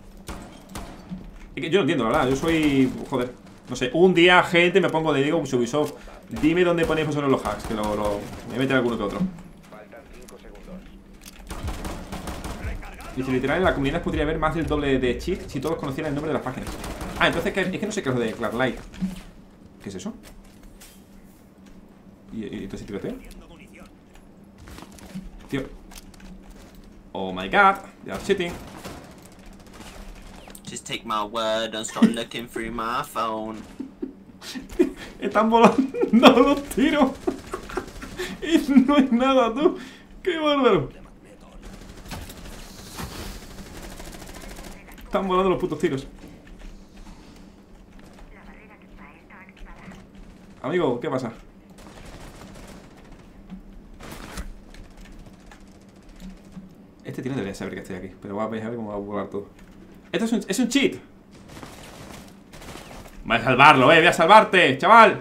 Es que yo no entiendo, la verdad. Yo soy... Joder. No sé, un día, gente, me pongo de digo Ubisoft. Dime dónde ponéis vosotros los hacks. Que me voy a meter alguno que otro. Faltan 5 segundos. Y si literal en la comunidad podría haber más del doble de cheat si todos conocieran el nombre de las páginas. Ah, entonces es que no sé qué es lo de Clarlight. ¿Qué es eso? ¿Y todo ese tiroteo? Tío. Oh my god, they are cheating. Just take my word and start looking through my phone. Están volando los tiros. Y no hay nada, tú. Qué bárbaro. Están volando los putos tiros. Amigo, ¿qué pasa? Este tío no debería saber que estoy aquí. Pero va a ver cómo va a volar todo. Esto es un cheat. Voy a salvarlo, voy a salvarte, chaval.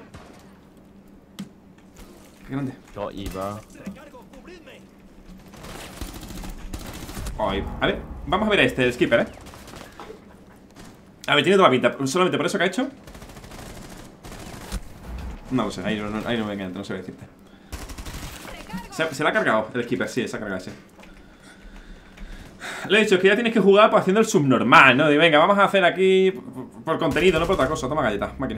Qué grande. Got you, bro. Ay, a ver, vamos a ver a este, el skipper, A ver, tiene toda la pinta. Solamente por eso que ha hecho. No lo sé, ahí no me encanta, no sé qué decirte. Se la ha cargado el skipper, sí, se ha cargado ese. Le he dicho que ya tienes que jugar pues, haciendo el subnormal, ¿no? Y venga, vamos a hacer aquí por contenido, no por otra cosa. Toma galleta, máquina.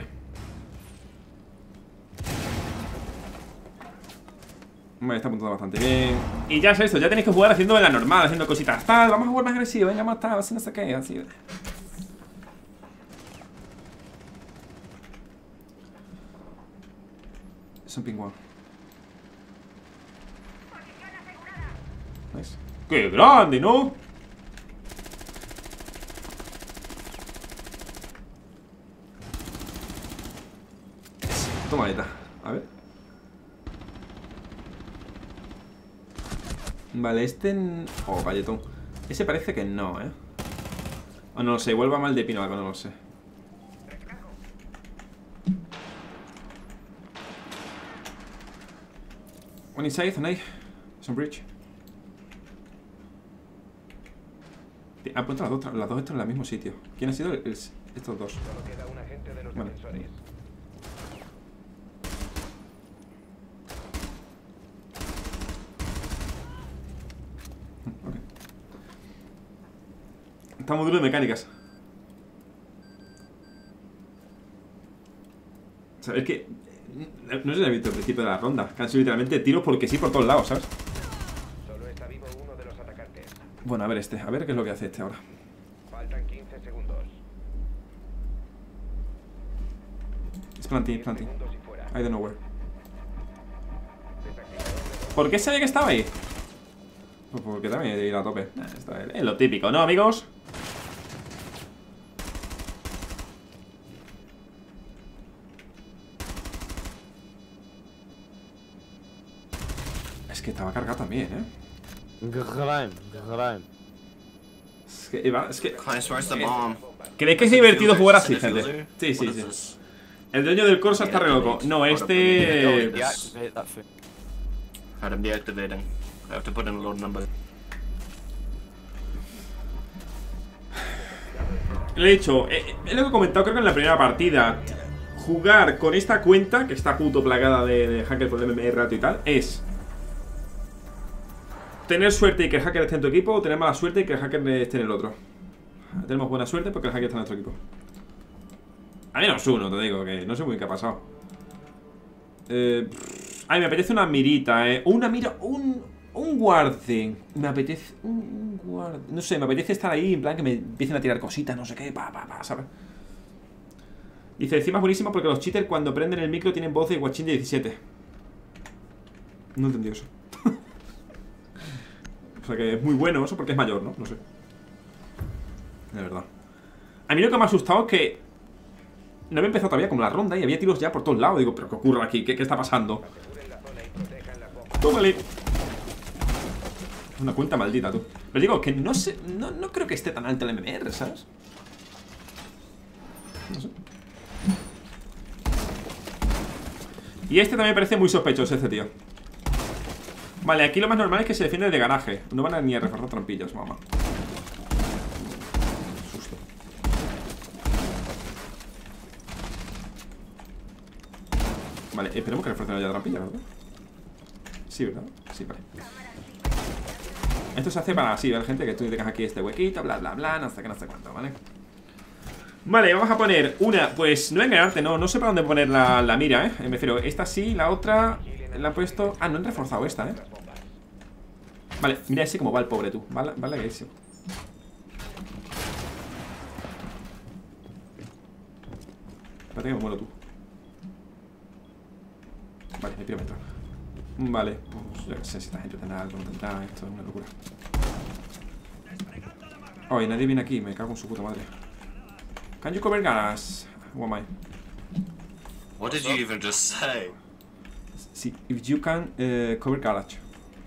Vale, está apuntando bastante bien. Y ya es esto, ya tenéis que jugar haciendo la normal, haciendo cositas. Tal, vamos a jugar más agresivo, venga, más tal, así no sé qué, así. Es un pingüino. Nice. ¡Qué grande, ¿no? Toma galleta, a ver. Vale, este... Oh, galletón. Ese parece que no, O no lo sé, vuelva mal de pino algo, no lo sé. One inside, Zanay. Es un bridge. Ha puesto las dos estas en el mismo sitio. ¿Quién ha sido estos dos? Solo queda un agente de los Vale. defensores. Ok. Está muy duro de mecánicas. O sea, es que... No sé si has visto el principio de la ronda. Que han sido literalmente tiros porque sí por todos lados, ¿sabes? Solo está vivo uno de los atacantes. Bueno, a ver este. A ver qué es lo que hace este ahora. Faltan 15 segundos. Es planting, 10 planting. segundos y fuera. I don't know where. Desactivador de bombas. ¿Por qué sabía que estaba ahí? Pues porque también he de ir a tope. Es lo típico, ¿no, amigos? Es que estaba cargado también, Grime. Es que... Christ, where's the bomb? ¿Creéis que es divertido jugar así, Is it a gente? diffuser? Sí, sí, What is sí. this? El dueño del Corsa está re loco. No, este... Deactivate that thing. Right, I'm deactivating. I have to put in a load number. Le he dicho, es lo que he comentado creo que en la primera partida. jugar con esta cuenta, que está puto plagada de hacker por el MMR alto y tal, es tener suerte y que el hacker esté en tu equipo, o tener mala suerte y que el hacker esté en el otro. Tenemos buena suerte porque el hacker está en nuestro equipo. A menos uno, te digo, que no sé muy bien qué ha pasado. Ay, me apetece una mirita, o una mira, un guarden. Me apetece un guarden. No sé, me apetece estar ahí, en plan que me empiecen a tirar cositas, no sé qué, ¿sabes? Dice, encima es buenísimo porque los cheaters cuando prenden el micro tienen voz de guachín de 17. No he entendido eso. O sea que es muy bueno eso porque es mayor, ¿no? No sé. De verdad. A mí lo que me ha asustado es que no había empezado todavía como la ronda y había tiros ya por todos lados. Digo, ¿pero qué ocurre aquí? ¿Qué está pasando? Tómale. Es una cuenta maldita, tú. Pero digo, que no sé, no creo que esté tan alto el MMR, ¿sabes? No sé. Y este también me parece muy sospechoso, este tío. Vale, aquí lo más normal es que se defiende de garaje. No van a ni a reforzar trampillas, mamá. Susto. Vale, esperemos que refuercen ya trampillas, ¿verdad? Sí, ¿verdad? Sí, vale. Esto se hace para así, ver gente, que tú tengas aquí este huequito, bla, bla, bla, no sé qué, no sé cuánto, ¿vale? Vale, vamos a poner una, pues no voy a engañarte, no sé para dónde poner la mira, me refiero, esta sí, la otra la han puesto, no han reforzado esta, Vale, mira ese como va el pobre tú, vale ese. Espérate que me muero tú. Vale, me pido entrar. Vale, pues yo no sé si esta gente tendrá algo, no tendrá, esto es una locura. Oye, nadie viene aquí, me cago en su puta madre. Can you cover garage? Who am I? What did you even just say? Sí, if you can cover garage.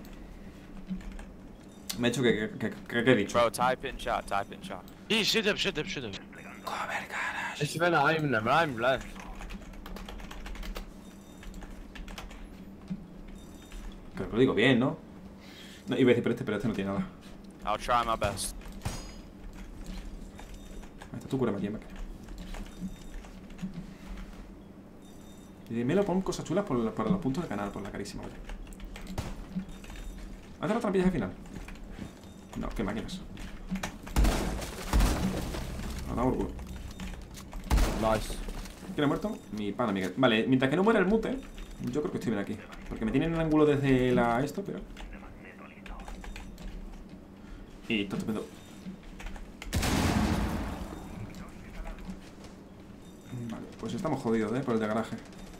Me ha dicho que he dicho. Bro, type in chat. ايه شدب Cover garage. ايش فينا عايم لا. Creo que lo digo bien, ¿no? No, iba a decir, pero este no tiene nada. I'll try my best. Ahí está, tú cúrame aquí, Mac. Y me lo pon cosas chulas por los puntos del canal, por la carísima, ¿vale? ¿Hace las trampillas al final? No, qué máquinas. Nos damos por culo. Nice. ¿Quién ha muerto? Mi pana Miguel. Vale, mientras que no muera el mute, yo creo que estoy bien aquí. Porque me tienen en un ángulo desde esto, pero... Y esto estupendo. Vale, pues estamos jodidos, por el de garaje.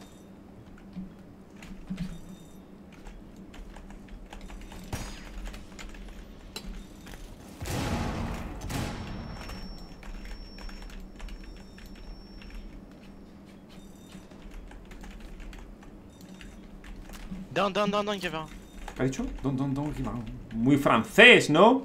Don't give out. ¿Qué ha dicho? Don, give out. Muy francés, ¿no?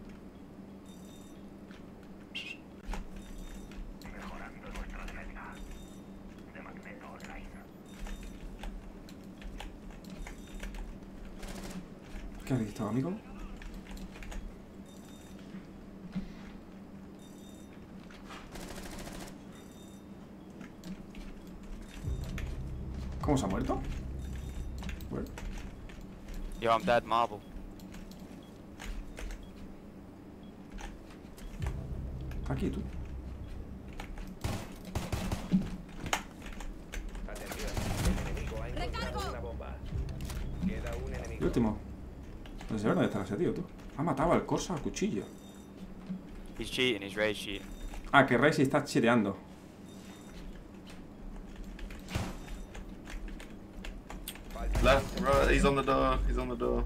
¿Qué has visto, amigo? ¿Cómo se ha muerto? Bueno. Yo, I'm dead marble. Aquí tú. Y último. No sé dónde está ese tío, tú. Ha matado al Corsa a cuchillo. He's cheating, he's rage cheating. Ah, que Raisi está cheteando. Left, right, he's on the door.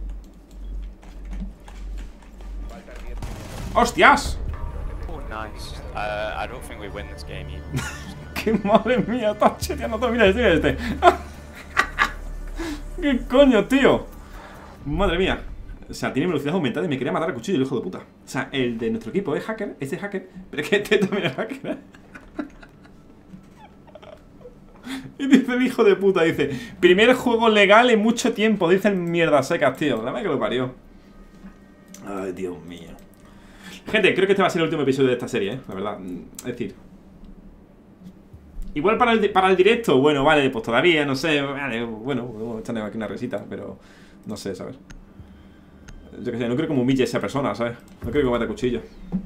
¡Hostias! Oh, nice. I don't think we win this game either. ¡Qué madre mía! Está cheteando todo. Mira este. ¿Qué coño, tío? Madre mía. O sea, tiene velocidad aumentada y me quería matar a cuchillo, el hijo de puta. O sea, el de nuestro equipo es hacker, este es hacker, pero es que este también es hacker. Y dice el hijo de puta, dice: primer juego legal en mucho tiempo, dice el mierda secas, tío. La verdad que lo parió. Ay, Dios mío. Gente, creo que este va a ser el último episodio de esta serie, la verdad. Es decir, Igual para el directo, bueno, vale, pues todavía, no sé, vale, bueno, podemos echarle aquí una risita, pero no sé, ¿sabes? Yo qué sé, no creo que me humille esa persona, ¿sabes? No creo que me mate a cuchillo.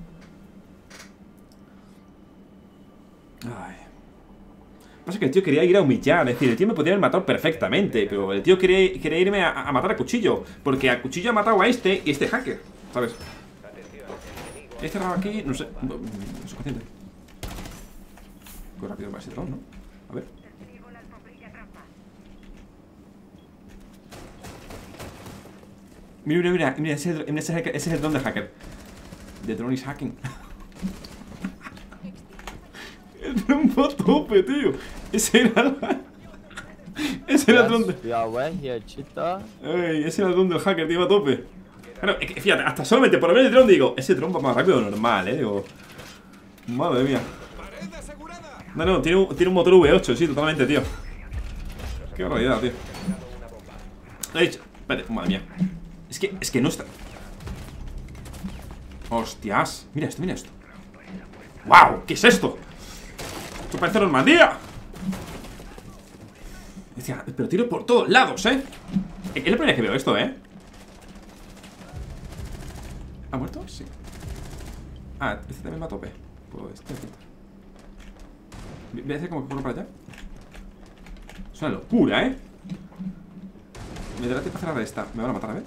Ay. Pasa que el tío quería ir a humillar, es decir, el tío me podría haber matado perfectamente, pero el tío quería irme a matar a cuchillo, porque a cuchillo ha matado a este y este hacker, ¿sabes? He cerrado aquí, no sé, no soy consciente. Muy rápido para ese dron, ¿no? A ver. Mira, ese es el dron del hacker. The drone is hacking. El dron va a tope, tío. Ese era ese era el dron de... ese era el dron del hacker, tío, va a tope. Claro, fíjate, hasta solamente por ver el dron digo, ese dron va más rápido de lo normal, digo. Madre mía. No, tiene un motor V8, sí, totalmente, tío. Qué barbaridad, tío. Lo he dicho. Espérate, madre mía. Es que no está. Hostias. Mira esto, mira esto. ¡Wow! ¿Qué es esto? Esto parece Normandía. Decía, pero tiro por todos lados, ¿eh? Es la primera vez que veo esto, ¿eh? ¿Ha muerto? Sí. Ah, este también va a tope. Pues este. Voy a hacer como que corro para allá. Es una locura, ¿eh? Me dará tiempo a hacer la esta. Me van a matar, a ver.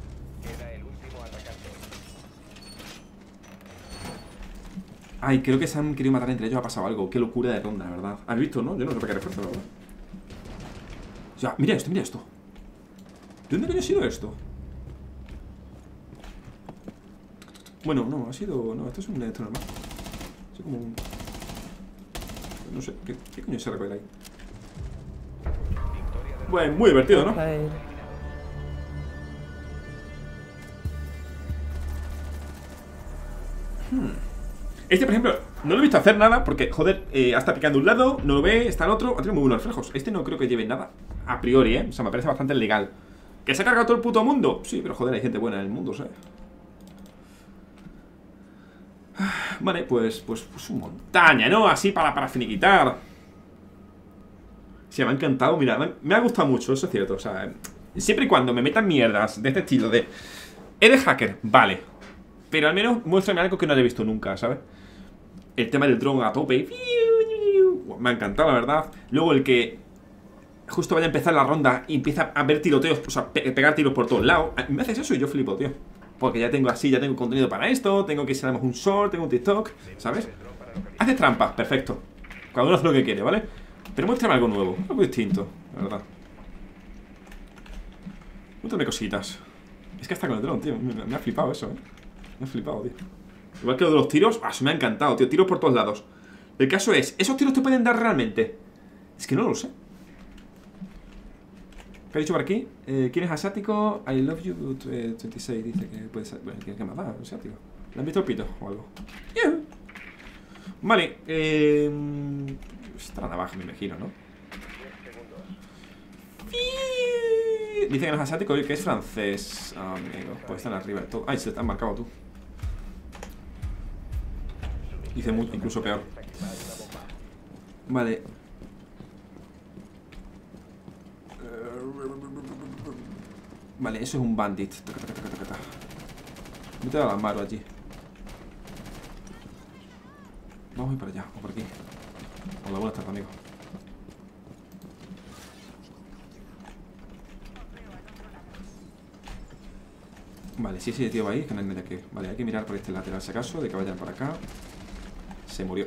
Ay, creo que se han querido matar entre ellos. Ha pasado algo. Qué locura de ronda, la verdad. ¿Has visto, no? Yo no sé para qué refuerzo, la verdad. O sea, mira esto, mira esto. ¿De dónde coño ha sido esto? Bueno, no, ha sido... No, esto es un esto normal. Es como un... No sé, ¿qué coño se recoge ahí? Bueno, muy divertido, ¿no? Este, por ejemplo, no lo he visto hacer nada porque, joder, está picando un lado, no lo ve, está el otro. Ha tenido muy buenos reflejos. Este no creo que lleve nada, a priori, ¿eh? O sea, me parece bastante legal. ¿Que se ha cargado todo el puto mundo? Sí, pero joder, hay gente buena en el mundo, ¿sabes? Vale, pues un montaña, ¿no? Así para finiquitar. Sí, me ha encantado, mira, me ha gustado mucho, eso es cierto. O sea, siempre y cuando me metan mierdas de este estilo de... Eres hacker, vale. Pero al menos muéstrame algo que no haya visto nunca, ¿sabes? El tema del dron a tope. Me ha encantado, la verdad. Luego el que justo vaya a empezar la ronda y empieza a ver tiroteos, o sea, pegar tiros por todos lados. Me haces eso y yo flipo, tío. Porque ya tengo así, ya tengo contenido para esto. Tengo que ser un short, tengo un TikTok, ¿sabes? Haces trampas, perfecto. Cada uno hace lo que quiere, ¿vale? Pero muéstrame algo nuevo, algo distinto, la verdad. Muéstrame cositas. Es que hasta con el dron, tío, me ha flipado eso, Me ha flipado, tío. Igual que lo de los tiros, eso me ha encantado, tío. Tiros por todos lados. El caso es, ¿esos tiros te pueden dar realmente? Es que no lo sé. ¿Qué ha dicho por aquí? ¿Quién es asiático? I love you, 26 dice que puede ser. Bueno, ¿qué más da? Asiático. ¿Le han visto el pito o algo? Yeah. Vale, está la navaja, me imagino, ¿no? Dice que no es asiático y que es francés. Amigo, pues están arriba de todo. Ay, se te han marcado tú. Dice mucho, incluso peor. Vale. Vale, eso es un bandit. Mete a la mano allí. Vamos a ir para allá, o por aquí. Hola, buenas tardes, amigo. Vale, sí, tío, va ahí, que no hay nadie aquí. Vale, hay que mirar por este lateral, si acaso, de que vayan por acá. Se murió.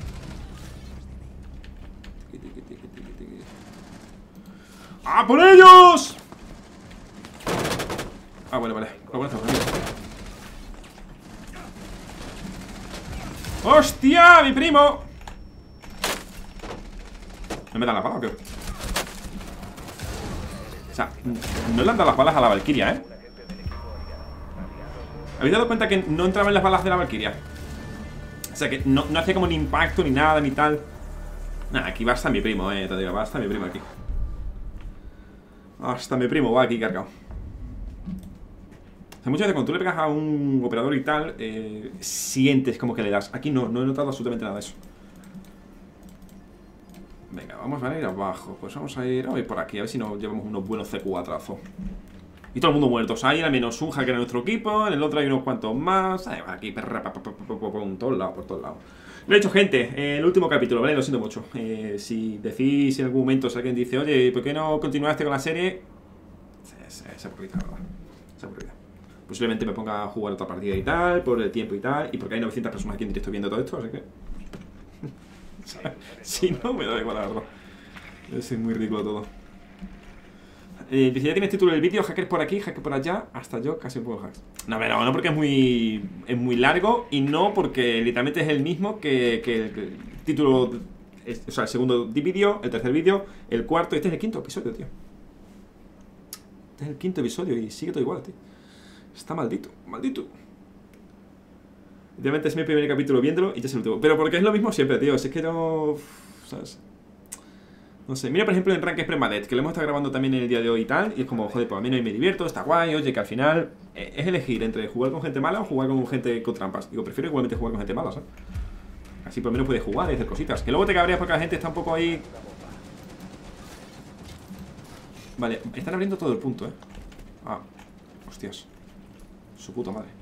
¡Ah, por ellos! Ah, vale. Lo bueno está, ¡hostia, mi primo! ¿No me dan las balas o qué? O sea, no le han dado las balas a la Valkyria, ¿eh? ¿Habéis dado cuenta que no entraban las balas de la Valkyria? O sea, que no hacía como ni impacto, ni nada, ni tal. Nah, aquí va hasta mi primo, te digo, va hasta mi primo aquí. Hasta mi primo va aquí cargado. O sea, muchas veces cuando tú le pegas a un operador y tal, sientes como que le das. Aquí no he notado absolutamente nada de eso. Venga, vamos a ir abajo. Pues vamos a ir por aquí, a ver si nos llevamos unos buenos C4. Y todo el mundo muerto. O sea, hay al menos un hacker en nuestro equipo. En el otro hay unos cuantos más. Aquí, por todos lados, por todos lados. Lo he hecho, gente, el último capítulo, ¿vale? Lo siento mucho. Si decís en algún momento, si alguien dice, oye, ¿por qué no continuaste con la serie? Se aburrida, la verdad. Se aburrida. Posiblemente me ponga a jugar otra partida y tal, por el tiempo y tal, y porque hay 900 personas aquí en directo viendo todo esto, así que... Si no, me da igual, la verdad. Es muy ridículo todo. Dice, ya tienes título del vídeo, hackers por aquí, hackers por allá. Hasta yo casi puedo hacks. No, pero no porque es muy largo. Y no porque literalmente es el mismo que el título. O sea, el segundo vídeo, el tercer vídeo, el cuarto. Este es el quinto episodio, tío. Este es el quinto episodio y sigue todo igual, tío. Está maldito, maldito. Literalmente es mi primer capítulo viéndolo y ya es el último. Pero porque es lo mismo siempre, tío. Si es que no... ¿sabes? No sé, mira por ejemplo en Ranked Permadeath, que lo hemos estado grabando también en el día de hoy y tal. Y es como, joder, pues a mí no me divierto, está guay. Oye, que al final es elegir entre jugar con gente mala o jugar con gente con trampas. Digo, prefiero igualmente jugar con gente mala, ¿sabes? Así por lo menos puedes jugar y hacer cositas. Que luego te cabreas porque la gente está un poco ahí. Vale, están abriendo todo el punto, Ah, hostias. Su puta madre.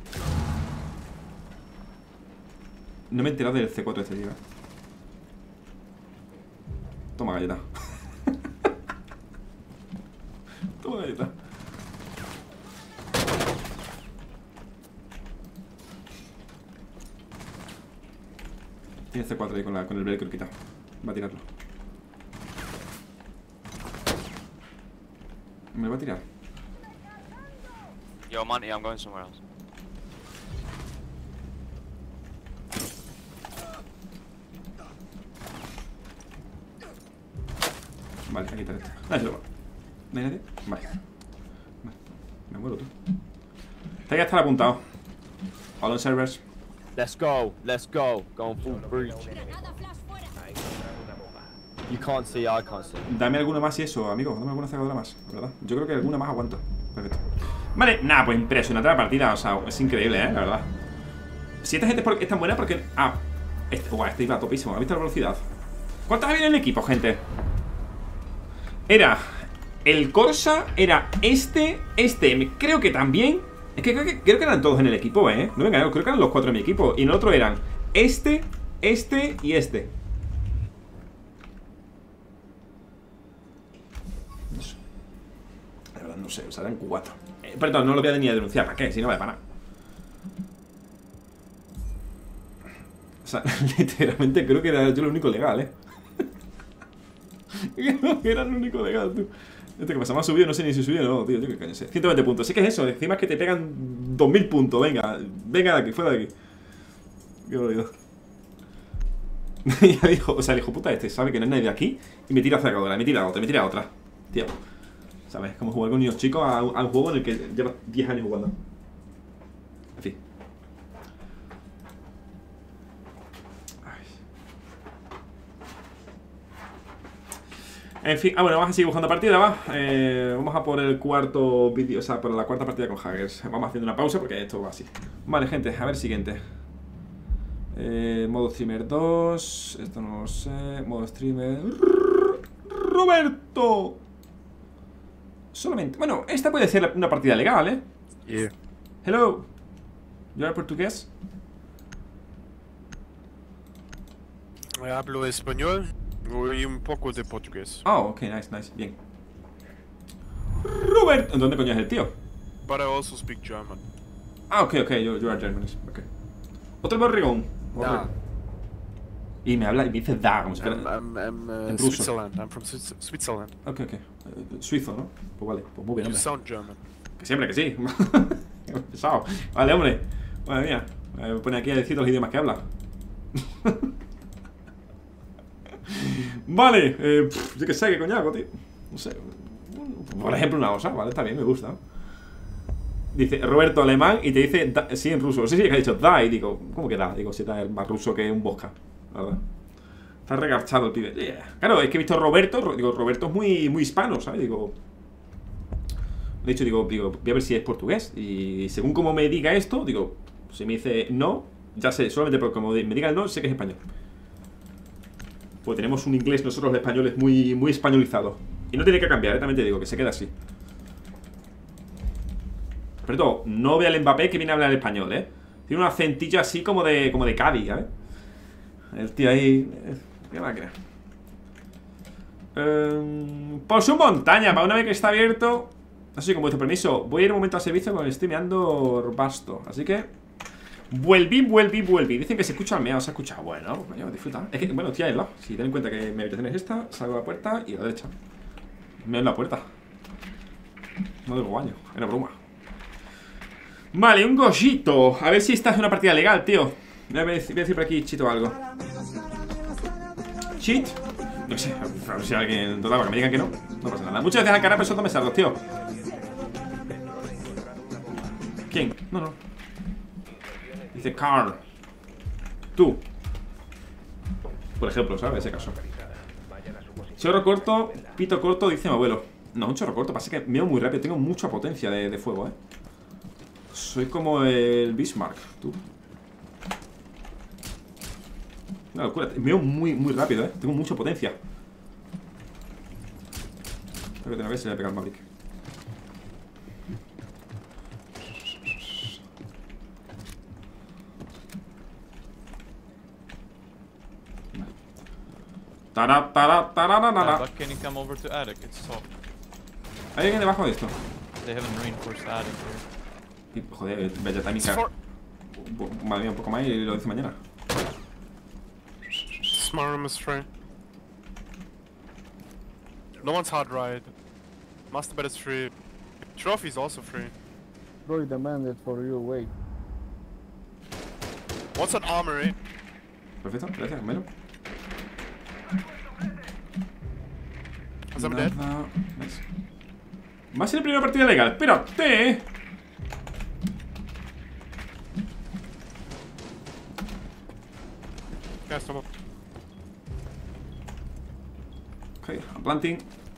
No me he enterado del C4 este día. Toma galleta. Toma galleta. Tiene C4 ahí con el velcro quitado. Va a tirarlo. Me lo va a tirar. Yo, Monty, I'm going somewhere else. Vale, aquí está esto. Dale, ¿no hay nadie? Vale. Me muero tú. Está ya está apuntado. All on servers. Let's go. Going full breach. You can't see, I can't see. Dame alguna más y eso, amigo. Dame alguna cegadora más, la verdad. Yo creo que alguna más aguanto. Perfecto. Vale, nada, pues impresionante la partida. O sea, es increíble, la verdad. Si esta gente es tan buena porque... este iba topísimo. ¿Has visto la velocidad? ¿Cuántas había en el equipo, gente? Era el Corsa, era este, creo que también. Es que creo que eran todos en el equipo, No me engaño, creo que eran los 4 en mi equipo. Y en el otro eran este y este. No sé. La verdad no sé, o sea, eran 4. Perdón, no lo voy a ni a denunciar, ¿para qué? Si no vale para nada. O sea, literalmente creo que era yo lo único legal, Era el único legal, tú. Este que pasa, me ha subido, no sé ni si subió o no, tío. Yo qué coño sé. 120 puntos. Sí que es eso, encima es que te pegan 2000 puntos. Venga de aquí, fuera de aquí. Qué olvidado. Ya dijo, o sea, el hijo puta este sabe que no hay nadie de aquí y me tira a sacadora, me tira a otra. Tío. ¿Sabes? Como jugar con niños chicos a un juego en el que llevas 10 años jugando. En fin. En fin, bueno, vamos a seguir buscando partida, va. Vamos a por el cuarto vídeo, o sea, por la cuarta partida con hackers. Vamos haciendo una pausa porque esto va así. Vale, gente, a ver, siguiente. Modo streamer 2. Esto no lo sé. Modo streamer. ¡Roberto! Solamente. Bueno, esta puede ser una partida legal, Yeah. Hello. ¿You are portugués? Hablo español y un poco de portugués. Oh, ok, nice, bien. Roberto. ¿Dónde coño es el tío? But I also speak German. Ah, ok, you are German. Ok. Otro borregón. Da. Y me habla y me dice da, como si fuera I'm en ruso. Switzerland. I'm from Switzerland. Ok. Suizo, ¿no? Pues vale, pues muy bien, You hombre. sound German. Que siempre que sí. Pesado. Vale, hombre. Madre mía. Me pone aquí a decir los idiomas que habla. Vale, yo que sé, qué coñaco, tío. No sé. Por ejemplo, una osa, vale, está bien, me gusta. Dice Roberto alemán y te dice da, sí en ruso. Sí, que ha dicho da y digo, ¿cómo que da? Digo, si da es más ruso que un bosca, la verdad. Está regarchado el pibe. Yeah. Claro, es que he visto a Roberto, digo, Roberto es muy hispano, ¿sabes? Digo, de hecho, digo, voy a ver si es portugués. Y según como me diga esto, digo, si me dice no, ya sé, solamente porque como me diga el no, sé que es español. Pues tenemos un inglés nosotros los españoles muy, muy españolizado. Y no tiene que cambiar, también te digo, que se queda así. Pero todo, no ve al Mbappé que viene a hablar español, Tiene un acentillo así como de Cádiz, ¿sabes? El tío ahí... ¿Qué máquina? Por su montaña, para una vez que está abierto. Así que con vuestro permiso, voy a ir un momento al servicio porque estoy meando basto. Así que vuelví. Dicen que se escucha el meado, se ha escuchado. Bueno, pues disfruta. Es que, bueno, tía, es la. Si ten en cuenta que mi habitación es esta, salgo a la puerta y a la derecha. Meo en la puerta. No del baño, era broma. Vale, un gollito. A ver si esta es una partida legal, tío. Voy a decir por aquí, chito, algo. Cheat. No sé, a ver si alguien... Total, que me digan que no. No pasa nada. Muchas veces al canal, pero son 2 mesardos, tío. ¿Quién? No. Dice Carl. Tú. Por ejemplo, ¿sabes? Ese caso. Chorro corto, pito corto, dice mi abuelo. No, un chorro corto, pasa que meo muy rápido. Tengo mucha potencia de fuego, Soy como el Bismarck, tú. Una locura, meo muy rápido, Tengo mucha potencia. Creo que tengo que ver si le voy a pegar al Maverick. Can you come over to attic? It's soft. ¿Hay alguien debajo de esto? They haven't reinforced the attic here. Joder, vaya timing. Madre mía, un poco más y lo dice mañana. Smart room is free. No one's hard right. Master bed is free. Trophy is also free. Bro, demanded for you, wait. What's an armory? Perfecto, gracias, Melo. Is that dead? Nice. Va a ser la primera partida legal. Espérate. Yeah, stop. Okay, I'm planting.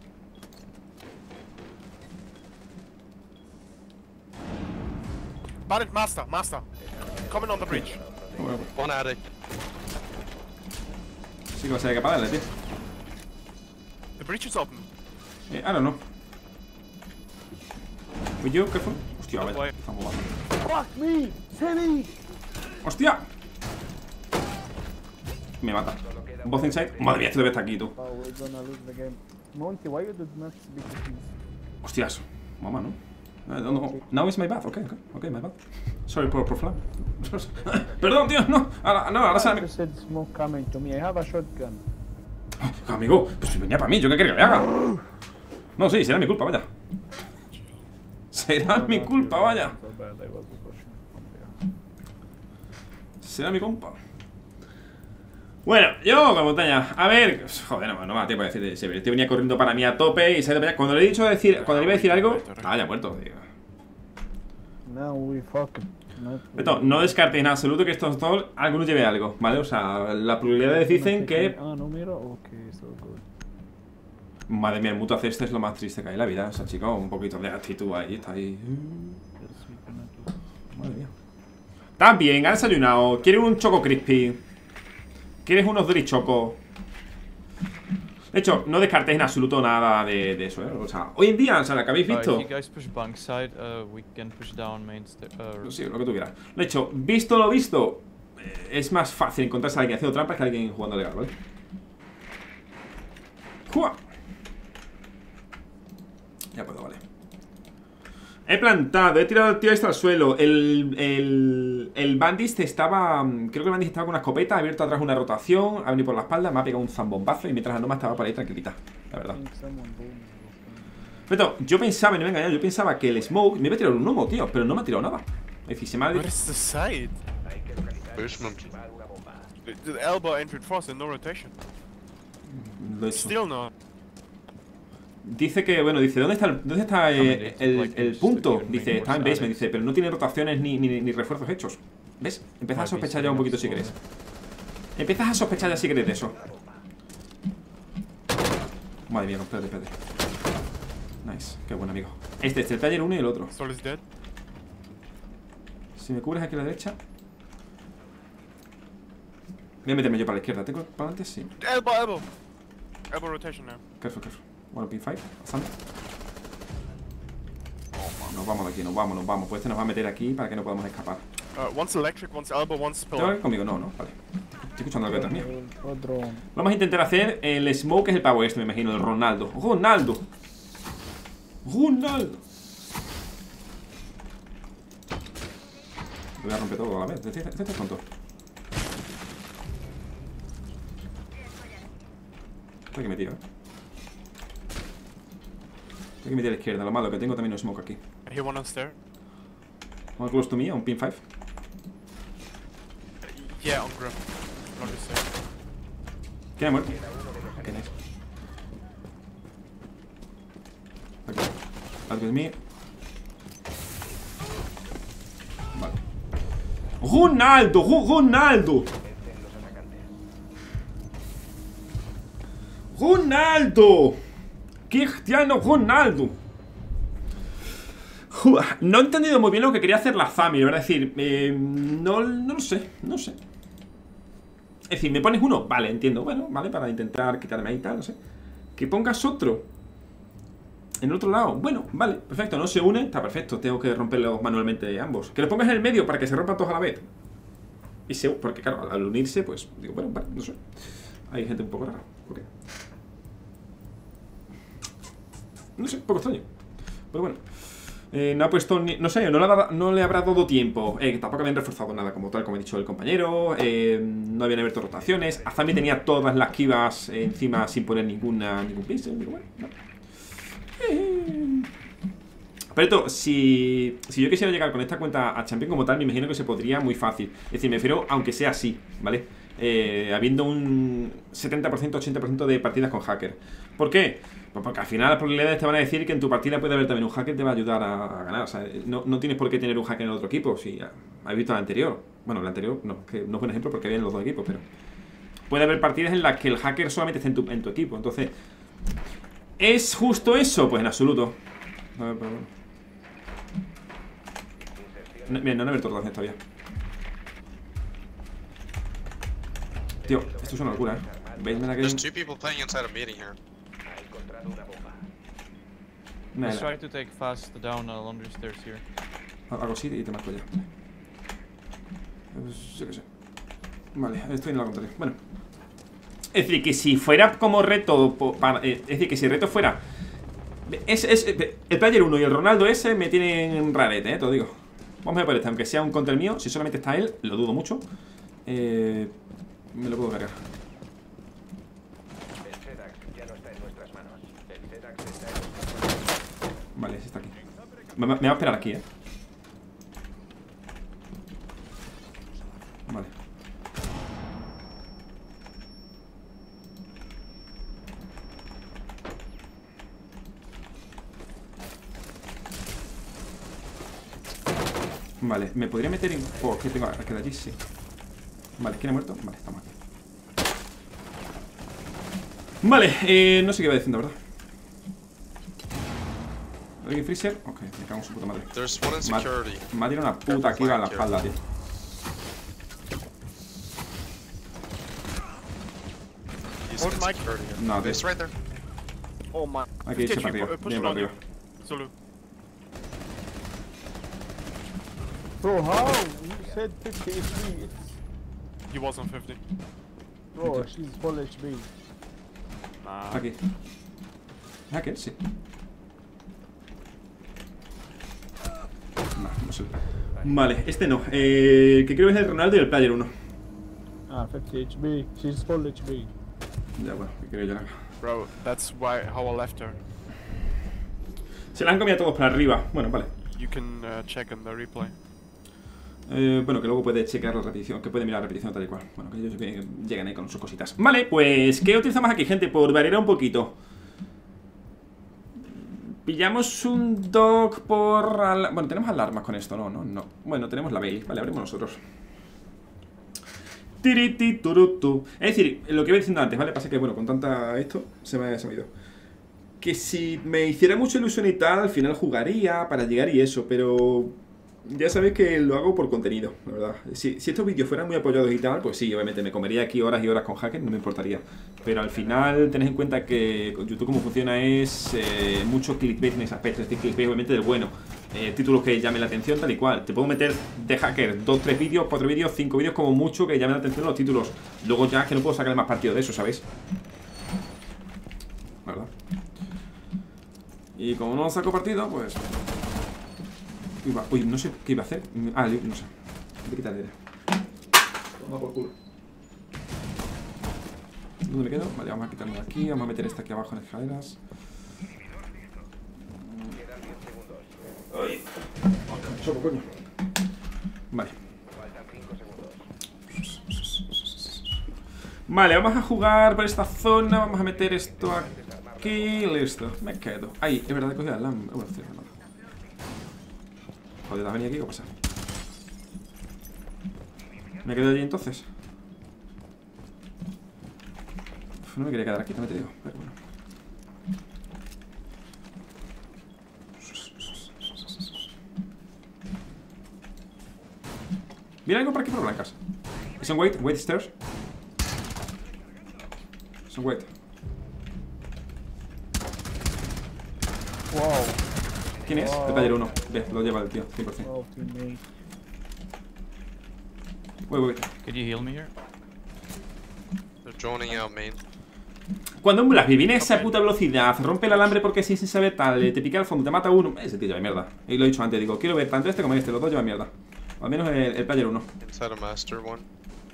Bandit, master. Coming on the bridge. One attic. Sí que va a ser capaz de darle, tío. The bridge is open. I don't know. With you, careful. Hostia, a ver. Estamos mal. Fuck me! City! ¡Hostia! Me mata. Both inside. Madre mía, este debe estar aquí, tú. Oh, we're gonna lose the game. Monty, why you did not speak to me? Hostias. Mamá, ¿no? No. Now it's my bad. Okay, my bad. Sorry por flan. Perdón, tío, no. Ahora sale. You said smoke coming to me. I have a shotgun. Amigo, pues venía para mí. ¿Yo qué quiero que le haga? No, sí, será mi culpa, vaya. Será mi culpa, vaya. Será mi culpa. Bueno, yo con montaña. A ver, joder, no me da tiempo de decir. Este venía corriendo para mí a tope y se ha ido para allá. Cuando le he dicho decir, cuando le iba a decir algo, ya muerto, tío. Now we fuck. Beto, no descartéis en absoluto que estos dos, algunos lleve algo, ¿vale? O sea, las probabilidades dicen que... Ah, no miro, ok, so good. Madre mía, el mutuo hacer este es lo más triste que hay en la vida. O sea, chico, un poquito de actitud ahí, está ahí. Madre mía. También, han desayunado. ¿Quieres un Choco Crispy? ¿Quieres unos Dorichoco? De hecho, no descartéis en absoluto nada de eso, O sea, hoy en día, o sea, lo que habéis visto... Sí, lo que tú quieras. De hecho, visto lo visto, es más fácil encontrarse a alguien haciendo trampas que a alguien jugando legal, ¿vale? ¡Jua! Ya puedo, vale. He plantado, he tirado el tío este al suelo. El Bandit estaba... Creo que el Bandit estaba con una escopeta, ha abierto atrás una rotación, ha venido por la espalda, me ha pegado un zambombazo y mientras la Noma estaba por ahí tranquilita, la verdad. Pero yo pensaba, y no me he engañado, yo pensaba que el Smoke me iba a tirar un humo, tío, pero no me ha tirado nada. Es decir, se me ha... Where's the side? Basement. The elbow entered force and no rotation. Lo he hecho. Still no. Dice que, bueno, dice, ¿dónde está el punto? Dice, está en basement, dice, pero no tiene rotaciones ni refuerzos hechos. ¿Ves? Empiezas a sospechar ya un poquito si querés. Empiezas a sospechar ya si querés de eso. Madre mía, espérate. Nice, qué buen amigo. Este es el player 1 y el otro. Si me cubres aquí a la derecha. Voy a meterme yo para la izquierda. ¿Tengo para adelante? Sí. Elbow. Elbow rotation now. Careful. Bueno, pin 5. Pasando. Nos vamos de aquí, nos vamos. Pues este nos va a meter aquí para que no podamos escapar. One's electric, one's elbow, one's ¿Te pillar. vas conmigo? No, vale. Estoy escuchando algo detrás mío. Otro. Vamos a intentar hacer el smoke, que es el pavo este, me imagino, el Ronaldo. ¡Ronaldo! Lo voy a romper todo a la vez. Este es tonto. Estoy aquí metido, Estoy aquí metido a la izquierda. Lo malo que tengo también un smoke aquí. I hear one on stair. One close to me, un pin 5. Yeah, on grip. Not the stair. ¿Quién ha muerto? Ok, nice. Aquí. Algo es mío. Vale. ¡Ronaldo! ¡Cristiano Ronaldo! No he entendido muy bien lo que quería hacer la family, ¿verdad? Es decir, no lo sé. Es decir, ¿me pones uno? Vale, entiendo. Bueno, vale, para intentar quitarme ahí tal, no sé. Que pongas otro en el otro lado. Bueno, vale, perfecto. No se une, está perfecto. Tengo que romperlos manualmente ambos. Que los pongas en el medio para que se rompan todos a la vez. Porque claro, al unirse, pues digo, bueno, vale, no sé. Hay gente un poco rara. Ok. No sé, un poco extraño. Pero bueno. No ha puesto ni, no sé, no le habrá dado tiempo. Tampoco habían reforzado nada como tal, como ha dicho el compañero. No habían abierto rotaciones. Azami tenía todas las kivas encima sin poner ningún pixel. Digo, bueno, no. Pero si yo quisiera llegar con esta cuenta a Champion como tal, me imagino que se podría muy fácil. Es decir, me refiero aunque sea así, ¿vale? Habiendo un 70%, 80% de partidas con hacker. ¿Por qué? Pues porque al final las probabilidades te van a decir que en tu partida puede haber también un hacker que te va a ayudar a ganar. O sea, no tienes por qué tener un hacker en el otro equipo. Si has visto la anterior. Bueno, la anterior no, que no es buen ejemplo porque había en los dos equipos, pero puede haber partidas en las que el hacker solamente esté en tu equipo. Entonces, ¿es justo eso? Pues en absoluto. A ver, pero bueno. Mira, no han abierto rotaciones todavía. Tío, esto es una locura, ¿Veis? There's two people playing inside a meeting here. Let's try to take fast down the laundry stairs here. Hago así y te marco ya. Pues, yo qué sé. Vale, estoy en la contraria. Bueno. Es decir, que si fuera como reto es decir, que si el reto fuera el player 1 y el Ronaldo ese me tienen rarete, te lo digo. Vamos a ver por este, aunque sea un contra el mío. Si solamente está él, lo dudo mucho. Me lo puedo cargar. Vale, ese está aquí. Me va a esperar aquí, Vale. Vale, me podría meter en... Oh, ¿qué tengo? ¿Es que de allí? Sí. Vale, ¿quién ha muerto? Vale, estamos aquí. Vale, no sé qué iba diciendo, ¿verdad? ¿Alguien freezer? Ok, me cago en su puta madre. Me ha tirado una puta kiva a la espalda, tío. No, tío. Hay que irse para arriba. Bien para arriba. Bro, how? You said 50 HP. He was on 50. Bro, she's full HP. Aquí. Hacker, sí. No sé. Vale, este no. Que creo que es el Ronaldo y el Player 1. Ah, 50 HP. She's full HP. Ya, bueno, que creo yo la. Bro, that's how I left her. Se la han comido todos para arriba. Bueno, vale. You can check in the replay. Bueno, que luego puede checar la repetición, que puede mirar la repetición tal y cual. Bueno, que ellos llegan ahí con sus cositas. Vale, pues, ¿qué utilizamos aquí, gente? Por variar un poquito. Pillamos un dog por... Bueno, tenemos alarmas con esto, no. Bueno, tenemos la Bailey, vale, abrimos nosotros. Tiriti-turutu. Es decir, lo que iba diciendo antes, ¿vale? Pasa que, bueno, con tanta esto se me ha ido. Que si me hiciera mucha ilusión y tal, al final jugaría para llegar y eso, pero... Ya sabéis que lo hago por contenido, la verdad. Si estos vídeos fueran muy apoyados y tal, pues sí, obviamente me comería aquí horas y horas con hackers, no me importaría. Pero al final tenéis en cuenta que con YouTube como funciona es mucho clickbait en ese aspecto. Es decir, clickbait obviamente del bueno. Títulos que llamen la atención tal y cual. Te puedo meter de hacker 2, 3 vídeos, 4 vídeos, 5 vídeos como mucho que llamen la atención los títulos. Luego ya es que no puedo sacarle más partido de eso, ¿sabéis? ¿Verdad? Y como no saco partido, pues... Uy, no sé qué iba a hacer. Ah, no sé. Voy a quitarle. Toma por culo. ¿Dónde me quedo? Vale, vamos a quitarlo de aquí. Vamos a meter esta aquí abajo en escaleras. Ay. Choco, coño. Vale. Vale, vamos a jugar por esta zona. Vamos a meter esto aquí. Listo. Me quedo. Ay, es verdad que he cogido el LAM. Bueno, estoy nada. Joder, ¿has venido aquí? ¿Qué pasa? ¿Me quedo allí entonces? Uf, no me quería quedar aquí, no me te digo. Pero bueno. ¿Viene algo por aquí por blancas? Son wait stairs. Son wait. Wow. ¿Quién es? El player 1. Ve, lo lleva el tío, 100%. Wow, teammate. Wait. Could you heal me here? They're droning out main. Cuando un Blackbeard viene a esa puta velocidad, rompe el alambre porque sí, sin saber tal, te pica al fondo, te mata uno. Ese tío lleva mierda. Y lo he dicho antes, digo, quiero ver tanto este como este, los dos llevan mierda. O al menos el player 1. Inside a master one.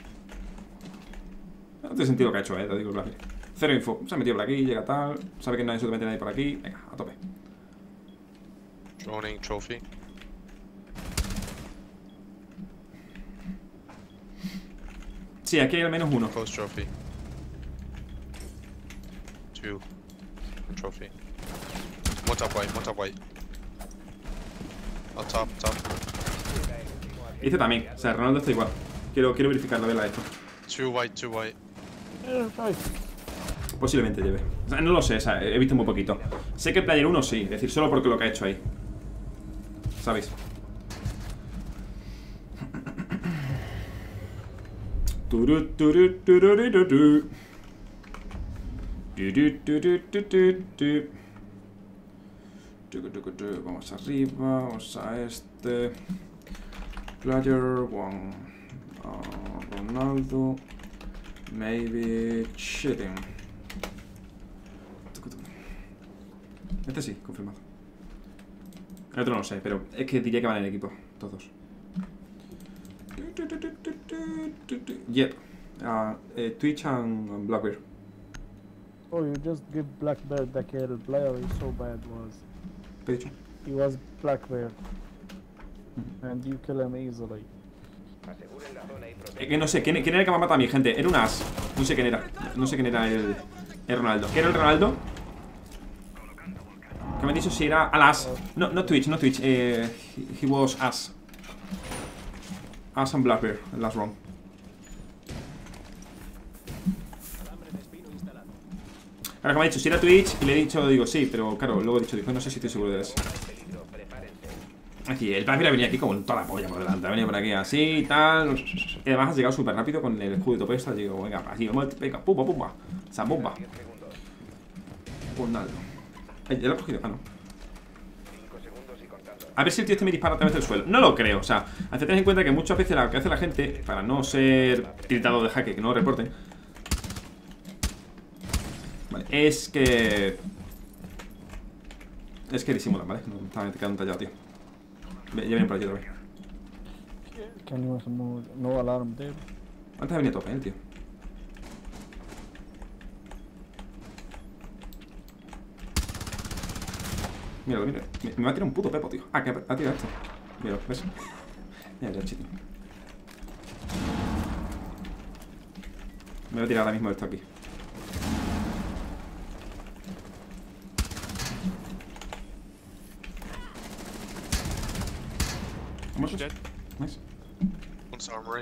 No tiene sentido lo que ha hecho, te digo el Blackbeard. Cero info. Se ha metido por aquí, llega tal. Sabe que no hay absolutamente nadie por aquí. Venga, a tope. Droning trophy. Sí, aquí hay al menos uno. Post trophy. 2. Trophy. One top white, one top white. On top. Este también. O sea, Ronaldo está igual. Quiero verificarlo, verla esto. 2 white. Posiblemente lleve. O sea, no lo sé, o sea, he visto muy poquito. Sé que el player 1 sí, es decir, solo porque lo que ha hecho ahí. ¿Sabéis? Vamos arriba, vamos a este. Player 1. Ronaldo. Maybe cheating. Este sí, confirmado. El otro no lo sé, pero es que diría que van en equipo, todos. Yep. Twitch and Blackbeard. Oh, you just give Blackbeard the kill. Player is so bad was. ¿Qué he dicho? He was Blackbeard. And you kill him easily. Que no sé, ¿quién era el que me ha matado a mi gente? Era un as. No sé quién era. No sé quién era el Ronaldo. ¿Qué era el Ronaldo? Que me han dicho si era al as. No Twitch. He was as. As and Blackbeard. El last round. Ahora que me ha dicho si era Twitch y le he dicho, digo sí, pero claro, luego he dicho, no sé si estoy seguro de eso. Aquí, el Blackbeard ha venido aquí como en toda la polla por delante. Ha venido por aquí así y tal. Y además has llegado súper rápido con el escudo de topesta. Digo, venga, así, venga, pumba. Esa bomba. Ronaldo. ¿Ya lo he cogido? Ah, no. A ver si el tío este me dispara a través del suelo. No lo creo, o sea, hay que tener en cuenta que muchas veces lo que hace la gente, para no ser tildado de hacker, que no lo reporten, vale, es que disimulan, ¿vale? No estaba quedando tallado, tío. Ya vienen por aquí otra vez. Can you move? No alarm there. Antes venía tope, tío. Mira. Me va a tirar un puto pepo, tío. Ah, que ha tirado esto. Mira, ¿ves? Mira, ya, chito. Me voy a tirar ahora mismo esto aquí. Vamos. Nice. One's armory.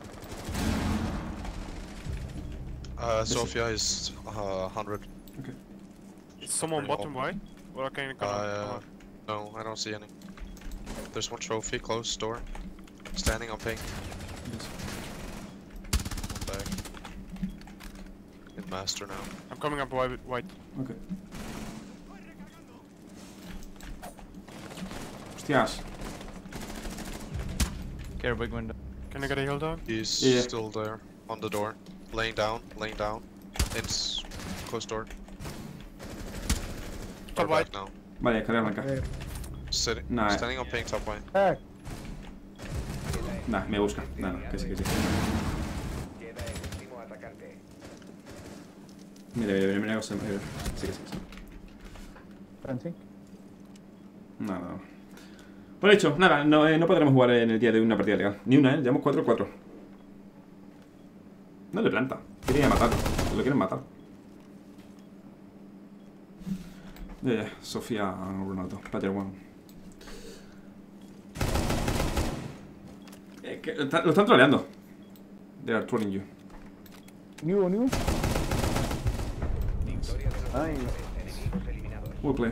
Sofia is 100. Okay. Is someone bottom right? Or can you come no, I don't see any. There's one trophy, close door. Standing on ping. One back. In master now. I'm coming up white. Ok. Hostias. Care big window. Can I get a heal down? He's Yeah. still there. On the door. Laying down. Close door. Top We're white. back now. Vale, escalera blanca. Sitting. Nah. Standing on ping top white. Back. Nah, me busca. Nah, no, que sí, que sí. Queda el último atacante. Mira, sí, que sí. Fencing. Nada. Por hecho, nada, no podremos jugar en el día de hoy una partida legal. Ni una, llevamos 4-4. No le planta. Quieren ir a matar. Lo quieren matar. Sofía Ronaldo. Player One. Lo están troleando. They are trolling you. New. Victoria de los enemigos eliminados. We'll play.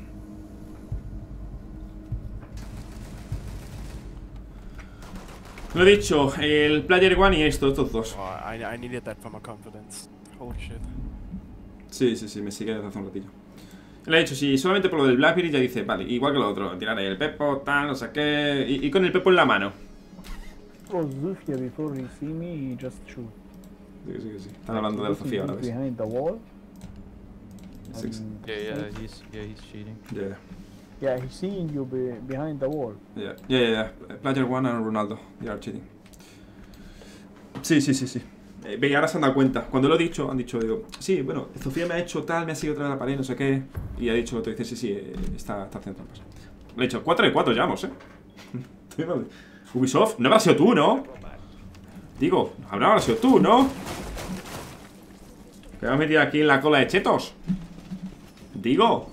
Lo he dicho, el Player One y estos dos. Oh, I needed that for my confidence. Holy shit. Sí, me sigue desde hace un ratillo. Le he dicho, si solamente por lo del Blackberry ya dice, vale, igual que lo otro, tirar ahí el Pepo, tal, no sé qué, y con el Pepo en la mano. Oh, Zufia, before he see me, he just shoot. Sí. Están hablando de la Sofía ahora, ¿ves? Behind the wall. Six. Yeah, he's cheating. Yeah. Yeah, he's seeing you behind the wall. Yeah. Player One and Ronaldo, they are cheating. Sí. Ve, ahora se han dado cuenta. Cuando lo he dicho, han dicho, digo, sí, bueno, Sofía me ha hecho tal, me ha seguido otra vez la pared, no sé qué. Y ha dicho otro, dice, sí, está haciendo trampas. Le he dicho, 4 de 4 llevamos, Ubisoft, no habrá sido tú, ¿no? Digo, habrá sido tú, ¿no? Que me has metido aquí en la cola de chetos. Digo.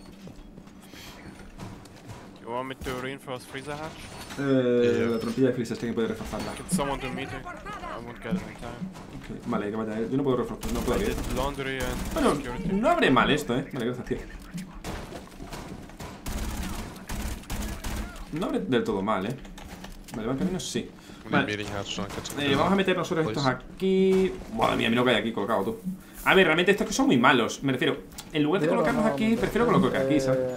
You want me to reinforce freezer hatch? La trompilla de Freezer, que puede reforzarla. Get someone to meet her. I won't get it in time. Okay, vale, que vaya, yo no puedo reforzar, no puedo I ir. did laundry and Bueno, security. no abre mal esto, Vale, gracias, tío. No abre del todo mal, Vale, va en camino, sí. Vale. Vamos a meter nosotros estos aquí. Madre mía, mira lo que hay aquí colocado, tú. A ver, realmente estos que son muy malos. Me refiero, en lugar de colocarlos aquí, prefiero colocar aquí, ¿sabes?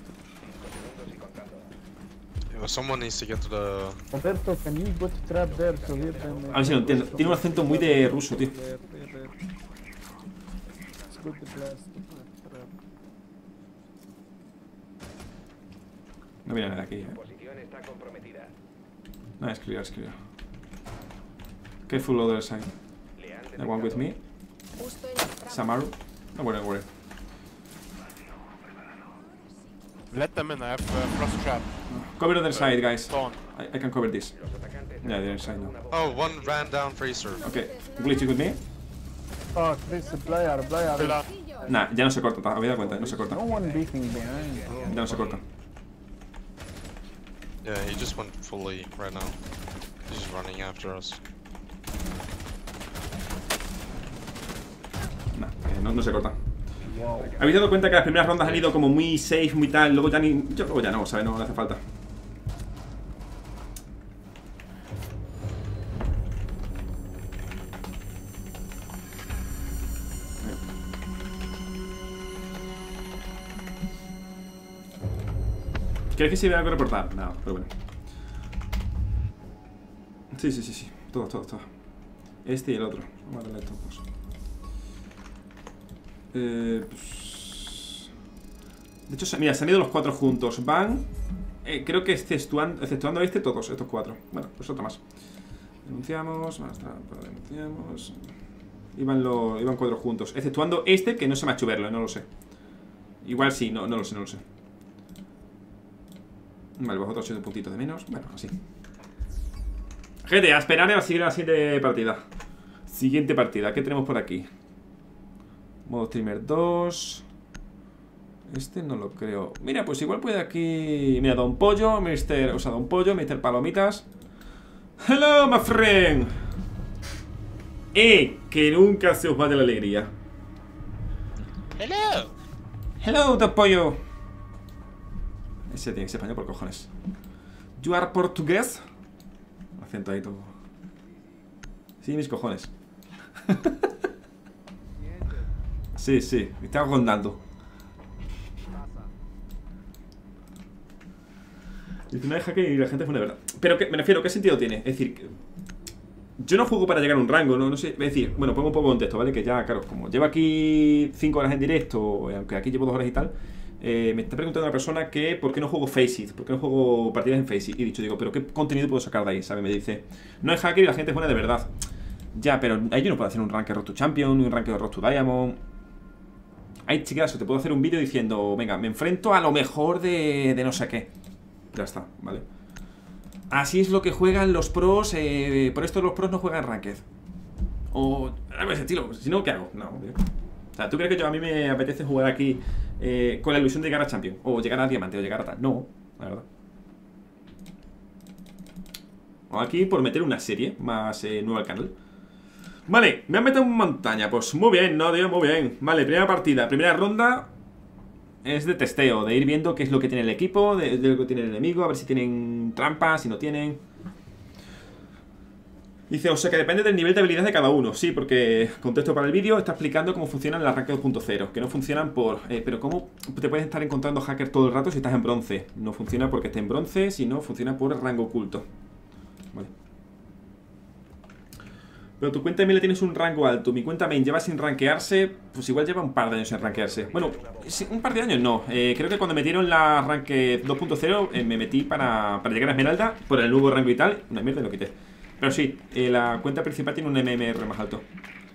Someone needs to get to the... Roberto, can you put trap there so he can... A ver si lo entiendo. Tiene un acento muy de ruso, tío. No viene nada aquí, Posición está comprometida. No, es clear. Careful other side. The one with me. Samaru. No worry. Let them in, I have frost trap. Cover the other side, guys. Dawn. I can cover this. Yeah, the other side now. Oh, one ran down freezer. Okay, glitch with me. Oh, Chris, player. Nah, ya no se corta, había dado cuenta, no se corta. No one beating behind, bro. Ya no se corta. Yeah, he just went fully right now. He's just running after us. Nah, no se corta. ¿Habéis dado cuenta que las primeras rondas han ido como muy safe, muy tal? Luego ya ni... Yo luego ya no, ¿sabes? No hace falta. ¿Crees que se vea algo que reportar? No, pero bueno. Sí. Todo. Este y el otro. Vamos a darle estos dos. Pues... De hecho, mira, se han ido los 4 juntos. Van... creo que exceptuando este, todos, estos 4. Bueno, pues otro más. Denunciamos. Denunciamos. Iban 4 juntos. Exceptuando este, que no se me ha hecho verlo, no lo sé. Igual sí, no lo sé. Vale, vosotros 8 puntitos de menos. Bueno, así. Gente, a esperar a la siguiente partida. Siguiente partida, ¿qué tenemos por aquí? Modo streamer 2. Este no lo creo. Mira, pues igual puede aquí... Mira, Don Pollo, Don Pollo, Mr. Palomitas. Hello, my friend. Que nunca se os vaya la alegría. Hello, Don Pollo. Ese tiene que ser español por cojones. You are Portugués. Acento ahí todo. Sí, mis cojones. Sí, sí, me estaba rondando. Dice, no hay hacker y la gente fue de verdad. Pero que, me refiero, ¿qué sentido tiene? Es decir, yo no juego para llegar a un rango, no sé. Es decir, bueno, pongo un poco de contexto, ¿vale? Que ya, claro, como llevo aquí 5 horas en directo, aunque aquí llevo 2 horas y tal, me está preguntando una persona que ¿por qué no juego Faceit? ¿Por qué no juego partidas en Faceit? Y digo, ¿pero qué contenido puedo sacar de ahí? ¿Sabe? Me dice, no hay hacker y la gente es buena de verdad. Ya, pero ahí yo no puedo hacer un ranking Road to Champion, ni un ranking de Road to Diamond. Ahí, chicas, te puedo hacer un vídeo diciendo, venga, me enfrento a lo mejor de no sé qué. Ya está, ¿vale? Así es lo que juegan los pros, por esto los pros no juegan ranked. O algo de ese estilo, si no, ¿qué hago? No, tío. O sea, ¿tú crees que yo a mí me apetece jugar aquí con la ilusión de llegar a Champion? O llegar a Diamante, o llegar a tal. No, la verdad. O aquí por meter una serie más nueva al canal. Vale, me han metido en montaña. Pues muy bien, no, tío, muy bien. Vale, primera partida, primera ronda. Es de testeo, de ir viendo qué es lo que tiene el equipo, de lo que tiene el enemigo, a ver si tienen trampas, si no tienen. Dice, o sea que depende del nivel de habilidad de cada uno. Sí, porque contexto para el vídeo está explicando cómo funcionan las ranked 2.0. Que no funcionan por... pero ¿cómo te puedes estar encontrando hackers todo el rato si estás en bronce? No funciona porque esté en bronce, sino funciona por rango oculto. Vale. Pero tu cuenta main le tienes un rango alto. Mi cuenta main lleva sin rankearse. Pues igual lleva un par de años sin rankearse. Bueno, un par de años no. Creo que cuando metieron la ranked 2.0 me metí para llegar a Esmeralda por el nuevo rango y tal. Una mierda y lo quité. Pero sí, la cuenta principal tiene un MMR más alto.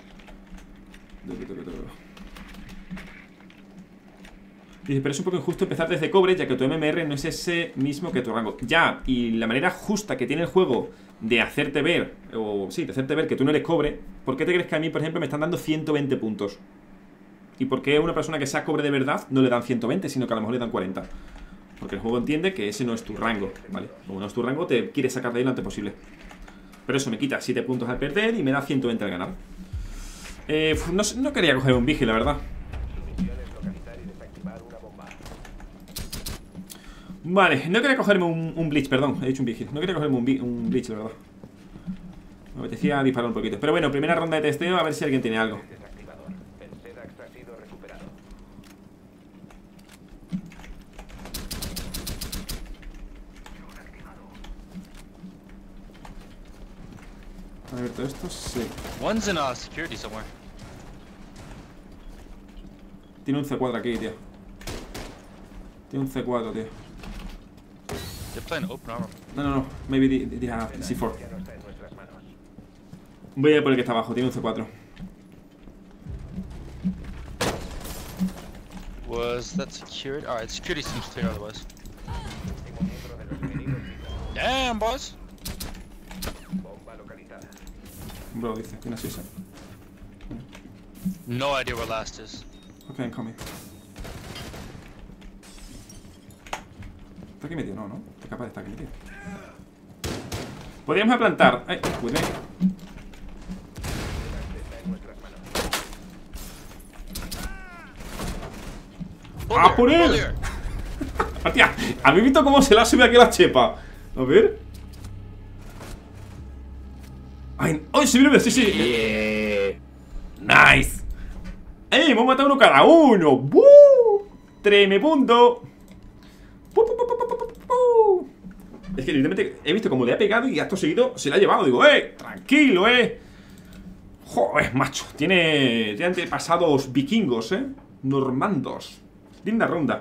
Dice, pero es un poco injusto empezar desde cobre, ya que tu MMR no es ese mismo que tu rango. Ya, y la manera justa que tiene el juego de hacerte ver, o sí, de hacerte ver que tú no eres cobre. ¿Por qué te crees que a mí, por ejemplo, me están dando 120 puntos? ¿Y por qué a una persona que sea cobre de verdad no le dan 120, sino que a lo mejor le dan 40? Porque el juego entiende que ese no es tu rango, ¿vale? Como no es tu rango, te quiere sacar de ahí lo antes posible. Pero eso me quita 7 puntos al perder y me da 120 al ganar. No quería coger un Vigil, la verdad. Vale, no quería cogerme un Bleach, perdón, he dicho un Vigil. No quería cogerme un Bleach, la verdad. Me apetecía disparar un poquito. Pero bueno, primera ronda de testeo, a ver si alguien tiene algo. A ver, todo esto sí. One's in security somewhere. Tiene un C4 aquí, tío. Tiene un C4, tío. They're playing open armor. No. Maybe they have C4. Voy a ir por el que está abajo, tiene un C4. Was that security? Alright, security seems clear otherwise. Damn, boys! Bro, dice, ¿quién es ese? No idea where last is. Ok, I'm coming. Está aquí metido, no, ¿no? Estoy capaz de estar aquí metido. Podríamos plantar. ¡Ay! Cuidé. ¡Ah, por él! Hostia, ¿habéis visto cómo se la sube aquí la chepa? A ver. ¡Ay! ¡Ay, sí, mira! ¡Sí, sí! ¡Nice! ¡Ey! Hemos matado uno cada uno. ¡Woo! ¡Treme punto! Es que literalmente he visto como le ha pegado y acto seguido se le ha llevado. Digo, tranquilo, joder, macho. Tiene antepasados vikingos, normandos. Linda ronda.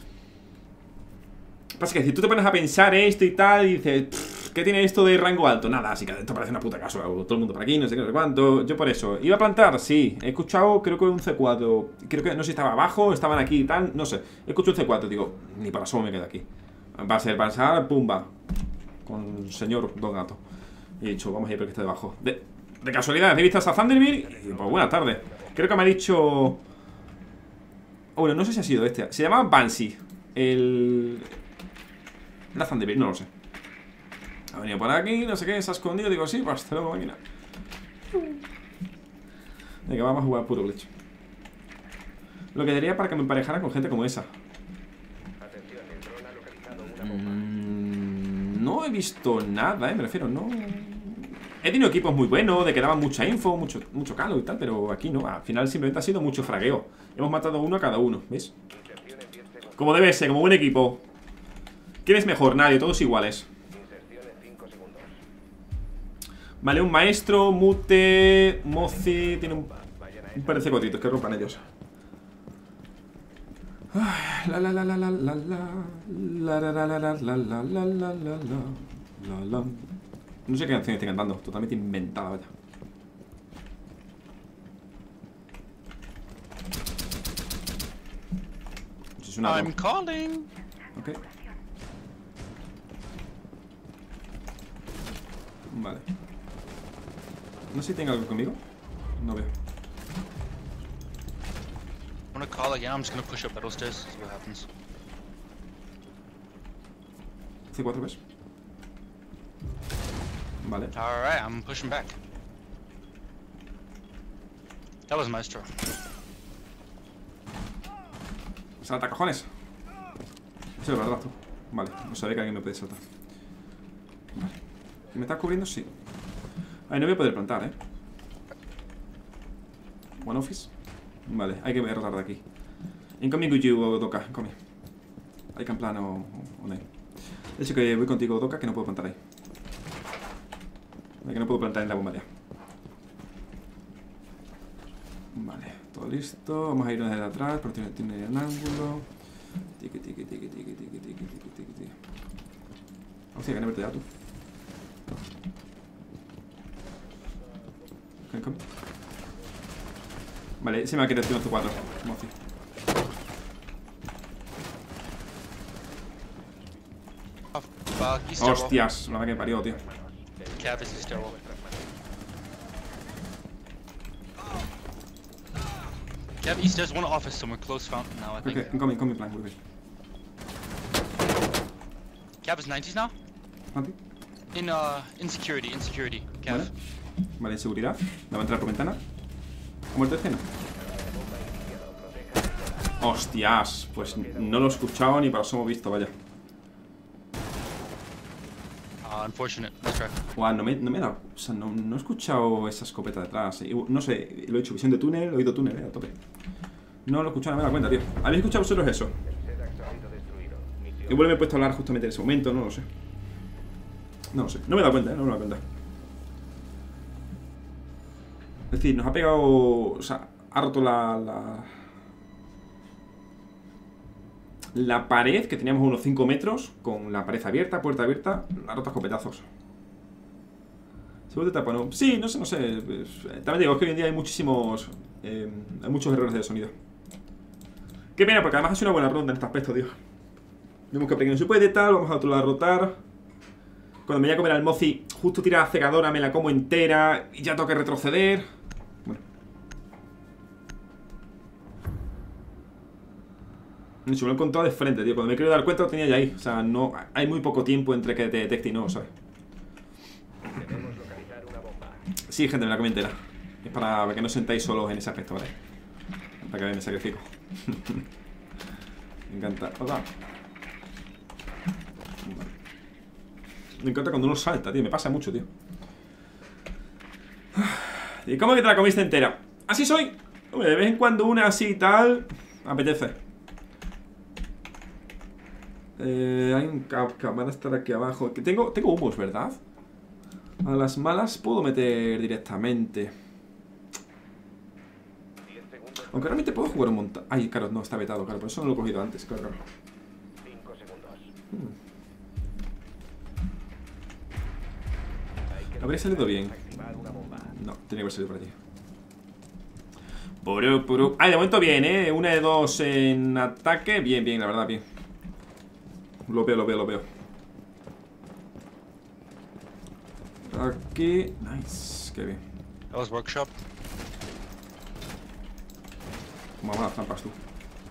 Pasa que si tú te pones a pensar esto y tal y dices, ¿qué tiene esto de rango alto? Nada, así que esto parece una puta caso. Todo el mundo por aquí, no sé qué, no sé cuánto. Yo por eso. ¿Iba a plantar? Sí. He escuchado, creo que un C4. Creo que no sé si estaba abajo, estaban aquí y tal. No sé. He escuchado un C4. Digo, ni para asomo me quedo aquí. Va a ser pasar, pumba. Con el señor Don Gato. Y he dicho, vamos a ir porque está debajo. De casualidad, he visto a Thunderbird y pues buenas tardes. Creo que me ha dicho. Bueno, no sé si ha sido este. Se llamaba Banshee. La Thunderbird, no lo sé. Ha venido por aquí, no sé qué, se ha escondido. Digo, sí, pues hasta luego, máquina. Venga, vamos a jugar puro Bleach. Lo que daría para que me emparejara con gente como esa. no he visto nada, me refiero, no. He tenido equipos muy buenos, de que daban mucha info, mucho calo y tal, pero aquí no. Al final simplemente ha sido mucho fragueo. Hemos matado uno a cada uno, ¿ves? Como debe ser, como buen equipo. ¿Quién es mejor? Nadie, todos iguales. Vale, un maestro, mute, mozi. Tiene un par de cecotitos que rompan ellos. La la la la la la la la la la la la la la la la la. No sé qué canción estoy cantando, totalmente inventada, vaya. Es una I'm calling. Ok. Vale. No sé si tenga algo conmigo. No veo. I'm gonna call again. I'm just gonna push up metal stairs. See what happens. C4, ¿ves? Vale. Alright, I'm pushing back. That was Maestro. Salta, cojones. Eso es verdad, tú. Vale, no sabía que alguien me puede saltar. Vale. ¿Me estás cubriendo? Sí. Ay, no voy a poder plantar, One office. Vale, hay que derrotar de aquí. Incoming with you, Doka. Incoming. I can plan o no. De hecho que voy contigo, Doka, que no puedo plantar ahí. Que no puedo plantar en la bomba ya. Vale, todo listo. Vamos a irnos desde atrás, pero tiene un ángulo. Tiki, tiki, tiki, tiki, tiki, tiki, tiki, tiki. Hostia, que no verte ya tú. Okay, vale, se me ha quedado el C4. Mozi. Hostias, la que me parió, tío. Cav is stairwell. Cav east, there's one office somewhere close fountain now, I think. Okay, incoming plan, muy bien. Cav is 90s now? ¿Anti? In security, Cav. Vale. Vale, en seguridad. Me va a entrar por ventana. ¿Muerto de escena? Hostias, pues no lo he escuchado ni para eso hemos visto, vaya. Unfortunate, let's try. Wow, no me he dado. O sea, no he escuchado esa escopeta detrás. No sé, lo he hecho visión de túnel, oído túnel, a tope. No lo he escuchado, no me he dado cuenta, tío. ¿Habéis escuchado vosotros eso? Igual me he puesto a hablar justamente en ese momento, no lo sé. No lo sé, no me he dado cuenta, no me he dado cuenta. Es decir, nos ha pegado. O sea, ha roto la pared, que teníamos unos 5 metros, con la pared abierta, puerta abierta, la ha roto a escopetazos. ¿Seguro te tapa, no? Sí, no sé. También digo, es que hoy en día hay muchísimos. Hay muchos errores de sonido. Qué pena, porque además ha sido una buena ronda en este aspecto, tío. Vemos que por aquí no se puede, tal, vamos a otro lado a rotar. Cuando me voy a comer al mozi, justo tira la cegadora, me la como entera y ya tengo que retroceder. Bueno. Se me lo he encontrado de frente, tío. Cuando me quiero dar cuenta lo tenía ya ahí. O sea, no. Hay muy poco tiempo entre que te detecte y no, ¿sabes? Sí, gente, me la comí entera. Es para que no os sentáis solos en ese aspecto, ¿vale? Para que veáis mi sacrificio. Me encanta. Hola. Me encanta cuando uno salta, tío. Me pasa mucho, tío. ¿Y cómo que te la comiste entera? Así soy. Hombre, de vez en cuando una así y tal. Apetece. Hay un van a estar aquí abajo. Que tengo humos, ¿verdad? A las malas puedo meter directamente. Aunque realmente puedo jugar un montón. Ay, claro, no, está vetado, claro. Por eso no lo he cogido antes, claro. 5 segundos. Habría salido bien. No, tenía que haber salido por allí. Puru. Ay, de momento bien, Una de dos en ataque. Bien, la verdad, bien. Lo veo. Aquí. Nice, qué bien. That was workshop. ¿Cómo van las trampas tú?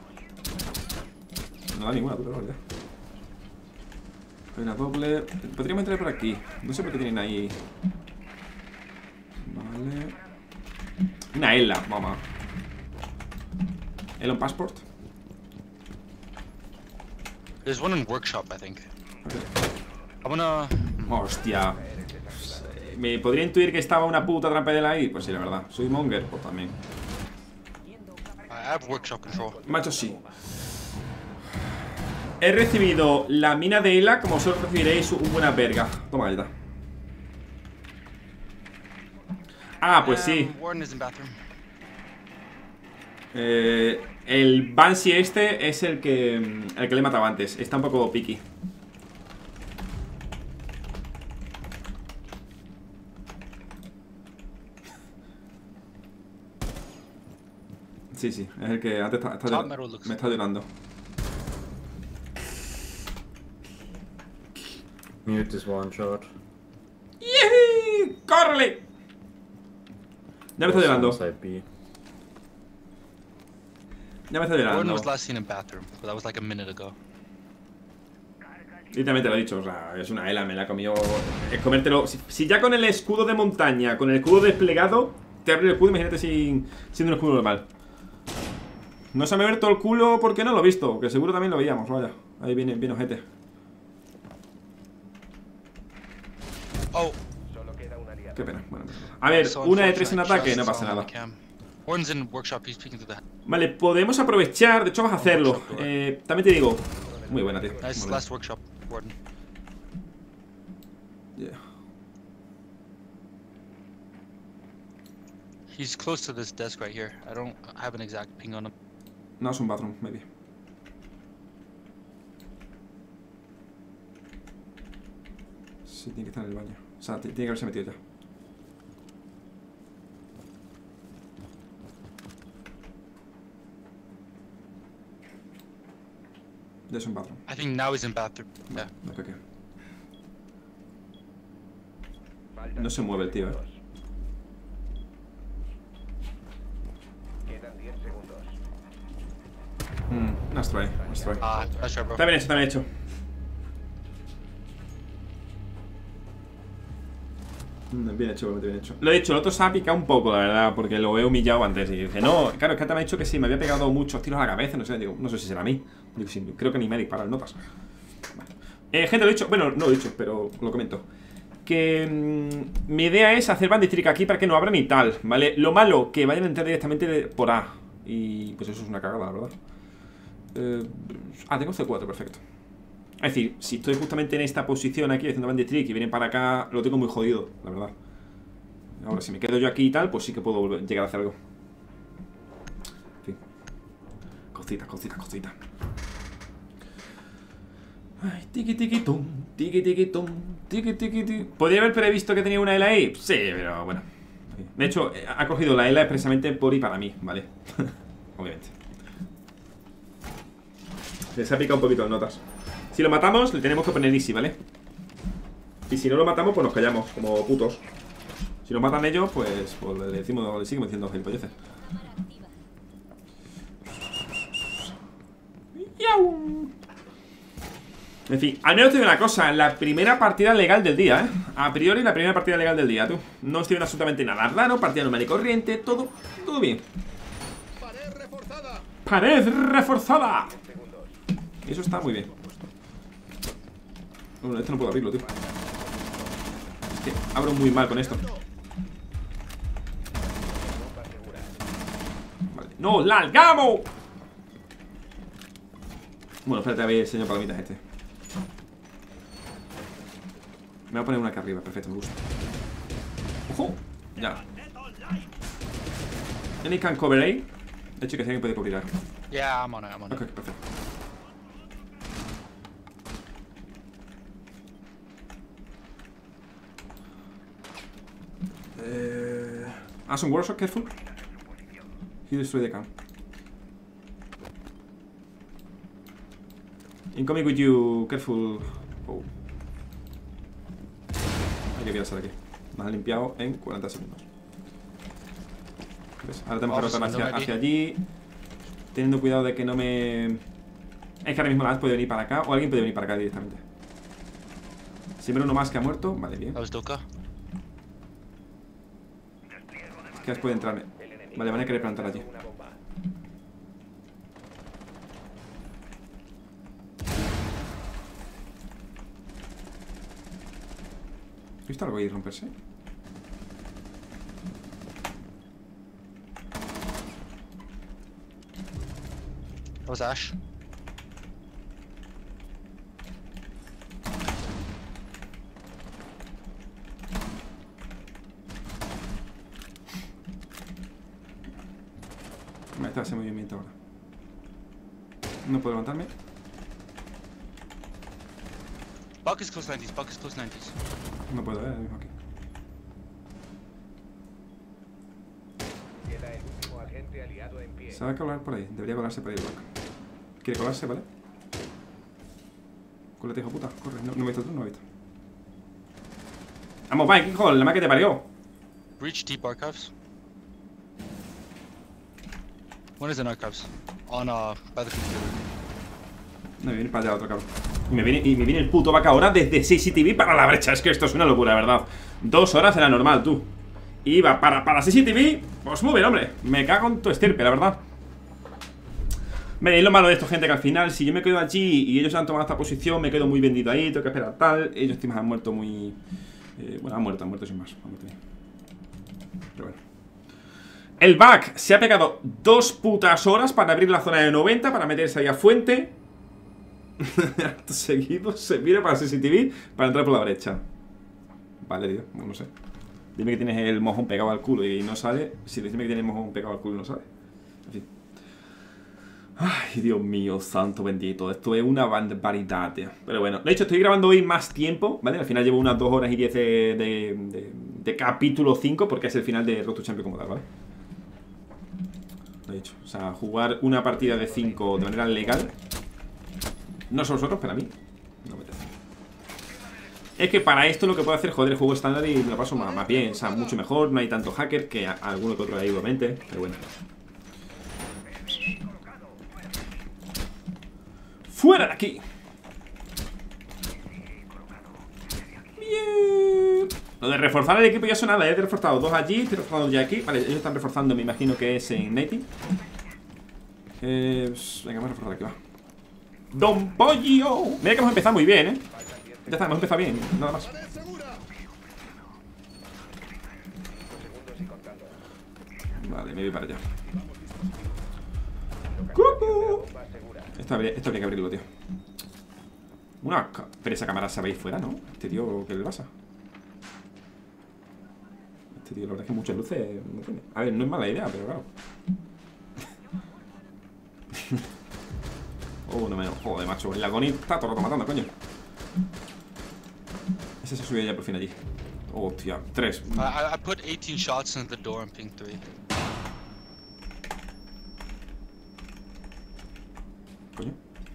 No da ninguna, tú, la verdad. Hay una doble. Podríamos entrar por aquí. No sé por qué tienen ahí. Vale. Una ELA, mamá. Elon Passport. There's one in workshop, I think. Okay. Hostia. ¿Me podría intuir que estaba una puta trampa de ahí? Pues sí, la verdad. Soy Monger, pues también. Macho, sí. He recibido la mina de Ela, como solo recibiréis un buena verga. Toma, galleta. Ah, pues sí. El Banshee este es el que le he matado antes. Está un poco picky. Sí, sí, es el que antes me está llorando. Mute is one shot. ¡Yee! ¡Córrele! Ya me está llorando. Ya me está llorando. Literalmente lo he dicho, o sea, es una Ela, me la ha comido. Es comértelo. Si ya con el escudo de montaña, con el escudo desplegado, te abre el escudo, imagínate sin un escudo normal. No se me ha abierto el culo porque no lo he visto, que seguro también lo veíamos, vaya. Ahí viene ojete. Oh. Qué pena, bueno. A ver, una de 3 en ataque, no pasa nada. Vale, podemos aprovechar, de hecho vas a hacerlo. También te digo. Muy buena, tío. Yeah. He's close to this desk right here. I don't have an exact ping on him. No, es un bathroom, maybe. Sí, tiene que estar en el baño. O sea, tiene que haberse metido ya. Ya es un bathroom. I think now he's in bathroom. Yeah. Okay. No se mueve el tío, Nice try, nice try. Está bien hecho, está bien hecho. Bien hecho, bien hecho. Lo he dicho, el otro se ha picado un poco, la verdad, porque lo he humillado antes. Y dije, no, claro, es que te me ha dicho que sí, me había pegado muchos tiros a la cabeza. No sé, digo, no sé si será a mí. Digo, sí, creo que ni me dispara notas. Vale. Gente, lo he dicho, bueno, no lo he dicho, pero lo comento. Que mi idea es hacer bandit trick aquí para que no abran y tal, ¿vale? Lo malo, que vayan a entrar directamente por A. Y pues eso es una cagada, la verdad. Tengo C4, perfecto. Es decir, si estoy justamente en esta posición aquí haciendo bandit trick y vienen para acá, lo tengo muy jodido, la verdad. Ahora, si me quedo yo aquí y tal, pues sí que puedo llegar a hacer algo. En fin. Cositas. Ay, tiqui-tiqui-tum, tiqui-tiqui-tum, tiqui-tiqui-tum. ¿Podría haber previsto que tenía una Ela ahí? Sí, pero bueno. De hecho, ha cogido la Ela expresamente por y para mí, ¿vale? Obviamente. Les ha picado un poquito de notas. Si lo matamos, le tenemos que poner easy, ¿vale? Y si no lo matamos, pues nos callamos, como putos. Si nos matan ellos, pues le seguimos diciendo gilipolleces. ¡Yau! En fin, al menos te digo una cosa. La primera partida legal del día, ¿eh? A priori la primera partida legal del día, tú. No estoy viendo absolutamente nada raro. Partida normal y corriente, todo bien. ¡Pared reforzada! Eso está muy bien. Bueno, esto no puedo abrirlo, tío. Es que abro muy mal con esto. Vale. ¡No, largamos! Bueno, espérate a ver el señor palomitas este. Me voy a poner una acá arriba, perfecto, me gusta. ¡Ojo! Ya. Any can cover A. De hecho, que si alguien puede cubrir A. Yeah, I'm on it. Ok, perfecto. Some workshop, careful. He destroyed the camp. Incoming with you, careful. Oh. Hay que quedarse aquí. Me has limpiado en 40 segundos. ¿Ves? Ahora tenemos que rotar hacia allí. Teniendo cuidado de que no me... Es que ahora mismo la vez puede venir para acá. O alguien puede venir para acá directamente. Siempre uno más que ha muerto. Vale, bien. Que puede entrar. Vale, van a querer plantar allí. ¿He visto algo ahí romperse? That was Ash. Me está ese movimiento ahora. No puedo levantarme. Buck is close 90s, Buck is close 90s. No puedo, aquí. Queda el último agente aliado en pie. Se va a colar por ahí, debería colarse por ahí el Buck. Quiere colarse, ¿vale? Cólate, hijo puta, corre, no me he visto tú, no me he visto. Vamos, Mike, hijo, la más que te parió. Breach deep archives. One is in archives. On by the computer. No, me viene para allá otro cabrón. Y me viene el puto vaca ahora desde CCTV para la brecha. Es que esto es una locura, de verdad. 2 horas era normal, tú. Y va para CCTV. Pues muy bien, hombre. Me cago en tu estirpe, la verdad. Veis lo malo de esto, gente, que al final, si yo me quedo allí y ellos han tomado esta posición, me quedo muy vendido ahí, tengo que esperar tal. Ellos encima han muerto muy... bueno, han muerto sin más. Pero bueno. El back se ha pegado 2 putas horas para abrir la zona de 90, para meterse ahí a fuente. Acto seguido se mira para CCTV para entrar por la brecha. Vale, tío, no sé. Dime que tienes el mojón pegado al culo y no sale. Sí, dime que tienes el mojón pegado al culo y no sale. En fin. Ay, Dios mío, santo bendito. Esto es una barbaridad, tío. Pero bueno, de hecho estoy grabando hoy más tiempo, ¿vale? Al final llevo unas 2 horas y 10 de capítulo 5, porque es el final de Road to Champions como tal, ¿vale? Lo he dicho, o sea, jugar una partida de 5 de manera legal. No son vosotros, pero a mí no me apetece. Es que para esto lo que puedo hacer es joder el juego estándar y me lo paso más bien, o sea, mucho mejor. No hay tanto hacker que alguno que otro ahí, obviamente. Pero bueno. ¡Fuera de aquí! Bien. Lo de reforzar el equipo ya son nada. He reforzado 2 allí, estoy reforzando ya aquí. Vale, ellos están reforzando, me imagino que es en Nati. Venga, vamos a reforzar aquí, va. ¡Don Pollo! Mira que hemos empezado muy bien, ¿eh? Ya está, hemos empezado bien, nada más. Vale, me voy para allá. Esto habría que abrirlo, tío. Pero esa cámara se va a ir fuera, ¿no? Este tío, ¿qué le pasa? Este tío, la verdad es que muchas luces no tiene. A ver, no es mala idea, pero claro. Oh, no me... Joder, macho. El Agoni está todo el rato matando, coño. Ese se subió ya por fin allí. Oh, tío. 3. I put 18 shots in the door and ping 3. Coño.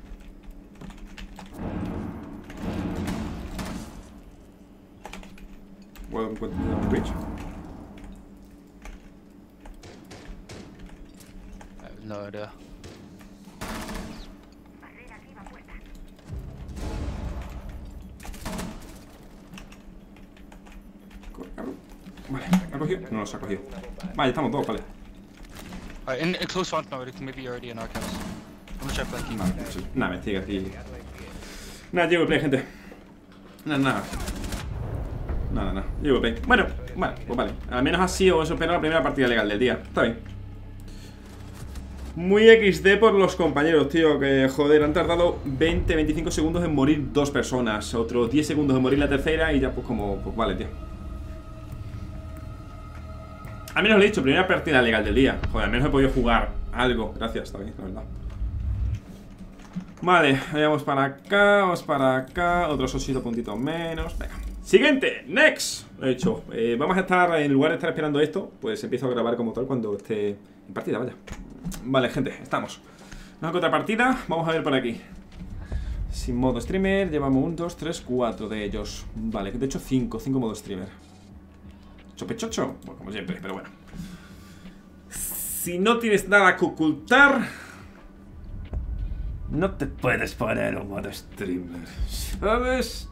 ¿Puedo encontrar un bridge? I have no idea. Vale, ¿ha cogido? No los ha cogido. Vale, estamos todos, vale. Alright, in close front now, maybe you're already in archives. I'm gonna try flanking. Vale, sí. Nada, me sigue aquí. Nada, llego el play, gente. Nada. Llego el play. Bueno, pues vale. Al menos así os supero la primera partida legal del día. Está bien. Muy XD por los compañeros, tío. Que joder, han tardado 20-25 segundos en morir 2 personas. Otros 10 segundos en morir la tercera. Y ya pues como, pues vale, tío. Al menos lo he dicho, primera partida legal del día. Joder, al menos he podido jugar algo. Gracias, está bien, la verdad. Vale, vamos para acá. Otros 8 puntitos menos. Venga. Siguiente, next. Lo he dicho, vamos a estar, en lugar de estar esperando esto, pues empiezo a grabar como tal cuando esté en partida, vaya. Vale, gente, estamos. Vamos a otra partida, vamos a ver por aquí. Sin modo streamer, llevamos 1, 2, 3, 4 de ellos. Vale, de hecho 5 modo streamer. Chopechocho, bueno, como siempre, pero bueno. Si no tienes nada que ocultar, no te puedes poner un modo streamer, ¿sabes?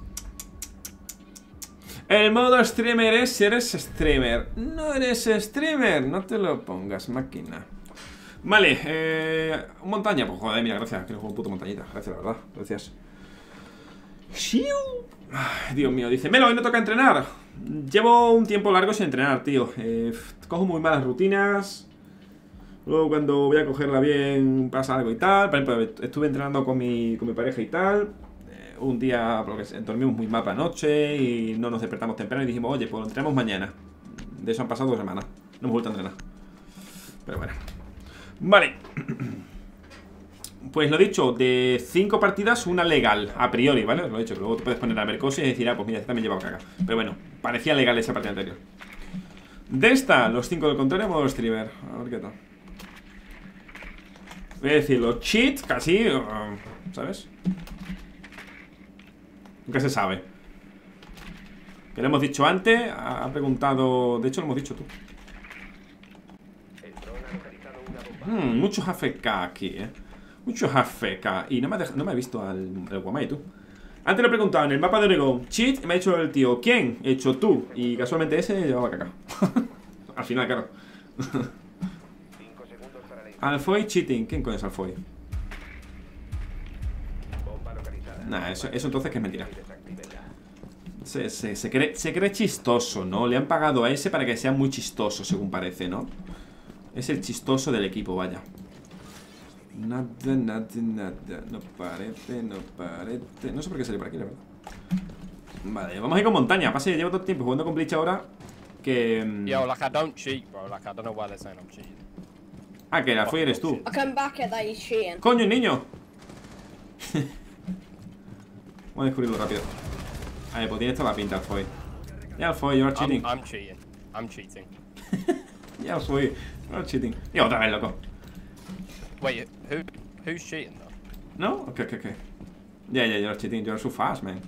El modo streamer es si eres streamer. No eres streamer, no te lo pongas, máquina. Vale, montaña, pues joder, mira, gracias. Que no juego puto montañita, gracias, la verdad, gracias. Ay, Dios mío, dice Melo, hoy no toca entrenar. Llevo un tiempo largo sin entrenar, tío. Cojo muy malas rutinas. Luego cuando voy a cogerla bien pasa algo y tal. Por ejemplo, estuve entrenando con mi pareja y tal. Un día porque dormimos muy mal la noche y no nos despertamos temprano y dijimos, oye, pues lo entrenamos mañana. De eso han pasado 2 semanas. No hemos vuelto a entrenar. Pero bueno. Vale. Pues lo dicho, de 5 partidas, una legal, a priori, ¿vale? Os lo he dicho, que luego te puedes poner a ver cosas y decir, ah, pues mira, esta me lleva a caca. Pero bueno, parecía legal esa partida anterior. De esta, los 5 del contrario, modo streamer. A ver qué tal. Voy a decirlo, cheat, casi, ¿sabes? Nunca se sabe. Que lo hemos dicho antes, ha preguntado... De hecho, lo hemos dicho tú. Muchos AFK aquí, muchos AFK. Y no me ha visto el Guamai, tú. Antes lo he preguntado en el mapa de Oregon, cheat, y me ha dicho el tío, ¿quién? He hecho tú. Y casualmente ese llevaba caca. Al final, claro. Alfoy cheating. ¿Quién coño es Alfoy? Nah, eso entonces que es mentira. Se cree chistoso, ¿no? Le han pagado a ese para que sea muy chistoso, según parece, ¿no? Es el chistoso del equipo, vaya. Nada. No parece. No sé por qué sale por aquí, la verdad. Vale, vamos a ir con montaña. Pasa que llevo todo el tiempo jugando con Bleach ahora. Que... Yo, like, I don't cheat, bro. Like, I don't know why they're saying I'm cheating. Ah, que la fui eres tú. I come back at that he's cheating. ¡Coño, niño! Vamos a descubrirlo rápido. A ver, pues tiene toda la pinta el Foy. Ya el Foy, you're cheating. I'm cheating. I'm cheating. Ya el Foy, you're cheating. Y otra vez, loco. Wait, who's cheating though? ¿No? Okay. Yeah, you're cheating. You're so fast, man.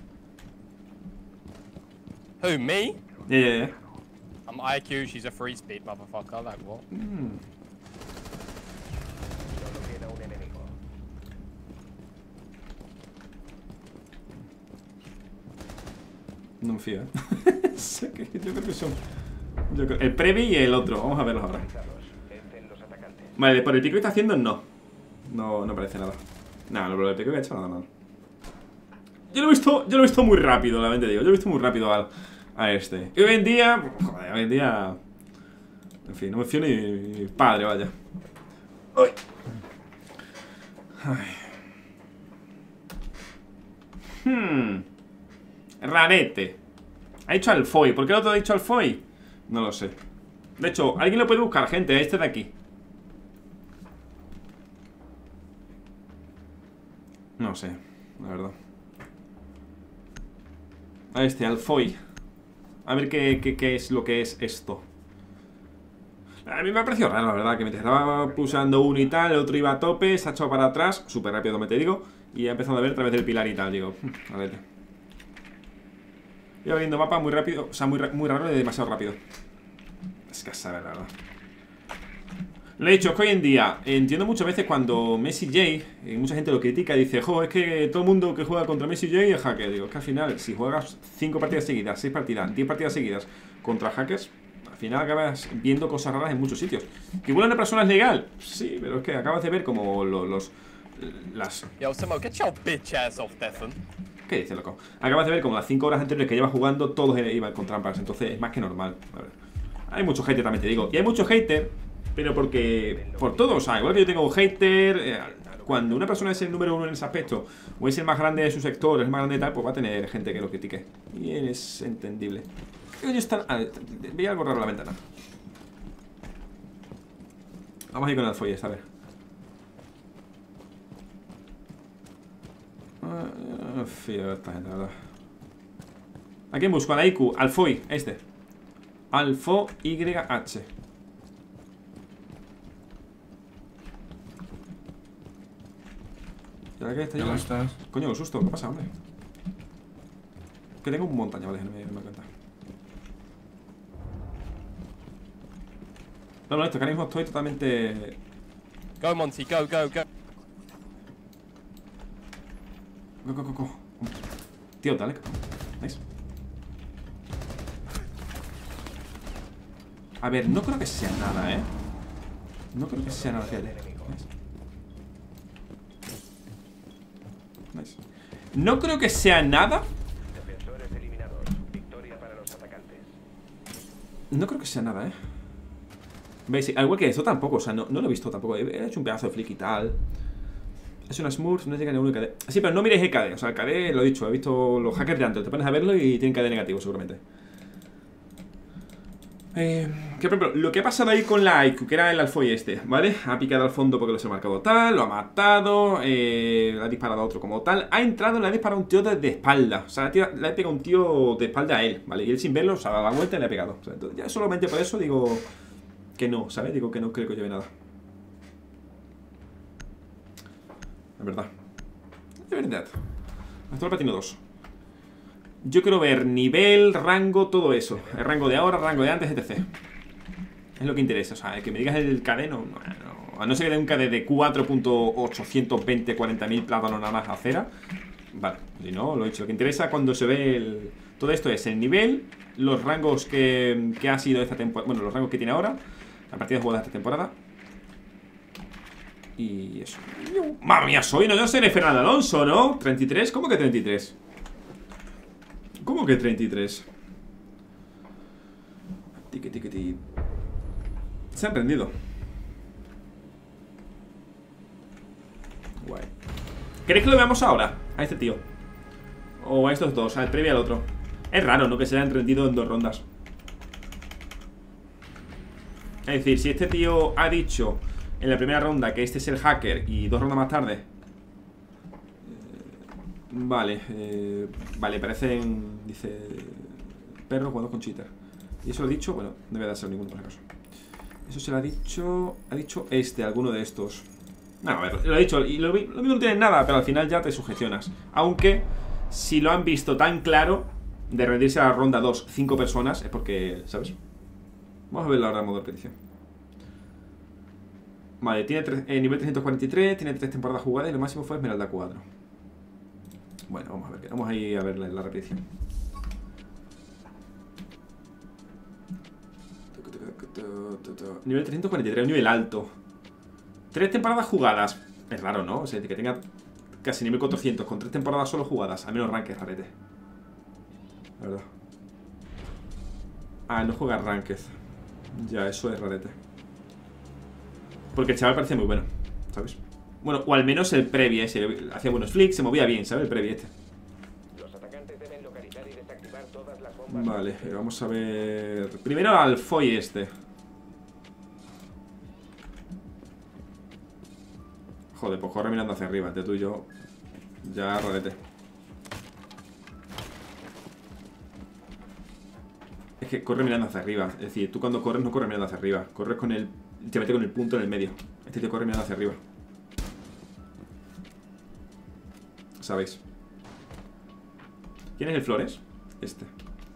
Who, me? Yeah. I'm IQ, she's a free speed motherfucker. Like what? No me fío, yo creo que son... el Previ y el otro. Vamos a verlos ahora. Vale, por el pico que está haciendo, no parece nada. No, por el pico que ha hecho, nada. Yo lo he visto muy rápido, la verdad, digo. Yo lo he visto muy rápido a este. Y hoy en día... Joder, hoy en día... En fin, no me fío ni mi padre, vaya. Rarete. Ha dicho Alfoy. ¿Por qué el otro ha dicho Alfoy? No lo sé. De hecho, alguien lo puede buscar, gente. Este de aquí. No sé, la verdad. A este, Alfoy. A ver qué es lo que es esto. A mí me ha parecido raro, la verdad. Que me estaba pulsando uno y tal. El otro iba a tope, se ha echado para atrás. Súper rápido, me te digo. Y he empezado a ver a través del pilar y tal. Digo, a ver. Iba abriendo mapa muy rápido. O sea, muy raro y demasiado rápido. Es que sabe, la verdad. Lo he dicho, es que hoy en día entiendo muchas veces cuando Messi J, mucha gente lo critica y dice, jo, es que todo el mundo que juega contra Messi J es hacker. Digo, es que al final, si juegas 5 partidas seguidas, 6 partidas, 10 partidas seguidas contra hackers, al final acabas viendo cosas raras en muchos sitios. ¿Que igual una persona es legal? Sí, pero es que acabas de ver como las... Yo, Samo, get your bitch ass off, Stefan. ¿Qué dice, loco? Acabas de ver como las 5 horas anteriores que llevas jugando, todos iban con trampas. Entonces es más que normal. A ver. Hay mucho hater también, te digo. Y hay mucho hater, pero porque... Por todo, o sea, igual que yo tengo un hater... cuando una persona es el número 1 en ese aspecto, o es el más grande de su sector, es el más grande de tal, pues va a tener gente que lo critique. Y es entendible. Veía algo raro en la ventana. Vamos a ir con el Foy, a ver. No fío de esta gente, la verdad. ¿A quién busco? A la IQ, Alfoy, este. Alfo YH. ¿Ya que está ¿Cómo estás? Coño, lo susto, ¿qué pasa, hombre? Que tengo un montaña, vale, no me doy cuenta. No, esto que ahora mismo estoy totalmente... Go, Monty, go. Go. Tío, dale. Nice. A ver, no creo que sea nada, No creo que sea nada, fíjate. Nice. No creo que sea nada. No creo que sea nada, ¿Veis? Al igual que esto tampoco, o sea, no lo he visto tampoco. He hecho un pedazo de flick y tal. Es una Smurf, no llega ni a uno KD. Sí, pero no miréis el KD, o sea, el KD, lo he dicho, he visto los hackers de antes. Te pones a verlo y tienen KD negativo, seguramente. Que por ejemplo, lo que ha pasado ahí con la IQ, que era el Alfoy este, ¿vale? Ha picado al fondo porque los he marcado tal, lo ha matado, le ha disparado a otro como tal. Ha entrado, le ha disparado a un tío de espalda. O sea, le ha pegado un tío de espalda a él, ¿vale? Y él sin verlo, se ha dado la vuelta y le ha pegado. O sea, entonces, ya solamente por eso digo que no, ¿sabes? Digo que no creo que lleve nada. La verdad. De verdad. Hasta el platino 2. Yo quiero ver nivel, rango, todo eso. El rango de ahora, rango de antes, etc. Es lo que interesa. O sea, que me digas el KD, no. A no ser que dé un KD de 4.820, 40.000 plátanos nada más a cera. Vale, si no, lo he dicho. Lo que interesa cuando se ve todo esto es el nivel, los rangos que ha sido esta temporada. Bueno, los rangos que tiene ahora, la partida jugada de esta temporada. Y eso. Madre mía, no yo seré Fernando Alonso, ¿no? 33, ¿cómo que 33? ¿Cómo que 33? Tiqui. Se han prendido. Guay. ¿Queréis que lo veamos ahora? A este tío. O a estos dos, al previo al otro. Es raro, ¿no? Que se hayan rendido en 2 rondas. Es decir, si este tío ha dicho en la primera ronda que este es el hacker y 2 rondas más tarde. Vale, parecen. Dice. Perro jugando con cheater. Y eso lo ha dicho, bueno, no voy a darse ninguno por si acaso. Eso se lo ha dicho. Ha dicho alguno de estos. No, a ver, lo ha dicho. Y lo mismo no tiene nada, pero al final ya te sugestionas. Aunque, si lo han visto tan claro de rendirse a la ronda 2, 5 personas, es porque, ¿sabes? Vamos a verlo ahora en modo petición. Vale, tiene nivel 343, tiene 3 temporadas jugadas y lo máximo fue Esmeralda 4. Bueno, vamos a ver, vamos a ir a ver la repetición. Nivel 343, un nivel alto. 3 temporadas jugadas. Es raro, ¿no? O sea, que tenga casi nivel 400 con 3 temporadas solo jugadas. Al menos rank es rarete. La verdad. Ah, no juega ranked. Ya, eso es rarete. Porque el chaval parece muy bueno, ¿sabes? Bueno, o al menos el Previ ese. Hacía buenos flicks, se movía bien, ¿sabes? El Previ este. Los atacantes deben localizar y desactivar todas las bombas. Vale, vamos a ver. Primero al Foy este. Joder, pues corre mirando hacia arriba, entre tú y yo. Ya, rarete. Es que corre mirando hacia arriba. Es decir, tú cuando corres no corres mirando hacia arriba. Corres con el... Te mete con el punto en el medio. Este te corre mirando hacia arriba. ¿Sabéis? ¿Quién es el Flores? Este.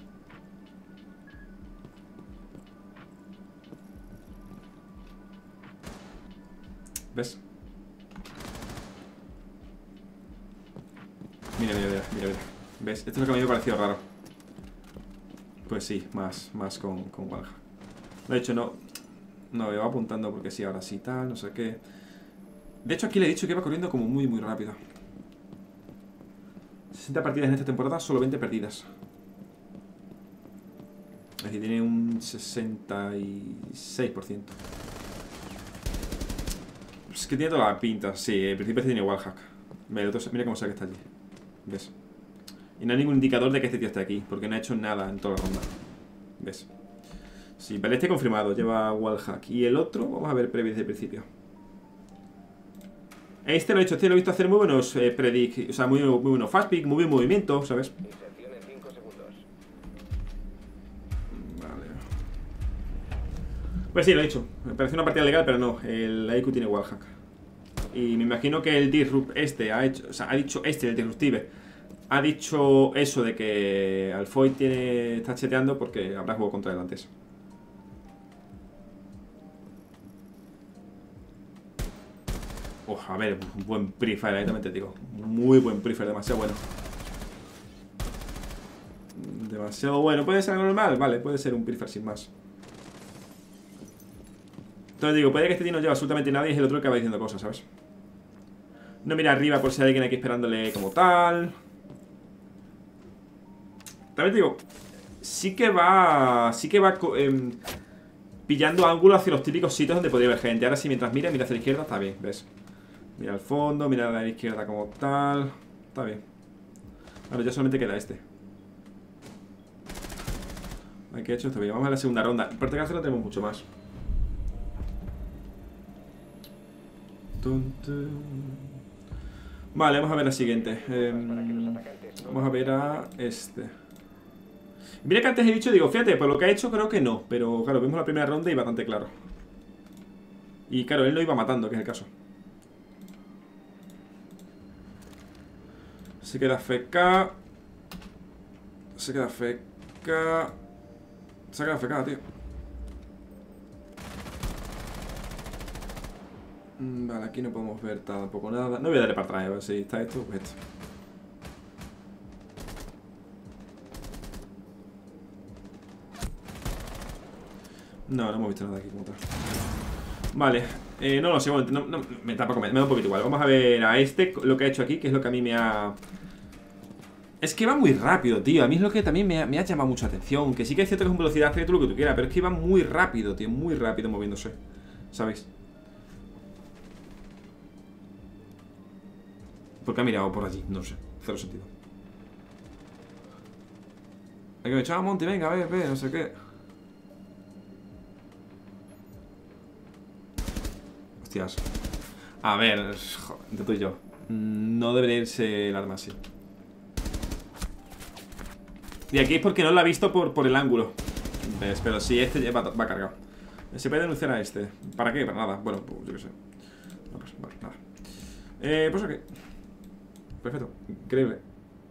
¿Ves? Mira. ¿Ves? Esto es lo que me había parecido raro. Pues sí, más con Walha. De hecho, no, me va apuntando porque sí, ahora sí, tal, no sé qué. De hecho, aquí le he dicho que iba corriendo como muy rápido. 60 partidas en esta temporada, solo 20 perdidas. Es decir, tiene un 66%. Es que tiene toda la pinta. Sí, en principio tiene wallhack. Mira cómo sabe que está allí. ¿Ves? Y no hay ningún indicador de que este tío esté aquí, porque no ha hecho nada en toda la ronda. ¿Ves? Sí, vale, este confirmado, lleva wallhack. Y el otro, vamos a ver previo desde el principio. Este lo he hecho, lo he visto hacer muy buenos predict, o sea, muy buenos fast pick, muy buen movimiento, ¿sabes? Inserción en 5 segundos. Vale. Pues sí, lo he hecho. Me parece una partida legal, pero no. El IQ tiene wallhack. Y me imagino que el Disrupt este ha hecho, o sea, ha dicho el Disruptive, ha dicho eso de que Alfoy está cheteando porque habrá jugado contra él antes. A ver, un buen pre-fire, directamente digo. Muy buen pre-fire, demasiado bueno. Demasiado bueno. ¿Puede ser algo normal? Vale, puede ser un pre-fire sin más. Entonces digo, puede que este tío no lleva absolutamente nada y es el otro que va diciendo cosas, ¿sabes? No mira arriba por si hay alguien aquí esperándole como tal. También te digo, sí que va pillando ángulos hacia los típicos sitios donde podría haber gente. Ahora sí, mientras mira hacia la izquierda, está bien, ¿ves? Mira al fondo, mira a la izquierda como tal. Está bien. Ahora ya solamente queda este. ¿Qué he hecho? Está bien, vamos a la segunda ronda. Por este caso no tenemos mucho más. Vale, vamos a ver la siguiente. Vamos a ver a este. Mira que antes he dicho, digo, fíjate, por lo que ha hecho creo que no. Pero claro, vimos la primera ronda y bastante claro. Y claro, él lo iba matando, que es el caso. Se queda FK. Se queda FK. Se queda FK, tío. Vale, aquí no podemos ver tampoco nada. No voy a darle para atrás, a ver si está esto, pues esto. No, no hemos visto nada aquí como tal. Vale, no lo sé, bueno, me da un poquito igual. Vamos a ver a este, lo que ha hecho aquí, que es lo que a mí me ha... Es que va muy rápido, tío. A mí es lo que también me ha llamado mucha atención. Que sí que es cierto que es en velocidad, hace todo lo que tú quieras, pero es que va muy rápido, tío, muy rápido moviéndose, ¿sabéis? Porque ha mirado por allí, no sé, cero sentido. Hay que me echaba Monty, venga, ve, no sé qué. Hostias. A ver, entre tú y yo. No debería irse el arma así. Y aquí es porque no la ha visto por el ángulo. ¿Ves? Pero sí, este ya va cargado. Se puede denunciar a este. ¿Para qué? Para nada. Bueno, pues yo qué sé. No, pues, vale, nada. Pues ok. Perfecto. Increíble.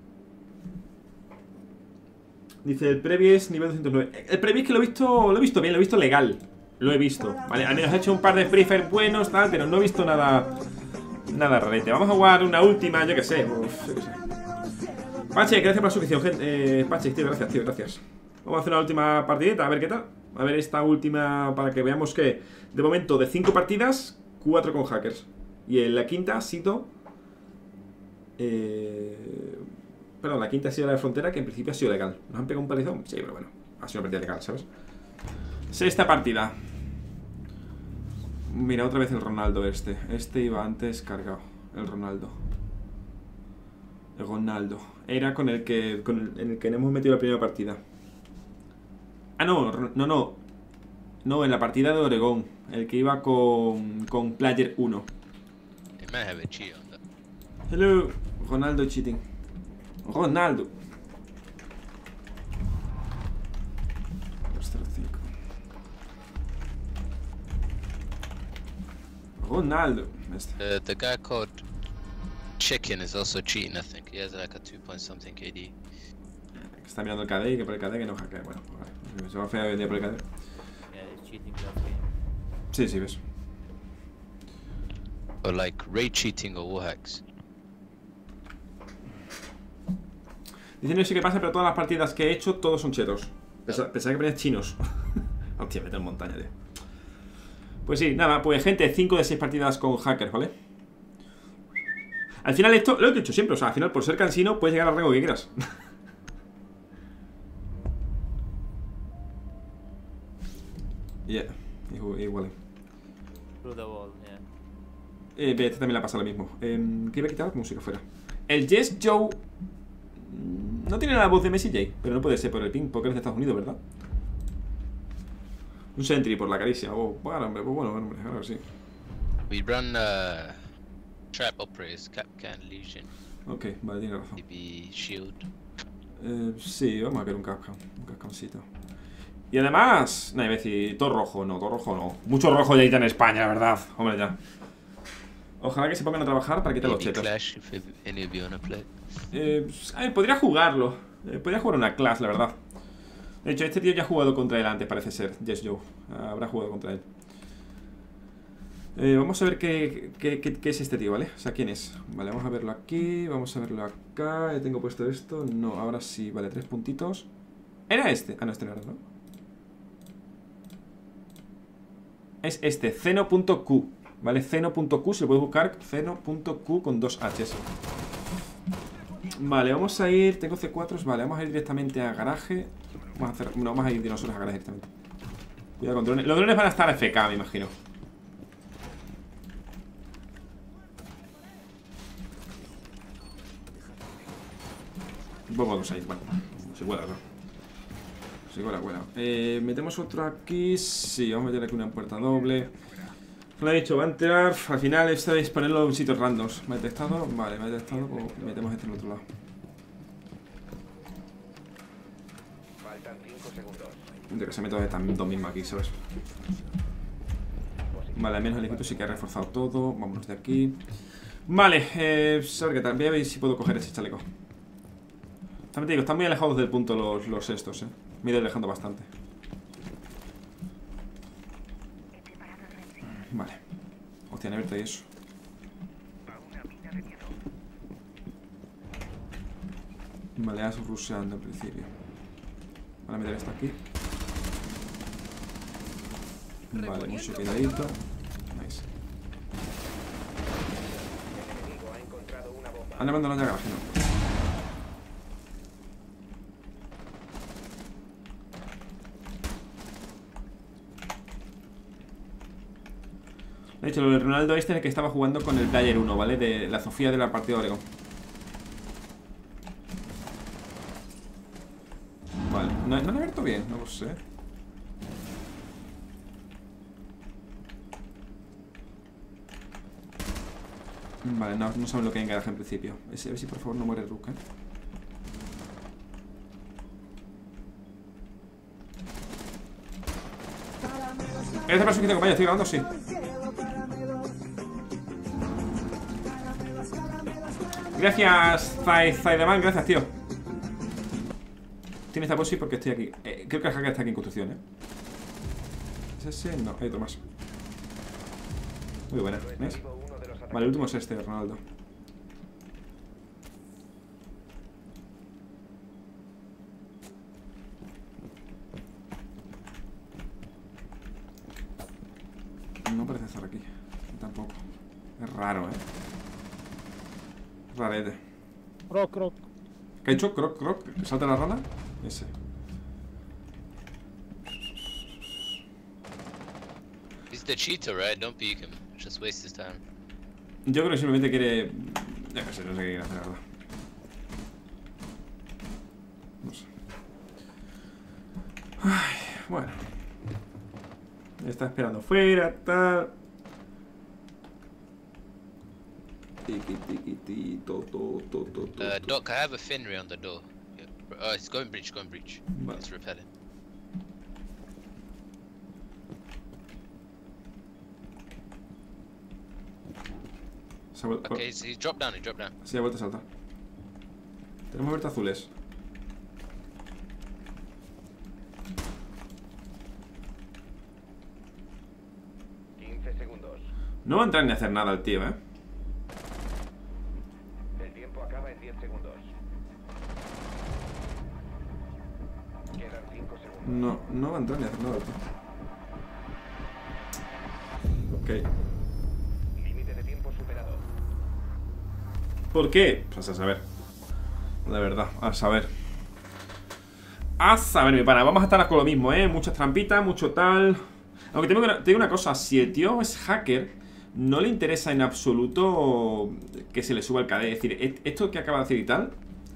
Dice el previous nivel 209. El previous que lo he visto bien, lo he visto legal. Lo he visto. Vale, al menos he hecho un par de free fire buenos, tal, pero no he visto nada rarete. Vamos a jugar una última, yo qué sé. Uf, yo qué sé. Pache, gracias por la suscripción, gente. Pache, tío, gracias. Vamos a hacer una última partidita, a ver qué tal. A ver esta última para que veamos que de momento de 5 partidas, 4 con hackers. Y en la quinta ha sido... Perdón, la quinta ha sido la de frontera, que en principio ha sido legal. ¿Nos han pegado un palizón? Sí, pero bueno, ha sido una partida legal, ¿sabes? Sexta partida. Mira, otra vez el Ronaldo este. Este iba antes cargado. El Ronaldo. Era con el que hemos metido la primera partida. Ah, no, en la partida de Oregón. El que iba con Player 1. Hello, Ronaldo cheating. Ronaldo. 205. Ronaldo. The guy called Chicken is also cheating, I think. He has like a 2 point something KD. Está mirando el KD y que por el KD que no hackea. Bueno, vale. Se va a fea hoy en día por el KD. Yeah, he's cheating that game. Sí, ves. Or like raid cheating or wall hacks. Dicen no sé qué pasa, pero todas las partidas que he hecho, todos son chetos. Pensaba que ponías chinos. Hostia, vete en montaña, tío. Pues sí, nada, pues gente, 5 de 6 partidas con hackers, ¿vale? Al final esto, lo he dicho siempre, o sea, al final por ser cansino puedes llegar al rango que quieras. Yeah, igual. Through the wall, yeah. Este también le ha pasado lo mismo. Que iba a quitar música fuera. El Yes Joe no tiene la voz de Messi J, pero no puede ser por el ping, porque es de Estados Unidos, ¿verdad? Un sentry por la caricia. Oh, bueno, hombre, claro que sí. We run trap operators, Capcan, Legion. Ok, vale, tiene razón. Maybe Shield. Sí, vamos a ver un cascancito. Y además, no, iba a decir, todo rojo no. Mucho rojo ya en España, la verdad. Hombre, ya. Ojalá que se pongan a trabajar para quitar los chetos. Clash, if any of you wanna play. A ver, podría jugarlo. Podría jugar una clase, la verdad. De hecho, este tío ya ha jugado contra él antes, parece ser. Yes Joe. Habrá jugado contra él. Vamos a ver qué es este tío, ¿vale? O sea, ¿quién es? Vale, vamos a verlo aquí. Vamos a verlo acá. Ya tengo puesto esto. No, ahora sí. Vale, 3 puntitos. ¿Era este? Ah, no, este no era, ¿no? Es este, Zeno.q. ¿Vale? Zeno.q, se lo puedes buscar. Zeno.q con 2 H's. Vale, vamos a ir. Tengo C4, vale, vamos a ir directamente a garaje. Vamos a hacer. No, vamos a ir nosotros a garaje directamente. Cuidado con drones. Los drones van a estar FK, me imagino. Pongo dos ahí, bueno. Se cuela, ¿no? Se cuela. Metemos otro aquí. Sí, vamos a meter aquí una puerta doble. Lo he dicho, va a entrar. Al final esto es ponerlo en sitios randoms. ¿Me ha detectado? Vale, me ha detectado. Pues metemos este en el otro lado. Faltan 5 segundos. Yo que se meto estas dos mismas aquí, ¿sabes? Vale, al menos el equipo sí que ha reforzado todo. Vámonos de aquí. Vale, a ver qué tal. Voy a ver si puedo coger ese chaleco. También te digo, están muy alejados del punto los estos, me he ido alejando bastante. Vale. Hostia, han abierto ahí eso. Vale, ya rusheando al principio. Van a meter esto aquí. Vale, mucho cuidadito. Nice. Han abandonado ya garaje, ¿no? De hecho, lo de Ronaldo este es el que estaba jugando con el Player 1, ¿vale? De la Sofía de la partida de Oregon. Vale, no lo he abierto bien, no lo sé. Vale, no saben lo que hay en garaje en principio. A ver si por favor no muere Rook, ¿Eres de persona que te acompaña? ¿Estoy grabando? Sí. Gracias, Zaideman, gracias, tío. Tiene esta posi porque estoy aquí. Creo que el hacker está aquí en construcción, ¿Es ese? No, hay otro más. Muy buena, ¿ves? Vale, el último es este, Ronaldo. No parece estar aquí. Tampoco. Es raro, Rarete. Croc. ¿Qué ha hecho? Croc. ¿Salta la rana? Ese. He's the cheater, right? Don't peek him. Just waste his time. Yo creo que simplemente quiere... Ya que sé, no sé qué quiere hacer, la verdad. No sé. Ay, bueno. Está esperando fuera, tal... Doc, I have a Finry on the door. Oh, it's going breach. Vale. It's repelling. Okay, so he dropped down. Sí, ha vuelto a saltar. Tenemos verde azules. No va a entrar ni a hacer nada el tío, El tiempo acaba en 10 segundos. Quedan 5 segundos. No va a entrar ni a hacer nada el tío. Ok. Límite de tiempo superado. ¿Por qué? Pues a saber. De verdad, a saber. A saber, mi pana. Vamos a estar con lo mismo, muchas trampitas, mucho tal. Aunque te digo una cosa. Si el tío es hacker, no le interesa en absoluto que se le suba el KD. Es decir, esto que acaba de hacer y tal,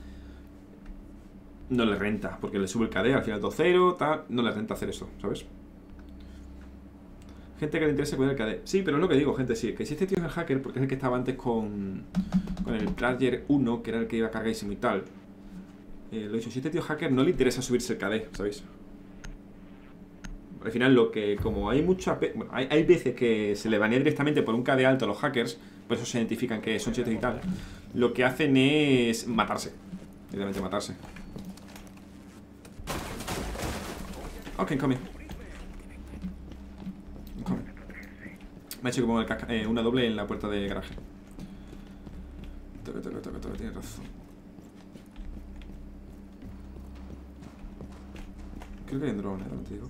no le renta, porque le sube el KD, al final 2-0, tal. No le renta hacer eso, ¿sabes? Gente que le interesa cuidar el KD. Sí, pero es lo que digo, gente, sí. Que si este tío es el hacker, porque es el que estaba antes con el Player 1, que era el que iba a cargadísimo y tal. Lo he dicho, si este tío es hacker, no le interesa subirse el KD, ¿sabéis? Al final lo que, como hay muchas hay veces que se le banea directamente por un KD alto a los hackers, por eso se identifican que son chetos y tal, lo que hacen es matarse. Directamente matarse. Ok, come. Me ha hecho como una doble en la puerta de garaje. Toca, tienes razón. Creo que hay un drone, no te digo.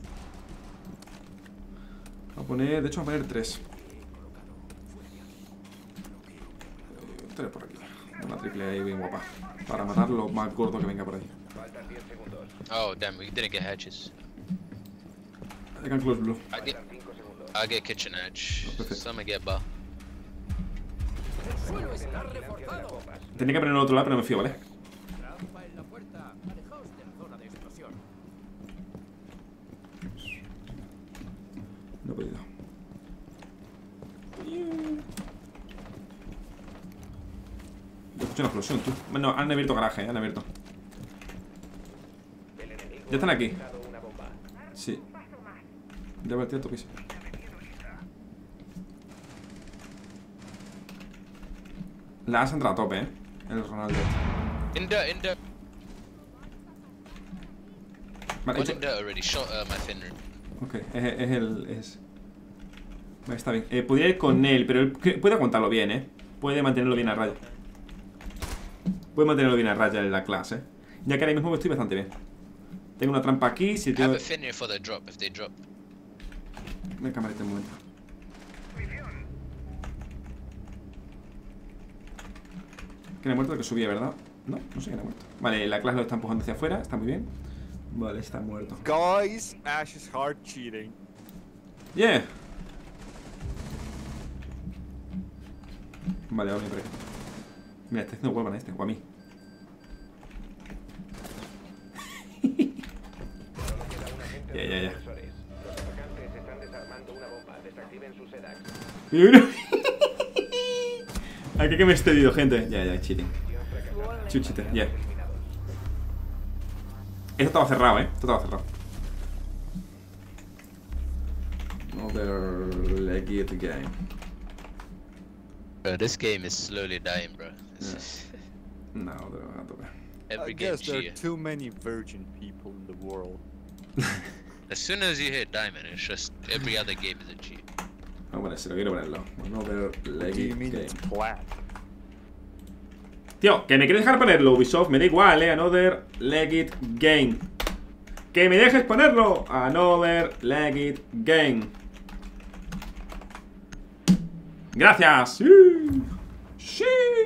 Voy a poner, de hecho voy a poner 3. 3 por aquí. Una triple ahí bien guapa. Para matar lo más gordo que venga por ahí. Oh damn, we didn't get hatches. I can close blue. I get kitchen edge. Some get bar. Tenía que poner el otro lado, pero no me fío, ¿vale? No he podido. Yo escucho una explosión, tú. Bueno, han abierto garaje, han abierto. Ya están aquí. Sí. Ya va el tío toquísimo. La has entrado a tope, el Ronaldo. In dirt. Vale, One in dirt already shot my Finner. Ok, es Vale, está bien. Podría ir con él, pero él puede aguantarlo bien, Puede mantenerlo bien a raya. Puede mantenerlo bien a raya en la clase, ya que ahora mismo estoy bastante bien. Tengo una trampa aquí. Si tengo... Have a Finner for the drop if they drop. Me camarita un momento. ¿Quién ha muerto? El que subía, ¿verdad? No, no sé quién ha muerto. Vale, la clase lo está empujando hacia afuera. Está muy bien. Vale, está muerto. Guys, Ash is hard cheating. Yeah. Vale, vamos a ir por aquí. Mira, está haciendo huelga a este, o a mí. Ya. Aquí que me he excedido, gente. Ya, cheating. Chuchite, ya. Esto estaba cerrado, Esto estaba cerrado. Another leg it game. Bro, this game is slowly dying, bro. No, bro, a tope. I guess there are too many virgin people in the world. As soon as you hit diamond, it's just every other game is a cheat. Vamos a ponérselo, quiero ponerlo. Another leg it game. Tío, que me quieres dejar ponerlo, Ubisoft, me da igual, Another leg it game. Que me dejes ponerlo. Another leg it game. Gracias. Sí.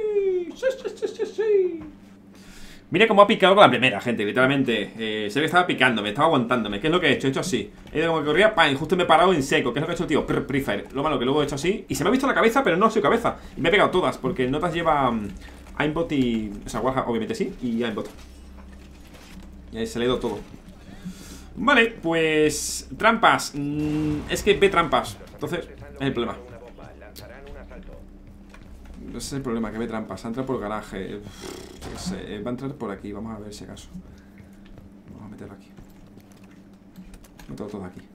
Mira cómo ha picado con la primera, gente, literalmente. Se ve que estaba picándome, estaba aguantándome. ¿Qué es lo que he hecho? He hecho así. He ido como que corría, y justo me he parado en seco. ¿Qué es lo que he hecho, tío? Pre-fire. Lo malo que luego he hecho así. Y se me ha visto la cabeza, pero no ha sido cabeza. Y me he pegado todas, porque notas lleva aimbot y... O sea, Warhammer, obviamente sí, y aimbot. Y ahí se le ha ido todo. Vale, pues... Trampas. Es que ve trampas. Entonces, es el problema. Ese es el problema, que ve trampas. Entra por el garaje. No sé, va a entrar por aquí. Vamos a ver si acaso. Vamos a meterlo aquí. Meterlo todo aquí.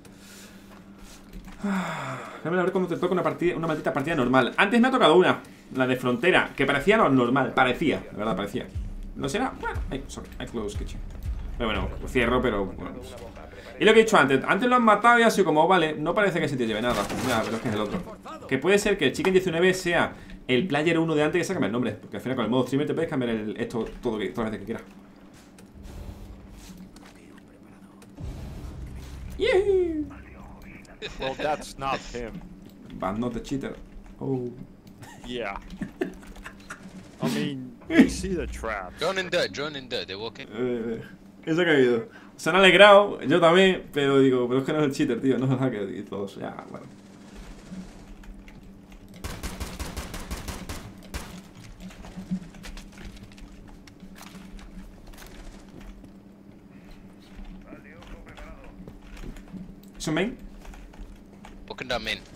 Déjame ver cuando te toca una maldita partida normal. Antes me ha tocado una, la de frontera, que parecía normal. Parecía, de verdad parecía. ¿No será? Bueno, sorry, I close kitchen. Pero bueno, cierro, pero bueno. Y lo que he dicho antes lo han matado y ha sido como, vale, no parece que ese tío lleve nada. Ya, pero es que es el otro. Que puede ser que el Chicken 19 sea el player 1 de antes que se cambie el nombre. Porque al final con el modo streamer te puedes cambiar esto todas las veces que quieras. Yeah. Well, that's not him. But not the cheater. Oh. Yeah. I mean, we see the trap. Drone in dirt, they're walking. Eso ha caído. Se han alegrado, yo también, pero digo, pero es que no es el cheater, tío, no es el hacker y todos. Ya, bueno. ¿Es un main? Walking down main.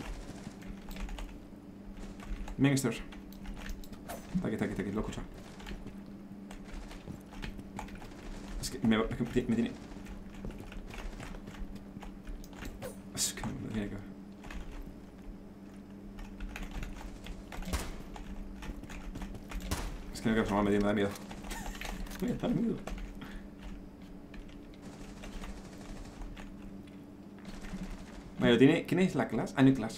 Main stairs. Está aquí, lo he escuchado. Es que me tiene... Es que me tiene que ver. Es que no quiero asomarme, me da miedo. Me da miedo. Bueno, tiene... ¿Quién es la clase? Ah, no hay clase.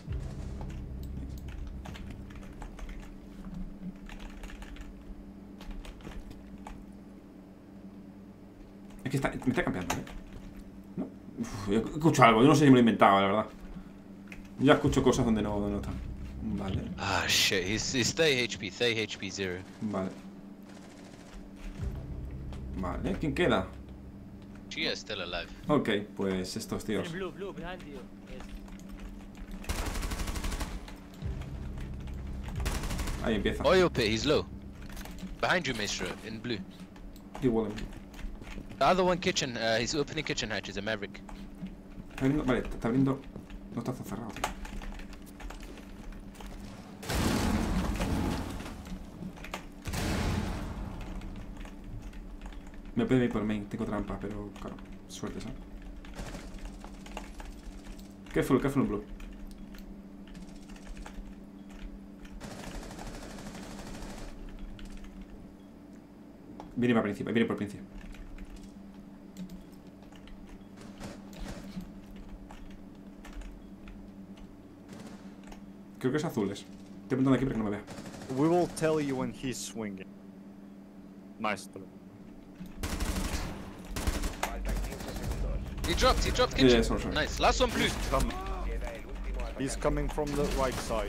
Es que me está cambiando, ¿no? Uf, yo escucho algo, yo no sé si me lo he inventado, la verdad. Yo ya escucho cosas donde no están. Vale. Ah, Oh shit, he's 30 HP, 30 HP 0. Vale. Vale, ¿quién queda? Chia is still alive. Ok, pues estos tíos. Blue, behind you. Yes. Ahí empieza. Oil pit, he's low. Behind you, Maestro, in blue. Igual. The other one kitchen, he's opening kitchen hatches, a Maverick. Está abriendo, vale, está abriendo. No está cerrado, tío. Me puede ir por main, tengo trampa, pero claro, suerte, ¿sabes? Careful en blue. Viene para principio, viene por principio. Creo que es azules. Estoy apuntando aquí para que no me vea. We will tell you when he's swinging. Maestro. He dropped kitchen. Yeah, sorry. Nice. Last one blue. He's coming from the right side.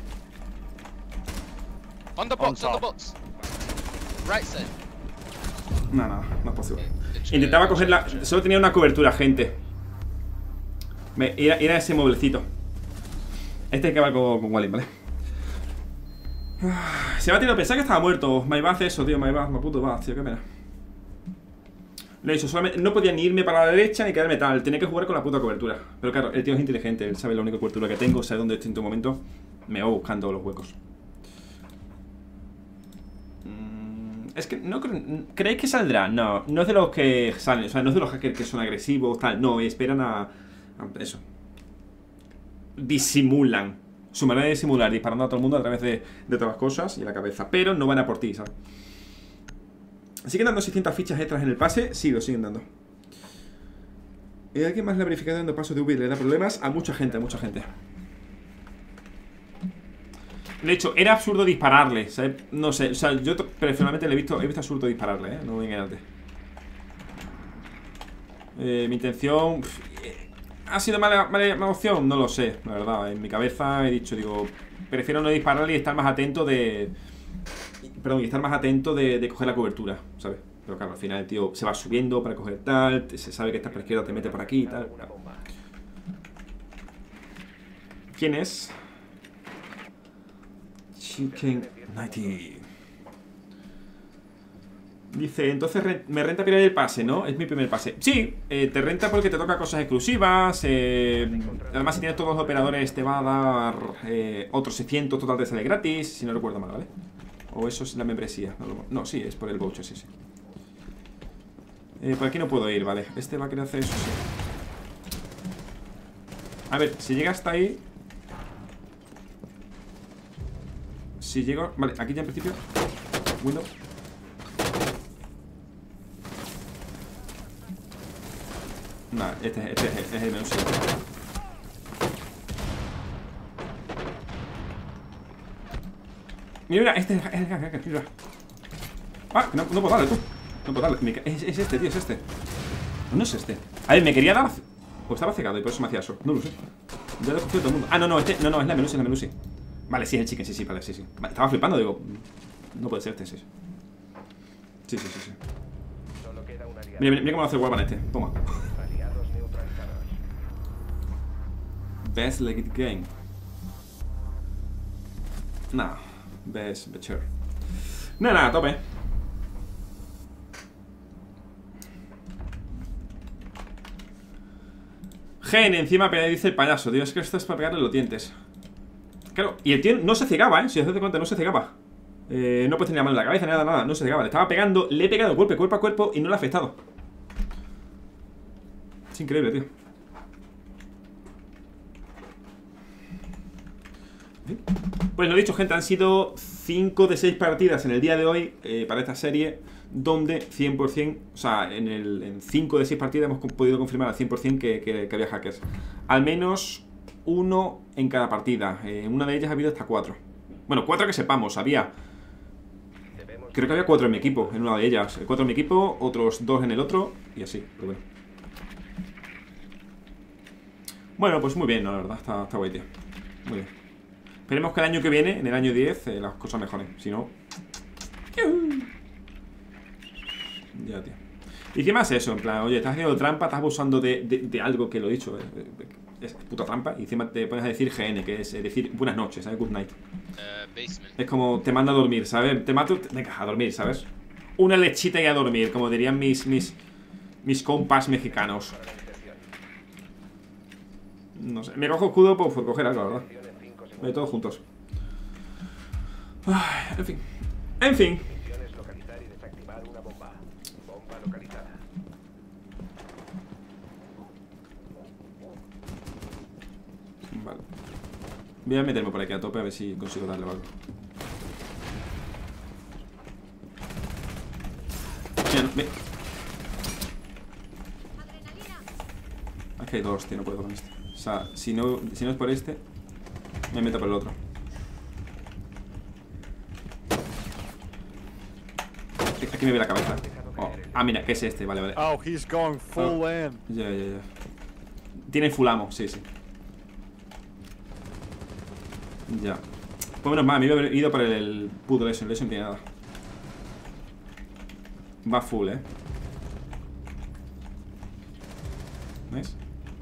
On the box, on the box. Right side. No es posible. Intentaba cogerla. Solo tenía una cobertura, gente. Era ese mueblecito. Este hay que acabar con Wally, ¿vale? Se me ha tenido a pensar que estaba muerto. Maibaz hace eso, tío. Maibaz, me puto Baz, tío, qué pena. Lo he dicho, solamente no podía ni irme para la derecha ni quedarme tal. Tenía que jugar con la puta cobertura. Pero claro, el tío es inteligente. Él sabe la única cobertura que tengo, sabe dónde estoy en todo momento. Me va buscando los huecos. Es que no ¿creéis que saldrá? No, no es de los que salen. O sea, no es de los hackers que son agresivos, tal. No, esperan a eso. Disimulan. Su manera de disimular, disparando a todo el mundo a través de todas las cosas y la cabeza. Pero no van a por ti, ¿sabes? ¿Siguen dando 600 fichas extras en el pase? Sí, lo siguen dando. ¿Y alguien más le ha verificado dando pasos de UV? Le da problemas a mucha gente, De hecho, era absurdo dispararle, ¿sabes? No sé, o sea, yo personalmente he visto absurdo dispararle, ¿eh? No voy a engañarte. Mi intención... ¿Ha sido mala opción? No lo sé, la verdad. En mi cabeza he dicho, digo, prefiero no dispararle y estar más atento de... Perdón, y estar más atento de coger la cobertura, ¿sabes? Pero claro, al final el tío se va subiendo para coger tal, se sabe que estás por la izquierda, te mete por aquí y tal. ¿Quién es? Chicken 90. Dice, entonces me renta pillar el pase, ¿no? Es mi primer pase. Sí, te renta porque te toca cosas exclusivas. Además, si tienes todos los operadores, te va a dar otros 600 total de sale gratis, si no recuerdo mal, ¿vale? O eso es la membresía. No, sí, es por el voucher, sí. Por aquí no puedo ir, vale. Este va a querer hacer eso, sí. A ver, si llega hasta ahí. Si llego... Vale, aquí ya en principio Window. Nah, este es el menú. Mira, este es el hacker, mira. Ah, no puedo darle, tú. No puedo darle. Es este, tío, es este. No es este. A ver, me quería dar... O estaba cegado y por eso me hacía eso. No lo sé. Ya lo he cogido todo el mundo. Ah, no, este... No, es la menú, sí. Vale, sí, es el chicken, sí, vale, sí. Vale, estaba flipando, digo... No puede ser este, sí. Sí. Mira cómo hace el Warban este. Toma. Best legit game. Nah. Best better. Nada, tope. Gen, encima dice el payaso. Dios, que esto es para pegarle los dientes. Claro, y el tío no se cegaba, si os dais cuenta, no se cegaba. No puedes tener la mano en la cabeza, nada, no se cegaba. Le estaba pegando, le he pegado golpe cuerpo a cuerpo y no le ha afectado. Es increíble, tío. Pues lo dicho, gente, han sido 5 de 6 partidas en el día de hoy para esta serie, donde 100%, o sea, en 5 de 6 partidas hemos podido confirmar al 100% que había hackers. Al menos uno en cada partida. En una de ellas ha habido hasta 4. Bueno, 4 que sepamos, había... Creo que había 4 en mi equipo, en una de ellas. 4 en mi equipo, otros 2 en el otro, y así, pero bueno. Bueno, pues muy bien, ¿no? La verdad, está guay, tío. Muy bien. Esperemos que el año que viene, en el año 10, las cosas mejoren. Si no... Ya, tío. ¿Y qué más es eso? En plan, oye, estás haciendo trampa, estás abusando de algo que lo he dicho. Es puta trampa. Y encima te pones a decir GN, que es decir buenas noches, ¿sabes? Good night. Es como te manda a dormir, ¿sabes? Te mato, venga, a dormir, ¿sabes? Una lechita y a dormir, como dirían mis compas mexicanos. No sé, me cojo escudo por coger algo, la verdad. De todos juntos. Ay, en fin. En fin. Vale. Voy a meterme por aquí a tope a ver si consigo darle algo. Mira, aquí hay dos, tío, no puedo con este. O sea, si no es por este, me meto por el otro. Aquí me ve la cabeza. Oh. Ah, mira, ¿qué es este? Vale, vale. Oh, he's going full in. Ya. Tiene full ammo, sí. Ya. Pues menos mal, me iba a haber ido por el puto Lesion. Lesion tiene nada. Va full, ¿Ves?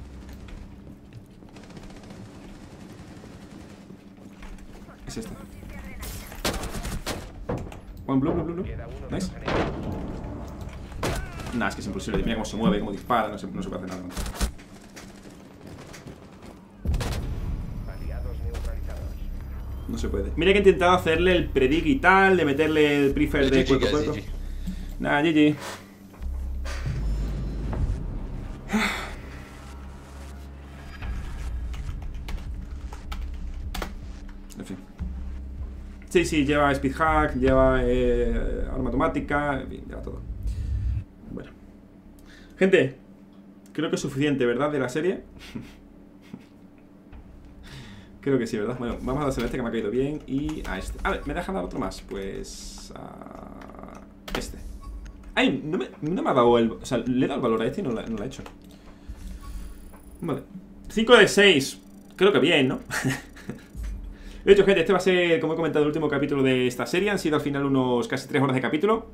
Es este. One blue. ¿Ves? Nah, es que es imposible. Mira cómo se mueve, cómo dispara. No se puede hacer nada. No se puede. Mira que he intentado hacerle el predict y tal, de meterle el prefer de cuerpo a cuerpo. Nah, GG. En fin. Sí, lleva speed hack, lleva arma automática, en fin, lleva todo. Bueno. Gente, creo que es suficiente, ¿verdad? De la serie. Creo que sí, ¿verdad? Bueno, vamos a darse a este que me ha caído bien y a este. A ver, ¿me deja dar otro más? Pues... este. Ay, no me ha dado el... O sea, le he dado el valor a este y no lo ha hecho. Vale. 5 de 6. Creo que bien, ¿no? De hecho, gente, este va a ser, como he comentado, el último capítulo de esta serie. Han sido al final unos casi 3 horas de capítulo.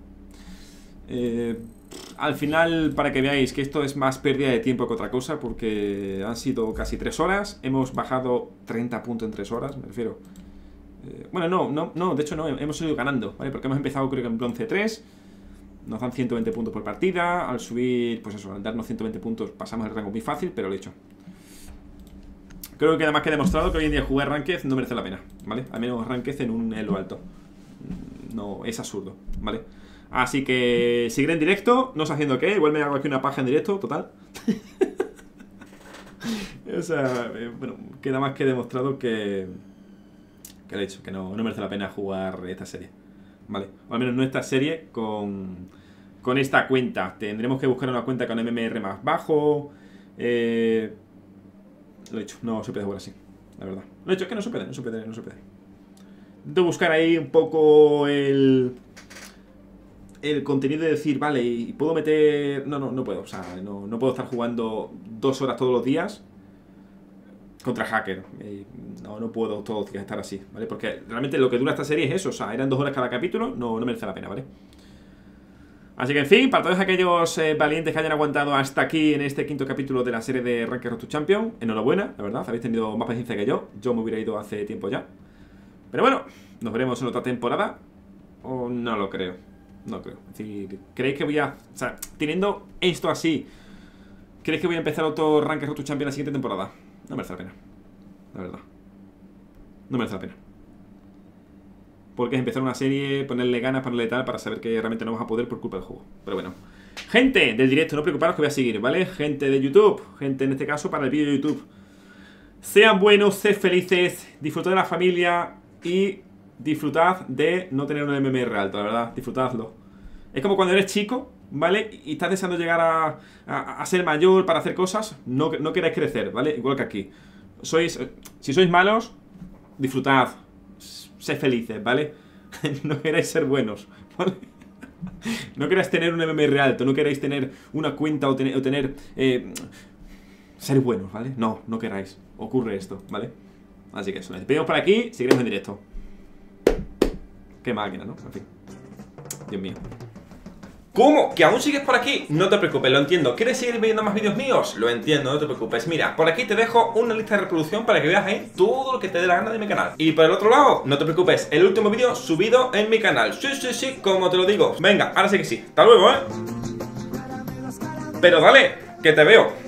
Al final, para que veáis que esto es más pérdida de tiempo que otra cosa, porque han sido casi 3 horas. Hemos bajado 30 puntos en 3 horas, me refiero. Bueno, no, de hecho no, hemos ido ganando, ¿vale? Porque hemos empezado creo que en bronce 3. Nos dan 120 puntos por partida. Al subir, pues eso, al darnos 120 puntos pasamos el rango muy fácil, pero lo he hecho. Creo que queda más que demostrado que hoy en día jugar Ranked no merece la pena, ¿vale? Al menos Ranked en un elo alto. No, es absurdo, ¿vale? Así que seguiré en directo, no sé haciendo qué. Igual me hago aquí una paja en directo, total. O sea, bueno, queda más que demostrado que lo he hecho, que no merece la pena jugar esta serie, ¿vale? O al menos no esta serie con esta cuenta. Tendremos que buscar una cuenta con MMR más bajo. Lo he hecho, no se puede jugar así, la verdad. Lo he hecho, es que no se puede. Intento buscar ahí un poco el contenido de decir, vale, y puedo meter... No puedo, o sea, no puedo estar jugando 2 horas todos los días contra hacker. No puedo todos los días estar así, ¿vale? Porque realmente lo que dura esta serie es eso, o sea, eran 2 horas cada capítulo, no merece la pena, ¿vale? Así que, en fin, para todos aquellos valientes que hayan aguantado hasta aquí en este 5º capítulo de la serie de Ranked Road to Champion, enhorabuena, la verdad, habéis tenido más paciencia que yo me hubiera ido hace tiempo ya. Pero bueno, nos veremos en otra temporada, o no lo creo. No creo. Es decir, ¿creéis que voy a... O sea, teniendo esto así, ¿creéis que voy a empezar otro Ranked Road to Champion la siguiente temporada? No merece la pena, la verdad. No merece la pena. Porque es empezar una serie, ponerle ganas, ponerle tal, para saber que realmente no vas a poder por culpa del juego. Pero bueno. Gente del directo, no preocuparos que voy a seguir, ¿vale? Gente de YouTube, gente en este caso para el vídeo de YouTube. Sean buenos, sed felices, disfrutad de la familia y disfrutad de no tener un MMR alto, la verdad, disfrutadlo. Es como cuando eres chico, ¿vale? Y estás deseando llegar a ser mayor para hacer cosas, no queráis crecer, ¿vale? Igual que aquí. Si sois malos, disfrutad, sed felices, ¿vale? No queráis ser buenos, ¿vale? No queráis tener un MMR alto, no queráis tener una cuenta o tener ser buenos, ¿vale? No queráis, ocurre esto, ¿vale? Así que eso, nos despedimos por aquí. Seguiremos en directo. Qué máquina, ¿no? En fin. Dios mío. ¿Cómo? ¿Que aún sigues por aquí? No te preocupes, lo entiendo. ¿Quieres seguir viendo más vídeos míos? Lo entiendo, no te preocupes. Mira, por aquí te dejo una lista de reproducción para que veas ahí todo lo que te dé la gana de mi canal. Y por el otro lado, no te preocupes, el último vídeo subido en mi canal. Sí, sí, sí, como te lo digo. Venga, ahora sí que sí. Hasta luego, ¿eh? Pero dale, que te veo.